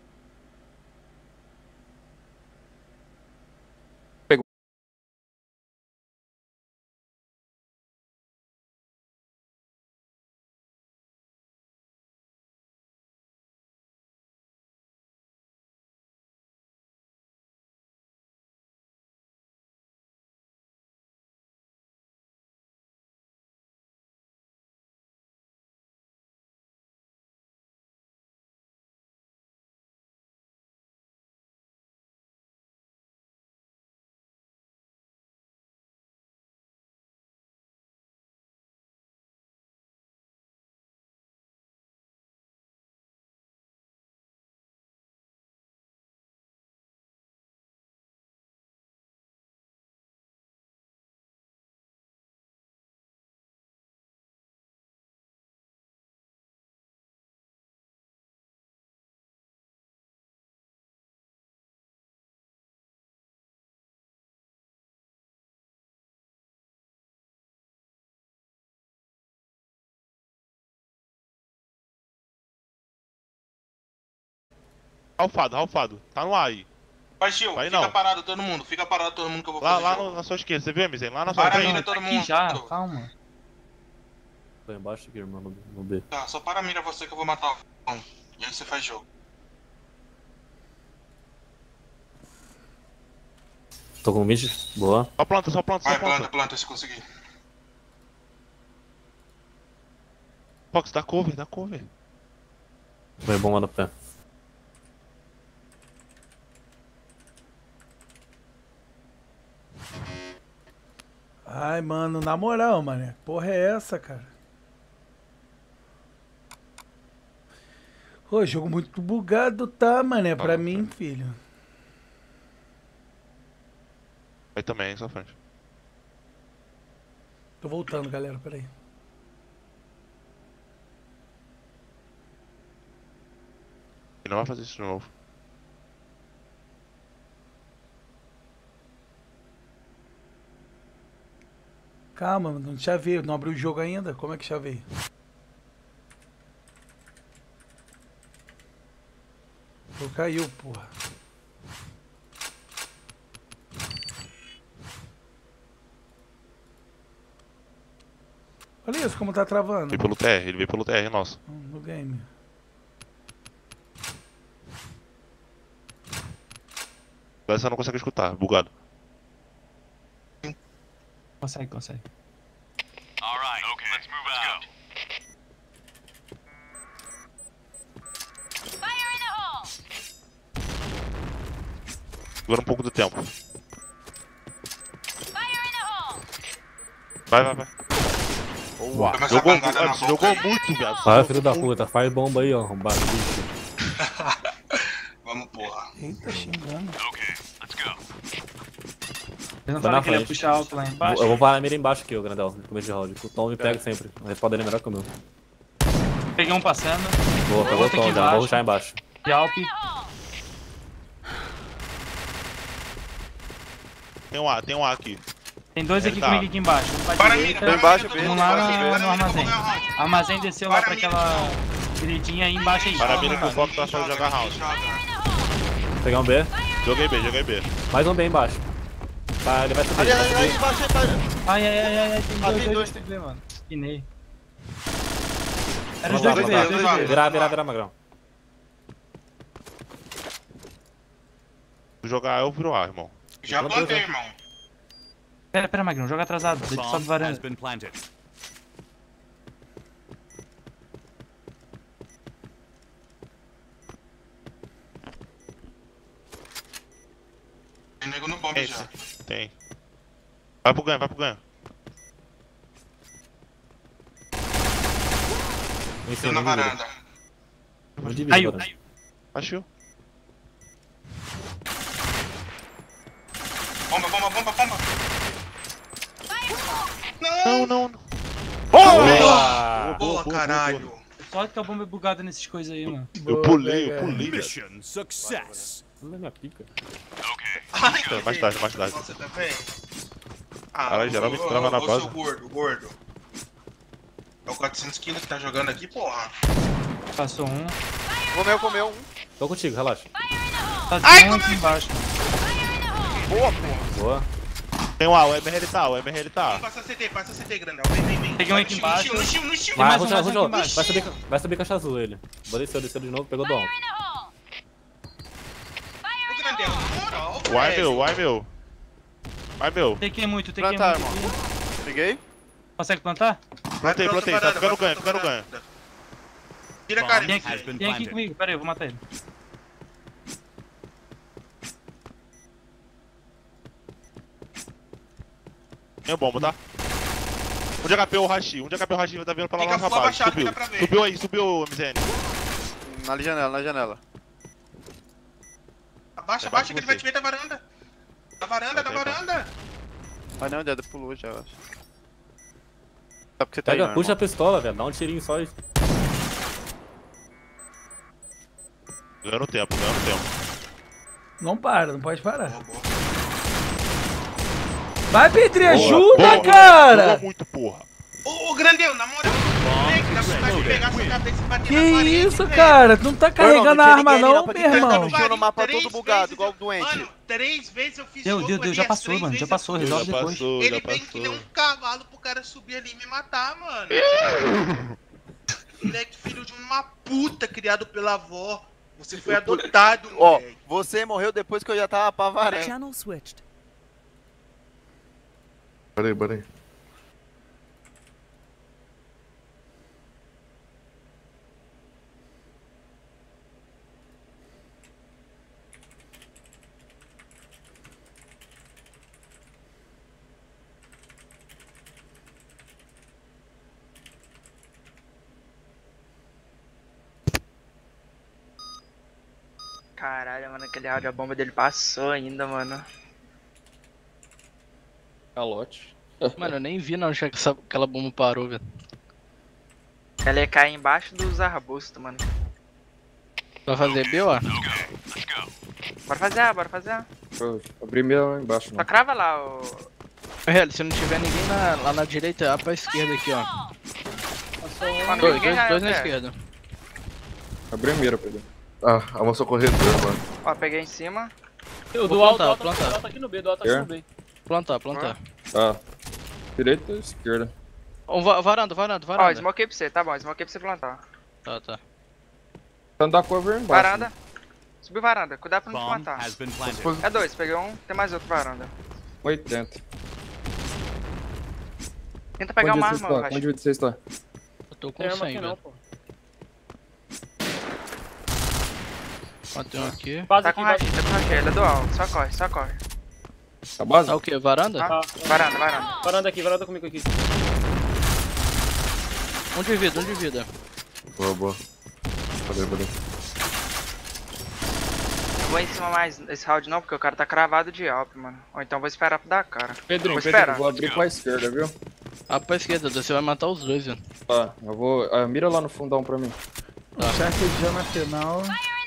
Ralfado. Tá no ar aí. Baixinho, Vai fica não. parado todo mundo que eu vou Lá, fazer lá jogo. na sua esquerda, você viu, Mizen? Lá na sua Para a frente. mira todo mundo. Calma. Tô embaixo aqui, irmão, no B. Tá, só para a mira você que eu vou matar um. E aí você faz jogo. Tô com 20. Boa. Só planta, só planta, só Vai, planta. planta se conseguir. Fox, dá cover. Foi bomba no pé. Ai, mano, na moral, mano. Porra é essa, cara? Pô, jogo muito bugado, tá, mané? Pra mim, filho. Aí também, só frente. Tô voltando, galera, peraí. E não vai fazer isso de novo. Calma, mano, não chavei, não abriu o jogo ainda? Como é que chavei? Pô, caiu, porra. Olha isso como tá travando. Veio pelo TR, ele veio pelo TR, nossa. No game. Agora você não consegue escutar, bugado. Consegue. Alright, okay, let's move out. Segura um pouco do tempo. Vai. Boa. Jogou muito, viado. Vai, filho da puta, faz bomba aí, ó, arrombado. Vamos, porra. Eita, xingando. Okay, let's go. Eu não Vai falei na que ele ia frente. puxar alto lá embaixo? Eu vou parar a mira embaixo aqui, ô Grandel, no começo de round. O Tom me pega sempre. O respawn dele é melhor que o meu. Peguei um passando. Boa, pegou o Tom, já vou rushar embaixo. De Alp. Tem um A aqui. Tem dois aqui Ele tá. comigo aqui embaixo. Um pra Para direita, mim, embaixo, um lá no armazém. Armazém desceu lá pra aquela direitinha aí embaixo aí. Para a mira que o Fox tá só jogar round. Pegar um B. Joguei B. Mais um B embaixo. Tá, ele vai subir. Ali, vai subir. embaixo, Ai, tem dois B, mano. Pinei. Era os dois B. Virar, Magrão. Se jogar eu viro A, irmão. Já plantei, irmão. Pera, Magrão, joga atrasado. Deixa só do Bomb has varanda. been planted. Tem nego no bomb já. Tem. Vai pro ganho. Tô na varanda. Caiu. Achou. Bomba. Não. Boa, caralho. Só que a bomba é bugada nessas coisas aí, mano. Eu pulei. Mission success. Não é minha pica. Okay. Mais tarde. Você também? Caralho, geralmente trava na base. Seu gordo. É o 400 kg que tá jogando aqui, porra. Passou um. Comeu um. Tô contigo, relaxa. Tá Ai, um aqui embaixo. Boa, porra. Boa. Tem um A, o MRL tá. Passa CT, grandão. Vem. Peguei um aqui embaixo. No estilo. Vai, mais um rushou. aqui embaixo. Vai subir caixa azul ele. Desceu de novo, pegou do ombro. O grandão, na moral. Vai, meu. Tequei muito. Plantar, irmão. Peguei. Consegue plantar? Plantei. Tá ficando ganho. Tira a cara. Tem aqui comigo. Pera aí, eu vou matar ele. Tem o bomba, tá? Um de HP o Hashi vai tá vindo pra lá Fica na full base. abaixado, que dá pra ver. Subiu o MZN. Na janela. Abaixa que ele vai te ver da varanda. Da varanda. Ah não, o Dedo pulou já, eu acho. Sabe que você tá aí, Pega, não, puxa a irmão? pistola, velho. Dá um tirinho só e. Ganhando tempo. Não pode parar. Vai, Petri, ajuda, cara! Jogou muito, porra. Ô, grandão, na moral. Moleque, dá vontade de pegar sua cabeça e bater Que na parede, isso, velho. cara? Tu não tá carregando a arma não, meu irmão? No chão, no mapa todo bugado, igual o doente. Mano, 3 vezes eu fiz Deu, ali, já as passou, 3 mano. Já vezes passou, eu fiz. resolve depois. Ele vem que nem um cavalo pro cara subir ali e me matar, mano. Moleque, filho de uma puta criado pela avó. Você foi adotado, Ó, moleque. você morreu depois que eu já tava pra varanda. Channel switched. Bora aí. Caralho, mano, aquele round a bomba dele passou ainda, mano. Calote. Mano, eu nem vi não onde aquela bomba parou, velho. Ela ia cair embaixo dos arbustos, mano. Vai fazer B, ó? Bora fazer A, bora fazer A. Abri meio lá embaixo, Só mano. crava lá, ô. Real, se não tiver ninguém lá na direita, A pra esquerda aqui, ó. Mano, Dois ninguém já na é. esquerda. Abri a mira, Pedro. Ah, avançou o corredor, mano. Ó, peguei em cima. O Vou dual plantar, tá plantar. aqui no B, dual tá aqui no B. Plantar. Tá. Direita ou esquerda? Ó, varanda. Ó, smokei pra você, tá bom, smokei pra você plantar. Tá. Tá da cover embaixo. Varanda. Subiu varanda, cuidado pra não te Bomb matar. has been planted. É 2, peguei um, tem mais outro varanda. 80. Tenta pegar uma Onde você arma, está? Onde você está? Eu tô com Tem arma 100, aqui não, velho. pô. Matei um aqui. Tá com rachê, ele é dual. Só corre. A base? Tá o quê? Varanda? Tá. Varanda. Varanda aqui, varanda comigo aqui. Um de vida. Boa. Valeu. Não vou em cima mais esse round não, porque o cara tá cravado de Alp, mano. Ou então vou esperar pra dar cara. Pedrinho, vou esperar. vou abrir pra esquerda, viu? A pra esquerda, você vai matar os dois, velho. Tá, eu vou... mira lá no fundão pra mim. Tá. Chefe já na final.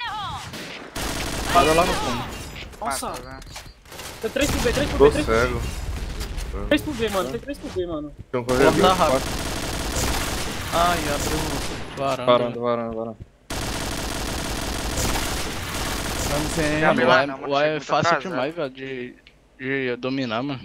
Mira lá no fundo. Nossa. Mata, velho. Tem 3 pro B, 3 pro Tô B, 3 cego. pro B, mano. Tem 3 pro B, mano. Tem um corredor. Plantar rápido. Ai, abriu varanda. Varanda. Vamos sem. Já abriu lá, O não, mano, A chega é muito fácil atrasado. demais, velho, de dominar, mano.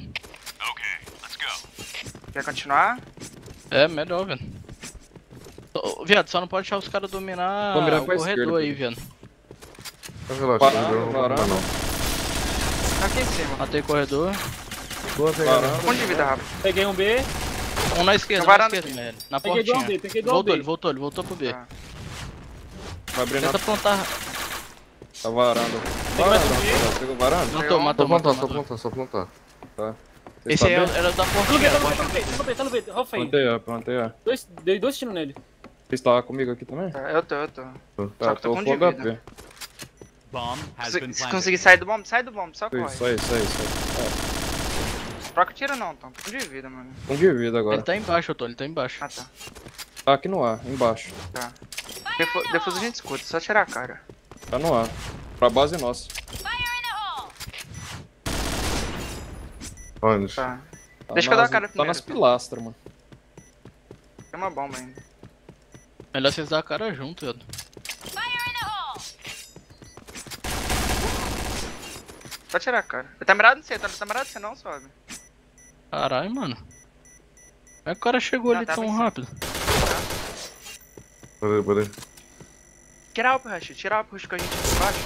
Quer continuar? É, melhor, velho. Viado, só não pode deixar os caras dominar Vou mirar o pra corredor esquerda, aí, viado. Relaxa, eu não vou Varanda. não. Tá aqui em cima. Matei corredor. Boa pegada. Um de vida, rápido. Peguei um B. Um na esquerda, Tem varanda velho. Na Peguei dual portinha. B, peguei dual B. Ele voltou pro B. Tá. Vai abrir na... Tenta plantar. Tá varanda. Pegou varanda? Matou. Só plantar. Tá. Esse aí era da portinha. Tá no B, Rafa aí. Plantei, ó. Dei 2 tiros nele. Você está comigo aqui também? Tá, eu tô. Tá, Só que tô tô com com de vida. HP. Bomb has been Se planted. conseguir sair do bomb, só corre. Isso aí. Troca tiro não, Tom. Tô com de vida, mano. Um de vida agora. Ele tá embaixo, Tô, ele tá embaixo. Ah, tá. Tá aqui no ar, embaixo. Tá. Depois a gente escuta, só tirar a cara. Tá no ar. Pra base nossa. Onde? Tá. Deixa que eu dar a cara Tá primeiro. nas pilastras, mano. Tem uma bomba ainda. Melhor vocês dar a cara junto, velho. Só tirar a cara. Ele tá mirado em você, tá mirado em você não, sobe. Caralho, mano. Como é que o cara chegou ali tá tão pensando. rápido? Peraí. Tira o rush com a gente aqui embaixo.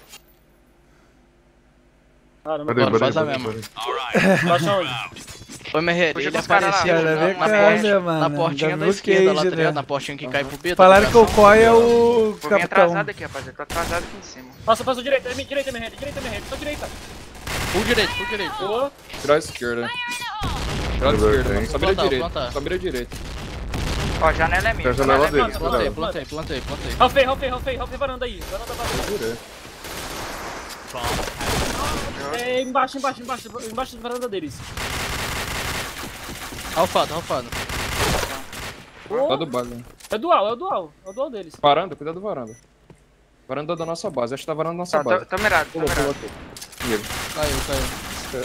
Caramba, Peraí. faz a mesma. baixa onde? Ô, Merreiro, Puxa ele pros caras lá. apareceu Cara, vem na cá, porta, né, mano? na portinha Já da viu o esquerda lá, cage, tá ligado? né? Na portinha que cai pro B, tá Falaram que ligado? o Koi é o Vou vir capitão. atrasado aqui, rapaziada. Tô atrasado aqui em cima. Passa direita, direita, minha rede, só direita. Full direito. Boa. Tirar a esquerda. Tirar a esquerda, mano. Sobe a Plantar, direita. plantar. Sobe a direita. Ó, janela é minha. Tem a janela dele. Plantei. Ralfei, varanda aí. Varanda. É embaixo da varanda deles. Ralfado. Tá do base, né? É dual deles. Varanda, cuidado do varanda. Varanda da nossa base. Acho que tá varanda da nossa base. Tô mirado. Caiu.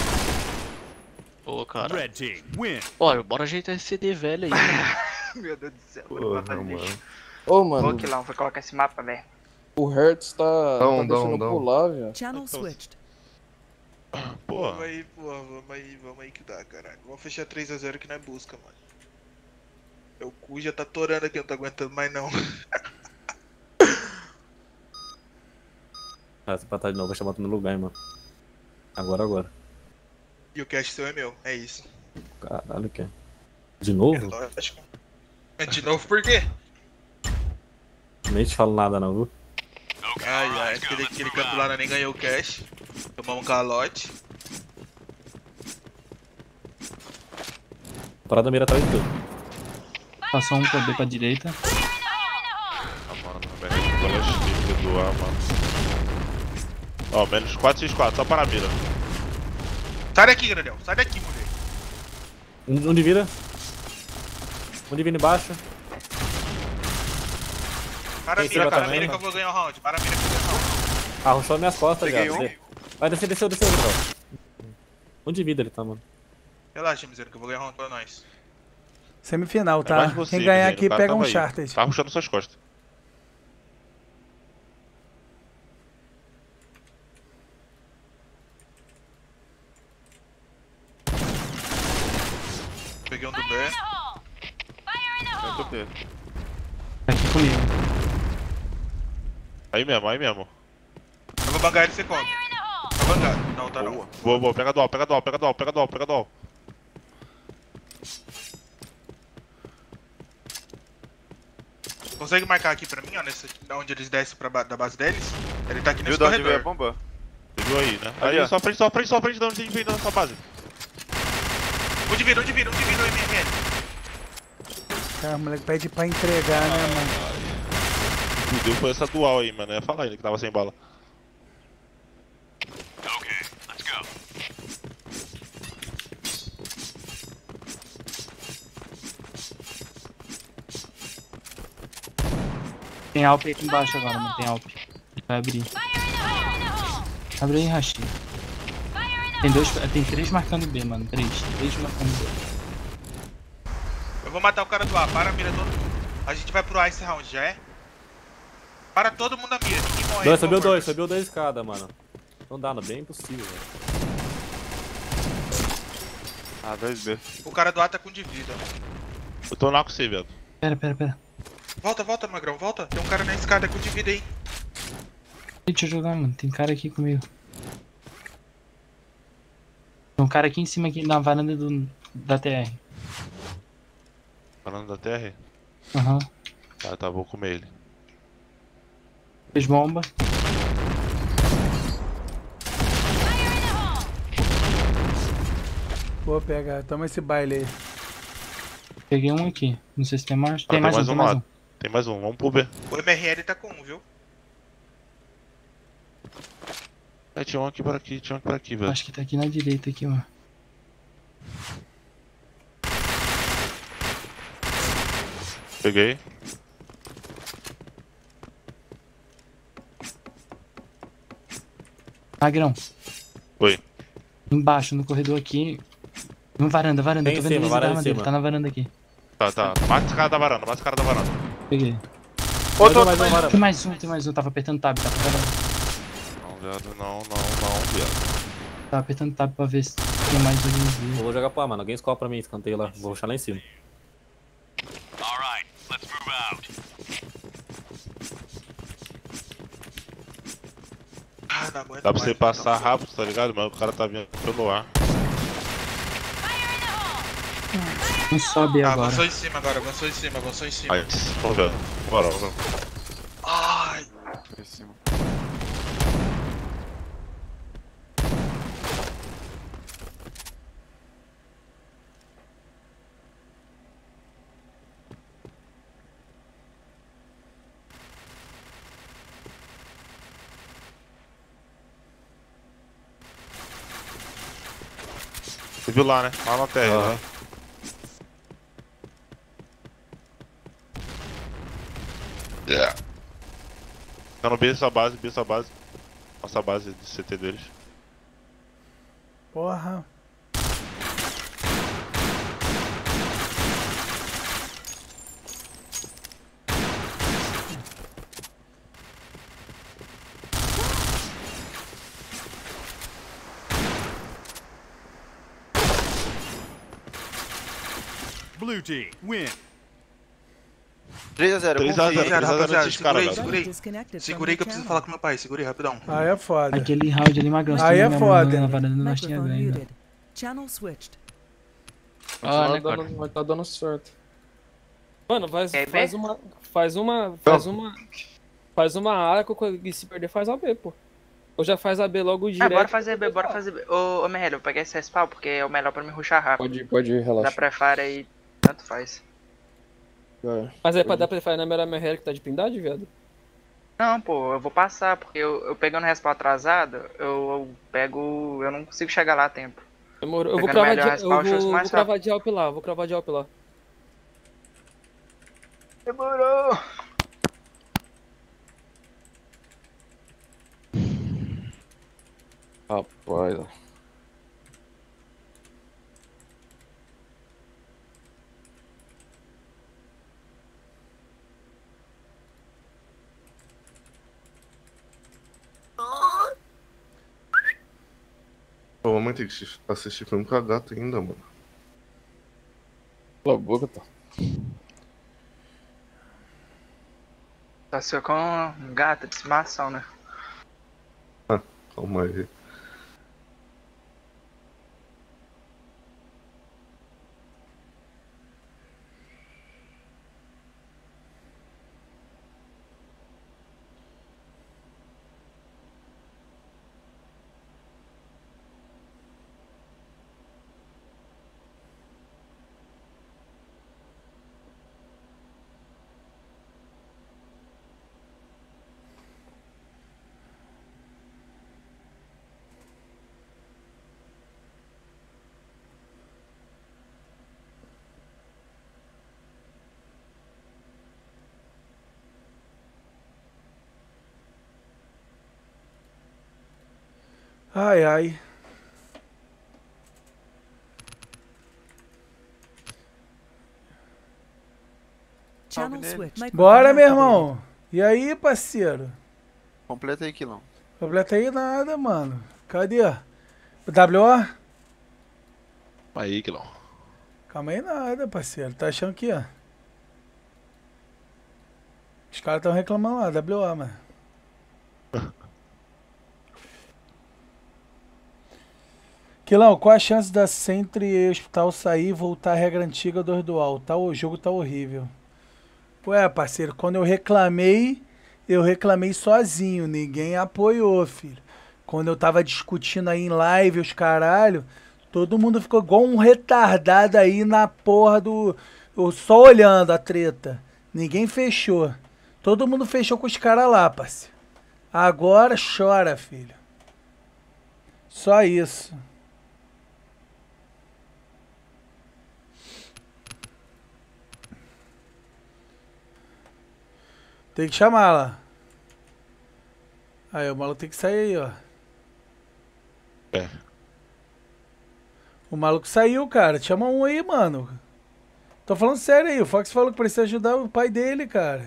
Pô, cara. Red team win. Bora ajeitar esse CD velho aí, mano. Meu Deus do céu. Porra, mano. Ô, mano. Vou quilão, vou colocar esse mapa, velho. O Hertz tá deixando Dá. pular, velho. Channel switched. Vamos aí que dá, caralho. Vamos fechar 3x0 que não é busca, mano. Meu cu já tá torando aqui, não tô aguentando mais não. Ah, se empatar de novo, vai chamar tu no lugar, hein, mano. Agora. E o cash seu é meu, é isso. Caralho, que é? De novo? Lógico. De novo por quê? Nem te falo nada não, viu? Ai, aquele canto lá nem ganhou o cash. Tomamos um calote. Parada mira atrás de tudo. Passou um pra B pra direita. Ah, mano, velho, que doar, mano. Ó, menos 4x4, só para a mira. Sai daqui, grandão. Sai daqui, mulher. Um de vira. Um de vira embaixo. Para a mira que eu vou ganhar o round. Para a mira que eu vou ganhar o round. Arrochou minhas costas, Peguei já. um. Vai descer, desceu. Um de vida ele tá, mano. Relaxa, miséria, que eu vou ganhar o round pra nós. Semifinal, É tá? mais você, Quem ganhar menino, aqui o cara pega um tava aí. charter. Tá puxando suas costas. Peguei um do B. Eu tô B. Aqui comigo. Aí mesmo. Eu vou bangar ele e você come. Tá bangado. Não, tá não. Boa, pega dual. Consegue marcar aqui pra mim, ó, nesse, onde eles descem da base deles? Ele tá aqui nesse Viu de onde corredor. veio a bomba? Você viu aí, né? Ali, Aí, ó. só frente, de onde vem da sua base. Onde vira, MRL. Cara, o moleque pede pra entregar, né, mano? Fudeu, foi essa dual aí, mano. Eu ia falar ainda que tava sem bala. Tem Alp aqui embaixo agora, mano. Tem Alp. Vai abrir. Abre aí, Rashi. Tem 3 marcando B, mano. 3 marcando B. Eu vou matar o cara do A. Para a mira todo mundo. A gente vai pro Ice Round, já é? Para todo mundo a mira. Ninguém morre. Subiu dois escadas, mano. Não dá, não. Bem impossível, velho. Ah, 2B. O cara do A tá com de vida. Eu tô lá com você, velho. Pera. Volta, Magrão, volta. Tem um cara na escada com de vida aí. Deixa eu jogar, mano. Tem cara aqui comigo. Tem um cara aqui em cima, aqui na varanda da TR. Varanda da TR? Aham. Tá, vou comer ele. Fez bomba. Vou pegar, toma esse baile aí. Peguei um aqui. Não sei se tem mais. Tem mais um. Tem mais um, vamos pro B. O MRL tá com um, viu? É, tinha um aqui por aqui, velho. Acho que tá aqui na direita, aqui, ó. Peguei. Magrão. Oi. Embaixo, no corredor aqui. No varanda. Tem Tô em vendo cima, ele da varanda em arma dele. cima. Tá na varanda aqui. Tá. Mata esse cara da varanda, Peguei. Outro, Tem mais um. Tava apertando tab, tá varanda. Não, viado, não, viado. Tava apertando tab pra ver se tem mais alguém. Eu vou jogar pro A, mano. Alguém escola pra mim, escanteio lá. Vou rushar lá em cima. Alright, let's move out. Ah, não aguento Dá pra mais, você passar rápido, tá ligado? Mas o cara tá vindo pelo ar. Não sobe agora. Avançou em cima agora, avançou em cima. Aí, vamos ver. Bora. Ai. Em cima. Você viu lá, né? Lá na terra, né? Tá no B essa base. Nossa base de CT deles. Porra. Blue team, win. 3x0, 3x0, rapaziada. esses caras, Segurei que eu preciso falar com meu pai. Segurei rapidão. Aí é foda. Aquele round ali, Magrão. Aí é foda. Na varanda nós tinha ganho, velho. Channel switched. Vai tá dando certo. Mano, faz uma A, e se perder faz AB, pô. Ou já faz AB logo direto. Bora fazer B, bora fazer B. Ô, Merrelli, eu peguei esse respawn porque é o melhor pra me rushar rápido. Pode ir, relaxa. Da prefire aí, tanto faz. Mas aí pra dar prefire na melhor Merrelli que tá de pindade, viado? Não, pô, eu vou passar, porque eu pegando respawn atrasado, eu não consigo chegar lá a tempo. Demorou. Eu vou cravar de AWP lá, vou cravar de AWP lá. Demorou! Rapaz. Pô, mamãe tem que assistir filme com a gata ainda, mano. Cala a boca, tá. Tá só com um gato de estimação, né? Calma aí. Ai, ai. Channel switched. Bora, meu irmão. E aí, parceiro? Completa aí, Quilão. Completa aí nada, mano. Cadê? WO? Aí, Quilão. Calma aí nada, parceiro. Tá achando que, ó. Os caras estão reclamando lá, WO, mano. Quilão, qual a chance da Sentry Hospital sair e voltar à regra antiga do dual? O jogo tá horrível. Ué, parceiro, quando eu reclamei sozinho, ninguém apoiou, filho. Quando eu tava discutindo aí em live, os caralho, todo mundo ficou igual um retardado aí na porra do... só olhando a treta. Ninguém fechou. Todo mundo fechou com os caras lá, parceiro. Agora chora, filho. Só isso. Tem que chamar lá. Aí, o maluco tem que sair aí, ó. É. O maluco saiu, cara. Chama um aí, mano. Tô falando sério aí. O Fox falou que precisa ajudar o pai dele, cara.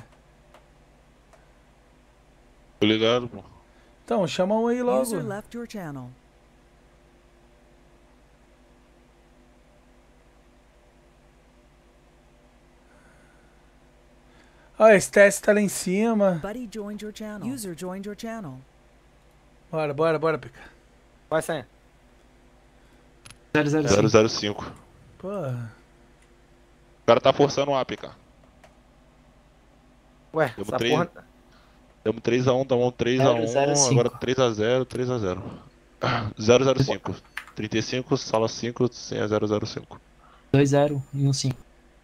Tô ligado, pô. Então, chama um aí logo. User left your channel. Ó, esse teste tá lá em cima. Buddy joined your channel. User joined your channel. Bora, Pica. Vai, senha. 005. Porra. O cara tá forçando o A, Pica. Ué, Demos essa 3... porra... Demos 3x1, tomamos 3x1, agora 3x0, 3x0. 005. 35, sala 5, senha 005. 2-0 e 1-5.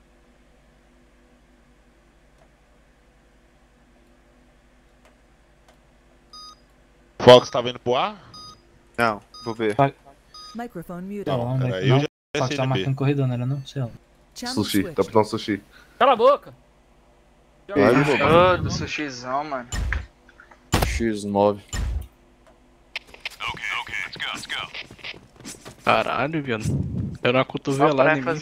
Fox tá vindo pro A? Não, vou ver. Microphone muted. Não, peraí, não. eu já O Fox tá marcando corredor, não era não? Sei lá. Sushi, tá pedindo sushi. Cala a boca! Do sushizão, mano. X9. Caralho, viado. Era uma cotovelada em mim.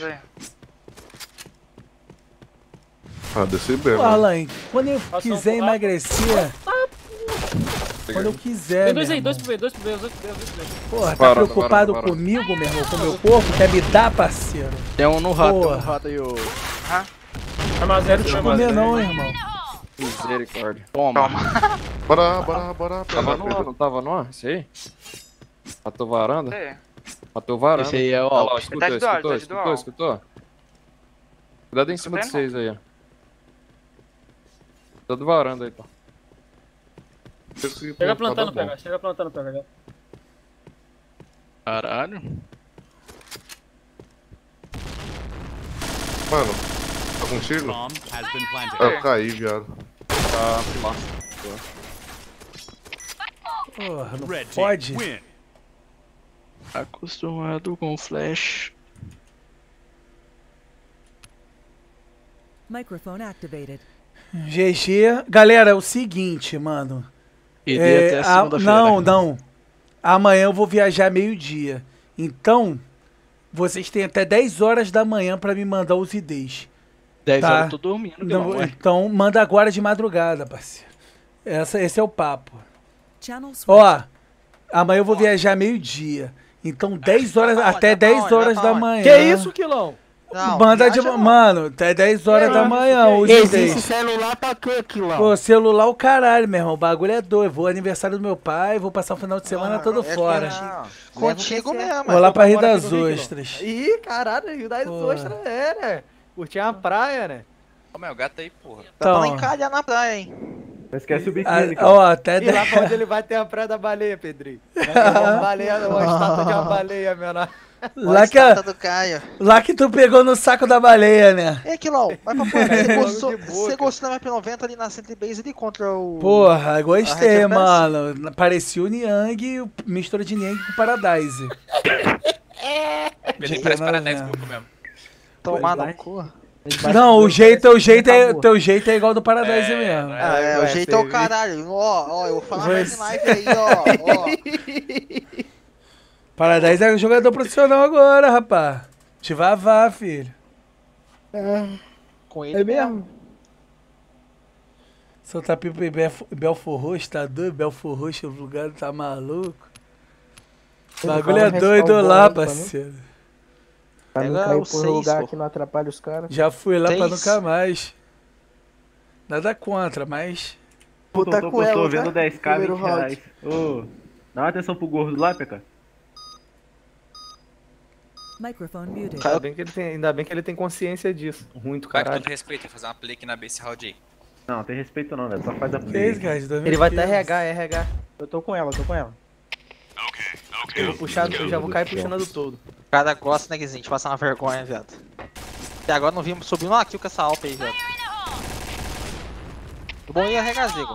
Ah, desci bem, Pô, mano. Alan, quando eu quiser emagrecer... Quando eu quiser, Tem dois meu aí, irmão. 2 pro B. Porra, tá preocupado comigo, meu irmão? Com o meu corpo? Quer me dar, parceiro? Tem um no rato, Porra. tem um no rato aí, ô. Não quero te comer não, irmão. Misericórdia. Toma. Bora. Tava no ar, não tava no ar? Isso aí? A tua varanda? É. Matou o varanda. Esse aí é o Olha lá, Alp. escutou, escutou. Cuidado em cima de vocês aí, ó. Tá do varanda aí, pô. Chega plantando, pega. Chega plantando, pega. Caralho. Mano, tá com tiro? Eu caí, viado. Tá, que massa. Porra, não pode. Acostumado com flash. Microphone activated. GG. Galera, é o seguinte, mano. Até segunda-feira. Não. Amanhã eu vou viajar meio-dia. Então, vocês têm até 10 horas da manhã pra me mandar os IDs. 10 tá? horas eu tô dormindo, não, então, manda agora de madrugada, parceiro. Esse é o papo. Channel switch. Ó, amanhã eu vou viajar meio-dia. Então, 10 horas, até 10 horas da manhã. Que isso, Quilão? Não, manda de... Mano, até 10 horas da manhã. Esse celular tá aqui, lá. Pô, celular o caralho, meu irmão. O bagulho é doido. Vou aniversário do meu pai, vou passar o final de semana todo fora. Contigo mesmo. Vou lá pra Rio das Ostras. Ih, caralho, Rio das Ostras né? Curtir a praia, né? Ô, meu gato aí, porra. Tá pra encalhar na praia, hein? Não esquece o biquíni, cara. Ó, até E lá pra onde ele vai ter a praia da baleia, Pedrinho. Uma estátua de uma baleia, menor. Lá que tu pegou no saco da baleia, né? É, Quilão, vai pra porra. Você gostou da MP90 ali na Center Base ali contra o... Porra, gostei, mano. Parecia o Niang, mistura de Niang com Paradise. Pedrinho parece Paradise pouco mesmo. Tomar no cu. Não, teu jeito é igual do Paradise mesmo. O jeito é o caralho. Ó, eu vou falar mais em live aí, ó. Paradise é um jogador profissional agora, rapaz. Te vavá, filho. Com ele mesmo. Soltar pipa em Belfort Roxo, tá doido? Belfort Roxo, o lugar tá maluco. O bagulho é doido lá, parceiro. Pra não cair por lugar que não atrapalha os caras. Já fui lá pra nunca mais. Nada contra, mas... Puta com ela, tô vendo 10k, 20 reais. Ô, dá uma atenção pro gordo lá, PK. Microphone muted. Ainda bem que ele tem consciência disso. Muito Vai caralho. com todo respeito, vou fazer uma play aqui na base round aí. Não, tem respeito não, velho. Só faz a Que play. isso, cara? Ele vai até RH. Eu tô com ela. Eu vou puxar, eu já vou cair puxando do todo. O cara gosta, né, Guizinho? De passar uma vergonha, viado. Até agora não vimos subir uma kill com essa Alp aí, viado. O bom ia arregar, Zigo.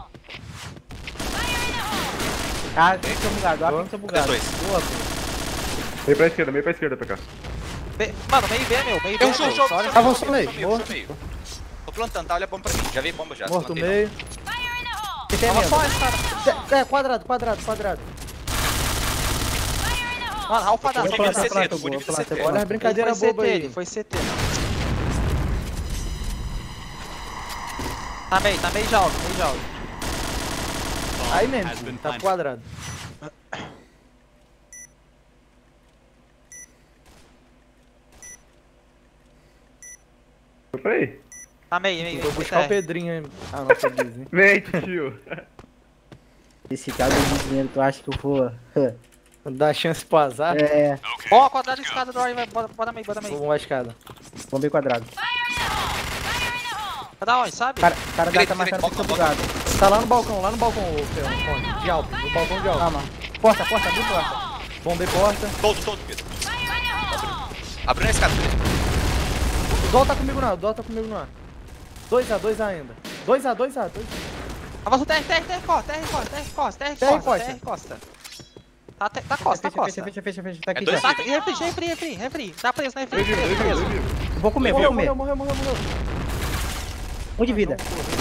Ah, tem que ser bugado. Tem que ser bugado. Boa, pô. Meio pra esquerda, PK. Mano, meio B, meu. Meio B. Avançou meio. Tô plantando, tá? Olha a bomba pra mim. Já veio bomba já. Morto plantei, meio. Que tem mesmo? É, quadrado. Mano, Alfa da Olha as brincadeiras bobas aí. Foi CT. Tá meio de alto, Aí mesmo, tá quadrado. Foi pra aí. Tá meio. Vou buscar o Pedrinho aí. Ah, não, Pedrinho. Vem, tio. Esse cara de dinheiro, tu acha que eu vou... Dá chance pro azar? É. Ó, quadrado de escada do Ori, vai. Bora meio. Vamos a escada. Vamos bem quadrado. Tá da onde, sabe? Cara da tá marcando que tá bugado. Tá lá no balcão, o Peão. De alto, no balcão de alto. Calma. Porta, abre porta. Bombei porta. Todo, Pedro. Abriu na escada, Pedro. O Dol tá comigo no ar. 2A ainda. 2A. Avança o TR costa. Tá costa. Fecha. Tá aqui já. Refri. Tá preso, né? Vou comer. Morreu. Um de vida.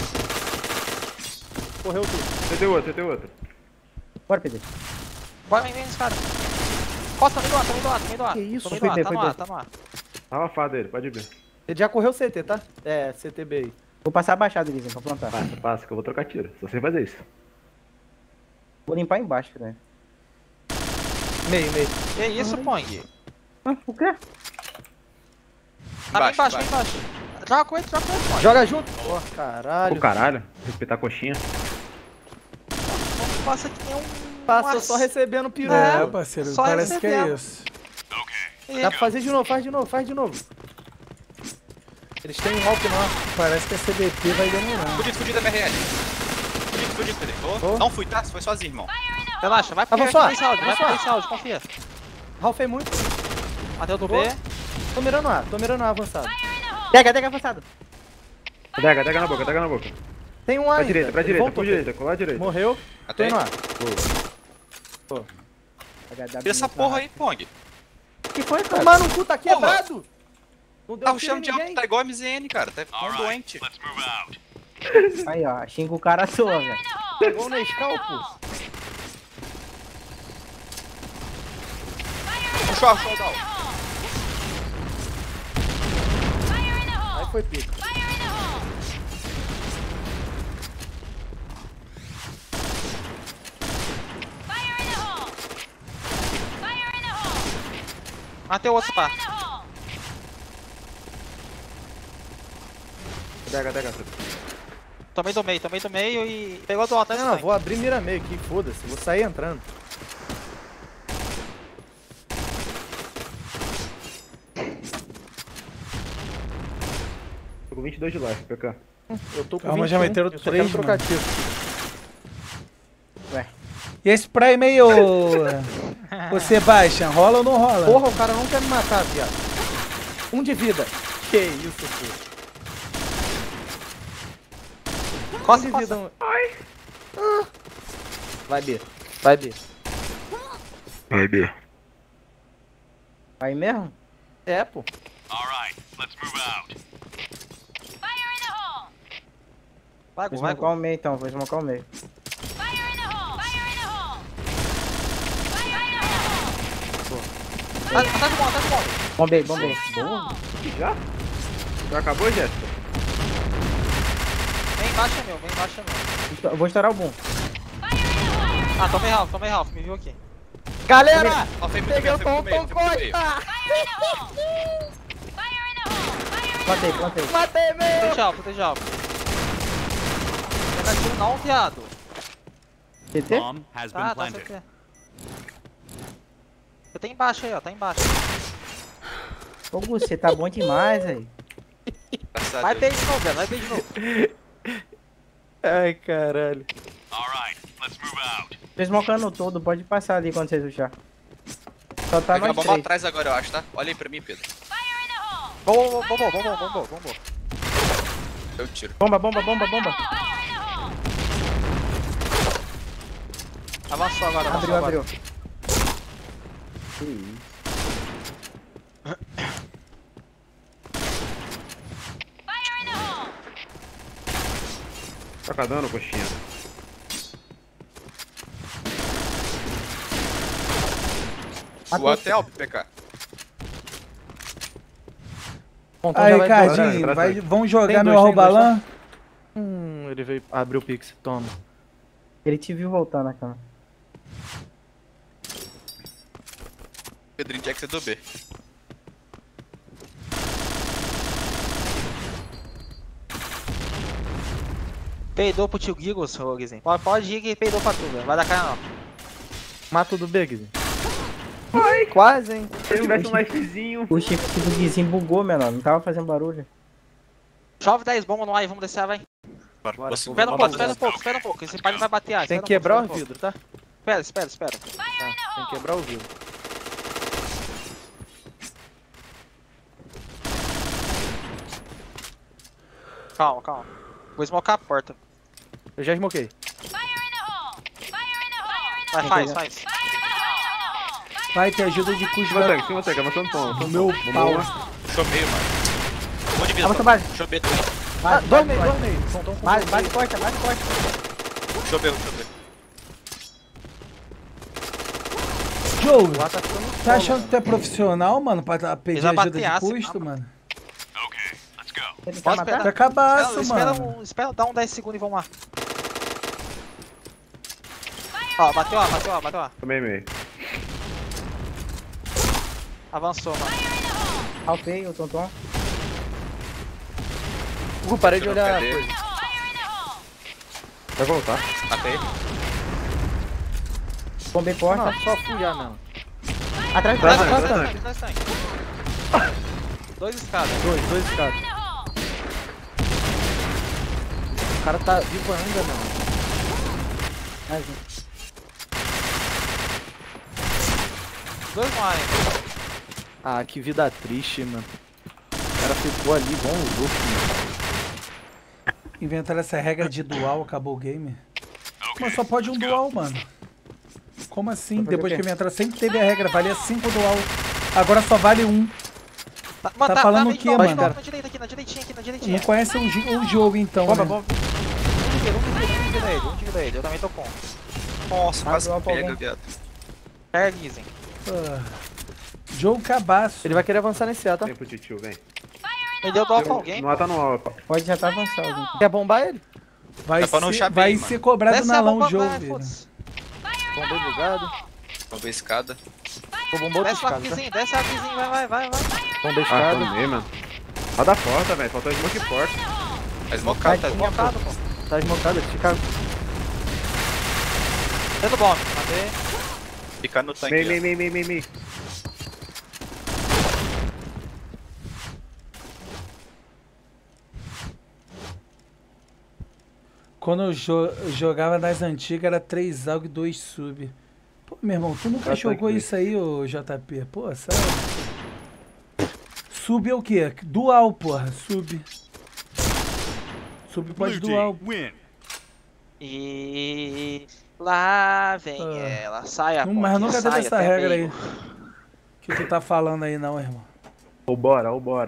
Correu tudo. CT outro. Bora, Pedro. Bora, vem nesse cara. Costa, meio do ar. Que isso? Tá no ar. Tá rafado ele, pode ver. Ele já correu CT, tá? É, CTB aí. Vou passar abaixado, Guizinho, pra plantar. Passa, que eu vou trocar tiro. Só sei fazer isso. Vou limpar embaixo, né? Meio. Que isso, Pong? O quê? Tá bem embaixo. Joga com ele, Pong. Joga junto. Pô, caralho. Ô, caralho. Respeitar a coxinha. Passa que nem um... Passou só recebendo piru. É, parceiro, parece que é isso. Dá pra fazer de novo, faz de novo, faz de novo. Eles têm um golpe lá. Parece que a CBP vai demorar. Fudido MRL. Fudido, Pedro. Não fui, tá? Foi sozinho, irmão. Relaxa, vai pra esse áudio, vai pra esse áudio, confia. Ralfei muito. Mateu do B. Tô mirando A avançado. Dega avançado. Dega na boca. Tem um A Pra ainda. direita, por direita, colar direita. Morreu. Tô indo A. Tira essa porra aí, Pong. Que foi, cara? Mano, o cu tá quebrado. Não deu Tá rushando de alto, tá igual a MZN, cara. Tá ficando doente. Aí, ó. Xinga o cara à toa, velho. Pegou o Nescau, pô. Puxou, down. Aí foi pico. Matei o outro pá. Dega. Tomei do meio e pegou do alto. Não, vou abrir mira meio aqui, foda-se. Vou sair entrando. Tô com 22 de life, PK. Eu tô com Calma, 21, já meteram eu só 3, quero trocar tiro. Ué. E esse Prime aí, ô Sebastian, rola ou não rola? Porra, o cara não quer me matar, viado. 1 de vida. Que isso, pô. Costa. Ai. Vai B. Vai mesmo? É, pô. Vai, vou smocar o meio então, vou smocar o meio. Tá de bola. Bombei. Boa. Já? Já acabou, Jéssica? Vem embaixo é meu. Eu vou estourar o boom. Ah, tomei Ralph, me viu aqui. Galera! Peguei o Tom Costa! Plantei. Matei, meu! Protege Alp. Pega tiro não, viado. CT? Tá, CT. Você tá embaixo aí, ó, tá embaixo. Ô, Gus, você tá bom demais aí. Vai bem de novo, velho, vai bem de novo. Ai, caralho. Tô smocando todo, pode passar ali quando vocês rushar. Só tá Pegar a nós bomba 3. atrás agora, eu acho, tá? Olha aí pra mim, Pedro. Bombou. Eu tiro. Bomba. Avançou agora, Abriu. Tá dando, coxinha. O hotel, PK. Aí, Ricardinho, vão jogar meu arrobalã? Ele veio abrir o pix, toma. Ele te viu voltar na cama. Pedrinho tinha que ser do B. Peidou pro tio Giggles, ô Guizinho. Pode ir que peidou pra tu, velho. Vai dar cara não. Mata o do B, Guizinho. Ai, quase, hein. Se tivesse um lifezinho. O chip do Guizinho bugou, menor. Não tava fazendo barulho. Chove 10 bombas no ar e vamos descer, vai. Bora. Espera um pouco. Esse pai não vai bater. Tem que quebrar o vidro, tá? Espera. Tá, tem que quebrar o vidro. Calma. Vou smocar a porta. Eu já smoquei. Vai, faz. Vai ter ajuda de custo. Se você, avançando tom. O meu pau. Puxou meio, mano. Bom de vida. Avança base. Puxou B também. Dois meio. Base corta. Puxou B. Joe, tá achando que tu é profissional, mano, pra pedir ajuda de custo, mano? Pode esperar. Tá cabaço, mano. Espera dar um 10 segundos e vamos lá. Ó, bateu A. Tomei meio. Avançou, mano. Alpei o Tonton. Parei de olhar a coisa. Vai voltar. Matei. Bombei porta. Só fui já, não. Atrás do tanque. Dois escadas. Dois escadas. O cara tá vivo ainda, não. Mais um. Dois no ar, hein? Ah, que vida triste, mano. O cara ficou ali igual um louco, mano. Inventaram essa regra de dual, acabou o game. Mas só pode um dual, mano. Como assim? Depois que inventaram, sempre teve a regra, valia 5 dual. Agora só vale 1. Tá falando o quê, mano? Na direita aqui, na direitinha aqui, na direitinha. Não conhece o jogo, então, né? Vamos ele, eu também tô com. Nossa, quase pega, viado. Pega, Gizen. Jogo cabaço. Ele vai querer avançar nesse A, tá? Vem pro titio, vem. Ele deu dó pra alguém. No A tá no A, pá. Pode já tá avançado. Quer bombar ele? Vai ser cobrado na LAN o jogo, velho. Bombou bugado. Bombei escada. Bombou desce o arquizinho, desce o arquizinho, vai. Bombei escada. Tomei, mano. Lá da porta, velho. Faltou smoke forte. Tá esmocado, pô. Tá esmocado, Chicago. Dentro do bomb, matei. Fica no tanque. Meio. Quando eu jogava nas antigas era 3 AUG e 2 sub. Pô, meu irmão, tu nunca jogou isso aí, ô JP? Pô, sério? Sub é o quê? Dual, porra. Sub. Sub pode dual. E lá vem ela, sai a Mas nunca teve essa regra aí. Que tu tá falando aí não, irmão. Ou bora.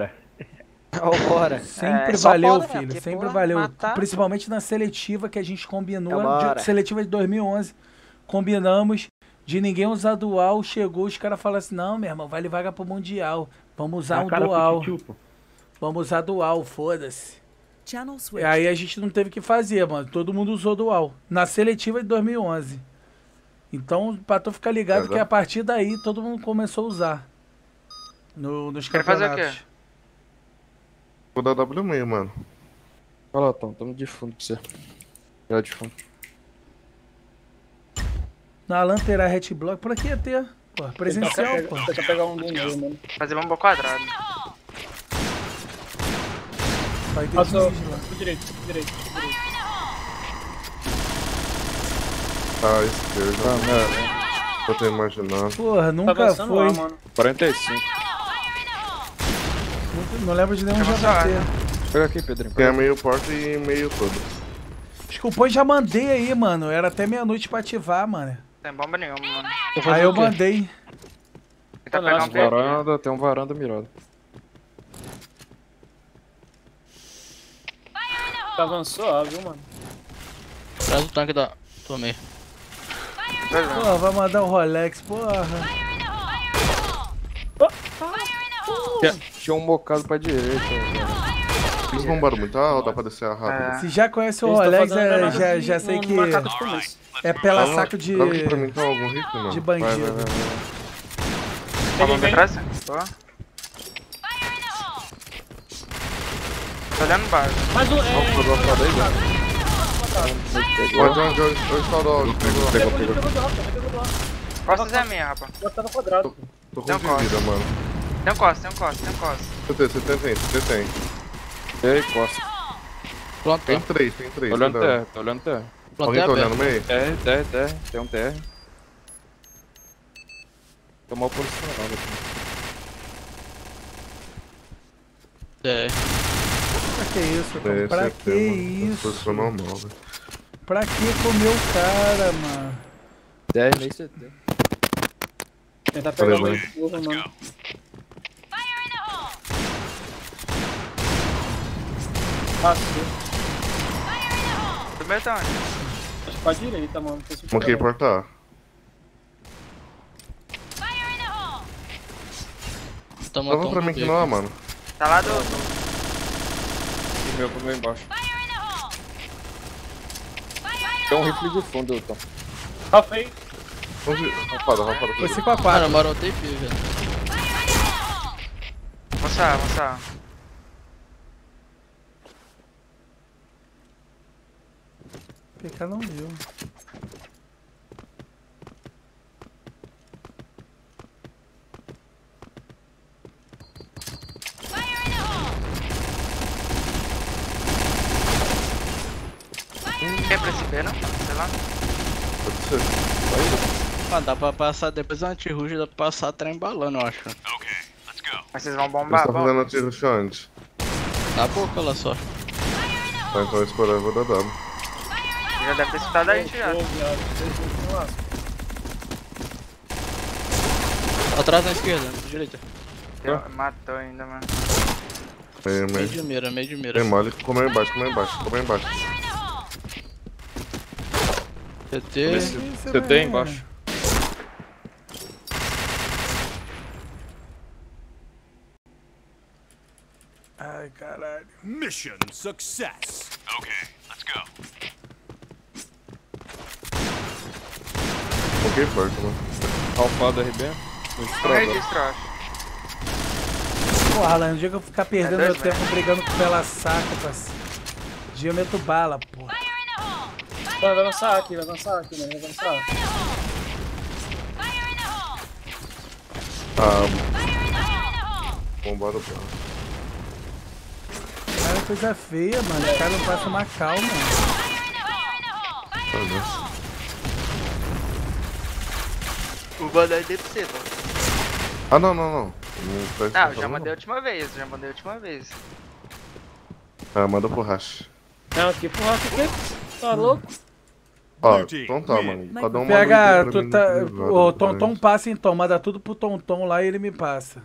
Sempre valeu, filho. Sempre valeu. Principalmente na seletiva que a gente combinou. Seletiva de 2011. Combinamos de ninguém usar dual. Chegou, os caras falaram assim: não, meu irmão, vale vaga pro Mundial. Vamos usar um dual. Vamos usar dual, foda-se. E aí a gente não teve o que fazer, mano. Todo mundo usou dual. Na seletiva de 2011. Então, pra tu ficar ligado que a partir daí todo mundo começou a usar. Nos campeonatos. Fazer o quê? Vou dar W meio, mano. Olha lá, Tom, tamo de fundo pra você. Já de fundo. Na LAN terá hatblock, por aqui ia ter. Pô, presencial, pô. Tenta pegar um do meio, mano. Fazer bomba quadrada. Vai ter Passou, pro direito. Tá, esquerda. Tô imaginando. Porra, nunca foi. 45. Não lembro de nenhum JT. Pega aqui, Pedrinho. Tem a meio porta e meio todo. Desculpa, eu já mandei aí, mano. Era até meia-noite pra ativar, mano. Tem bomba nenhuma, mano. Aí eu mandei. Tá pegando varanda, tem um varanda mirado. Avançou, viu, mano? Traz o tanque da... Tomei. Porra, vai mandar o Rolex, porra. Tinha um bocado pra direita. Eles bombaram muito alto, dá pra descer rápido. Se já conhece o Rolex, já sei que é pela saco de pra mim, então, algum rifle, mano. De bandido. Vamos atrás? Tô. Tô olhando baixo. Mais um, Onde está o dog? Pegou. Costas é a minha, rapaz. Bota no quadrado. Tô com vida, mano. Tem um costa. Você tem. E aí, costa. Tem três. Tô olhando TR. Alguém tá olhando meio? TR. Tem um TR. Tô mal posicionado aqui. Pra que isso, cara? Pra que isso? Posicionou mal, velho. Pra que comer o cara, mano? 10 meio CT. Tentar pegar muito burro, mano. Passou. Primeiro tá onde? Acho que pra direita, mano. Monkey portar. Tava pra mim que não, mano. Tá lá do... Pro meu embaixo. Tem um rifle de fundo, Tom. Rafei. Rapada. Foi 5x4. Cara, marotei fio, velho. Avançar. PK não viu. quer ir pra esse B, não? Sei lá. Pode ser. Ah, dá pra passar depois do anti-rush, dá pra passar trem balando, eu acho. Mas vocês vão Eles bombar, estão fazendo anti-rush onde? Na boca lá só. Tá, então eu esperar, eu vou dar dano. Já deve ter escutado a gente já. Atrás na esquerda, na direita. Matou ainda, mano. Meio de mira, meio de mira. Tem mole, comeu embaixo, comeu embaixo, comeu embaixo. CT. CT embaixo. Ai, caralho. Mission success. Okay, let's go. Ok, forte, mano. Alfa do RB. Registro, acho. Porra, Alan, no dia que eu ficar perdendo meu tempo brigando com ela saca, parceiro. Um dia eu meto bala, porra. Vai lançar aqui, mano, vai lançar. Bombado pra. Cara, coisa feia, mano. O cara não passa uma calma. O Vandal é pra você, tá? Ah, não. Não, eu já mandei a última vez, Ah, manda pro Rash. Não, aqui pro Rash aqui. Tá louco? Ó, então tá, mano. Cada um PH, manda tu tá. O Tonton passa então, manda tudo pro Tonton lá e ele me passa.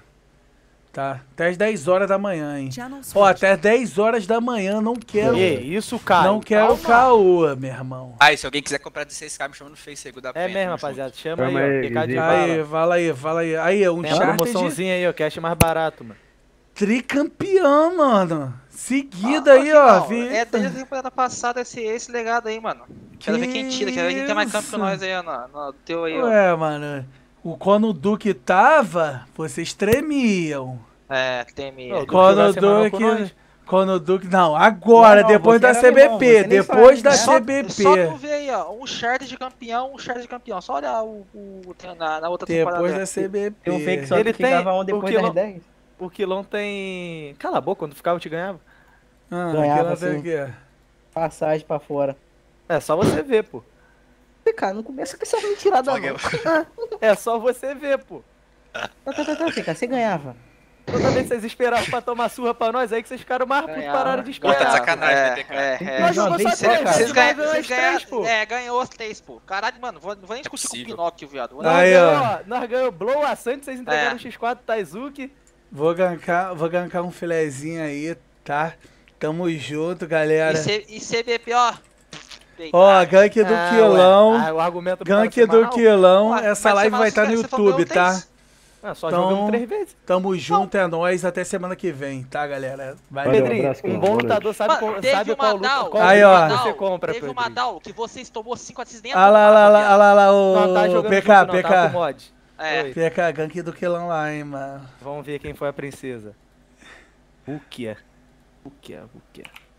Tá, até as 10 horas da manhã, hein. Ó, até as 10 horas da manhã, não quero. Isso, cara. Não quero caô, meu irmão. Aí, se alguém quiser comprar 16k, me chama no Face aí, da É mesmo, rapaziada. Chama aí, ó. Aí, fala aí. Aí, um tem uma promoçãozinha aí, ó. Cash mais barato, mano. Tricampeão, mano. Seguida aí, ó. É desde a temporada passada esse legado aí, mano. Quero ver quem tira, quero ver quem tem mais campo que nós aí, no teu aí, ó. Ué, mano. Quando o Duque tava, vocês tremiam. É, temia. Quando o Duque... Não, agora, depois da CBP. Depois da CBP. Só tu ver aí, ó. Um shard de campeão, Só olhar na outra temporada. Depois da CBP. Tem um fake só que ficava on depois das 10. O Quilão tem... Cala a boca, quando ficava eu te ganhava. Ganhava assim. Passagem pra fora. É só você ver, pô. Cara, não começa com essa mentirada não. É só você ver, pô. Tá, cara, você ganhava. Toda vez que vocês esperavam pra tomar surra pra nós, aí que vocês ficaram mais putos, pararam de esperar. Tá de sacanagem, BTK. Nós jogamos só 3, vocês ganharam, pô. Ganhou os 3, pô. Caralho, mano, vou nem discutir com o Pinóquio, viado. Nós ganhamos Blow, a Santos, vocês entregaram o X4, Taizuki. Vou gankar um filezinho aí, tá? Tamo junto, galera. E CBP, ó. Ó, gank do Quilão. O argumento gank do Quilão. Essa live vai estar no YouTube, tá? Só jogamos 3 vezes. Tamo junto, é nóis. Até semana que vem, tá, galera? Pedrinho, um bom lutador sabe qual luta aí, ó. você compra, Teve uma DAO que vocês tomou 5 atis dentro. Ah lá, o PK. PK, gank do Quilão lá, hein, mano. Vamos ver quem foi a princesa. Rukia.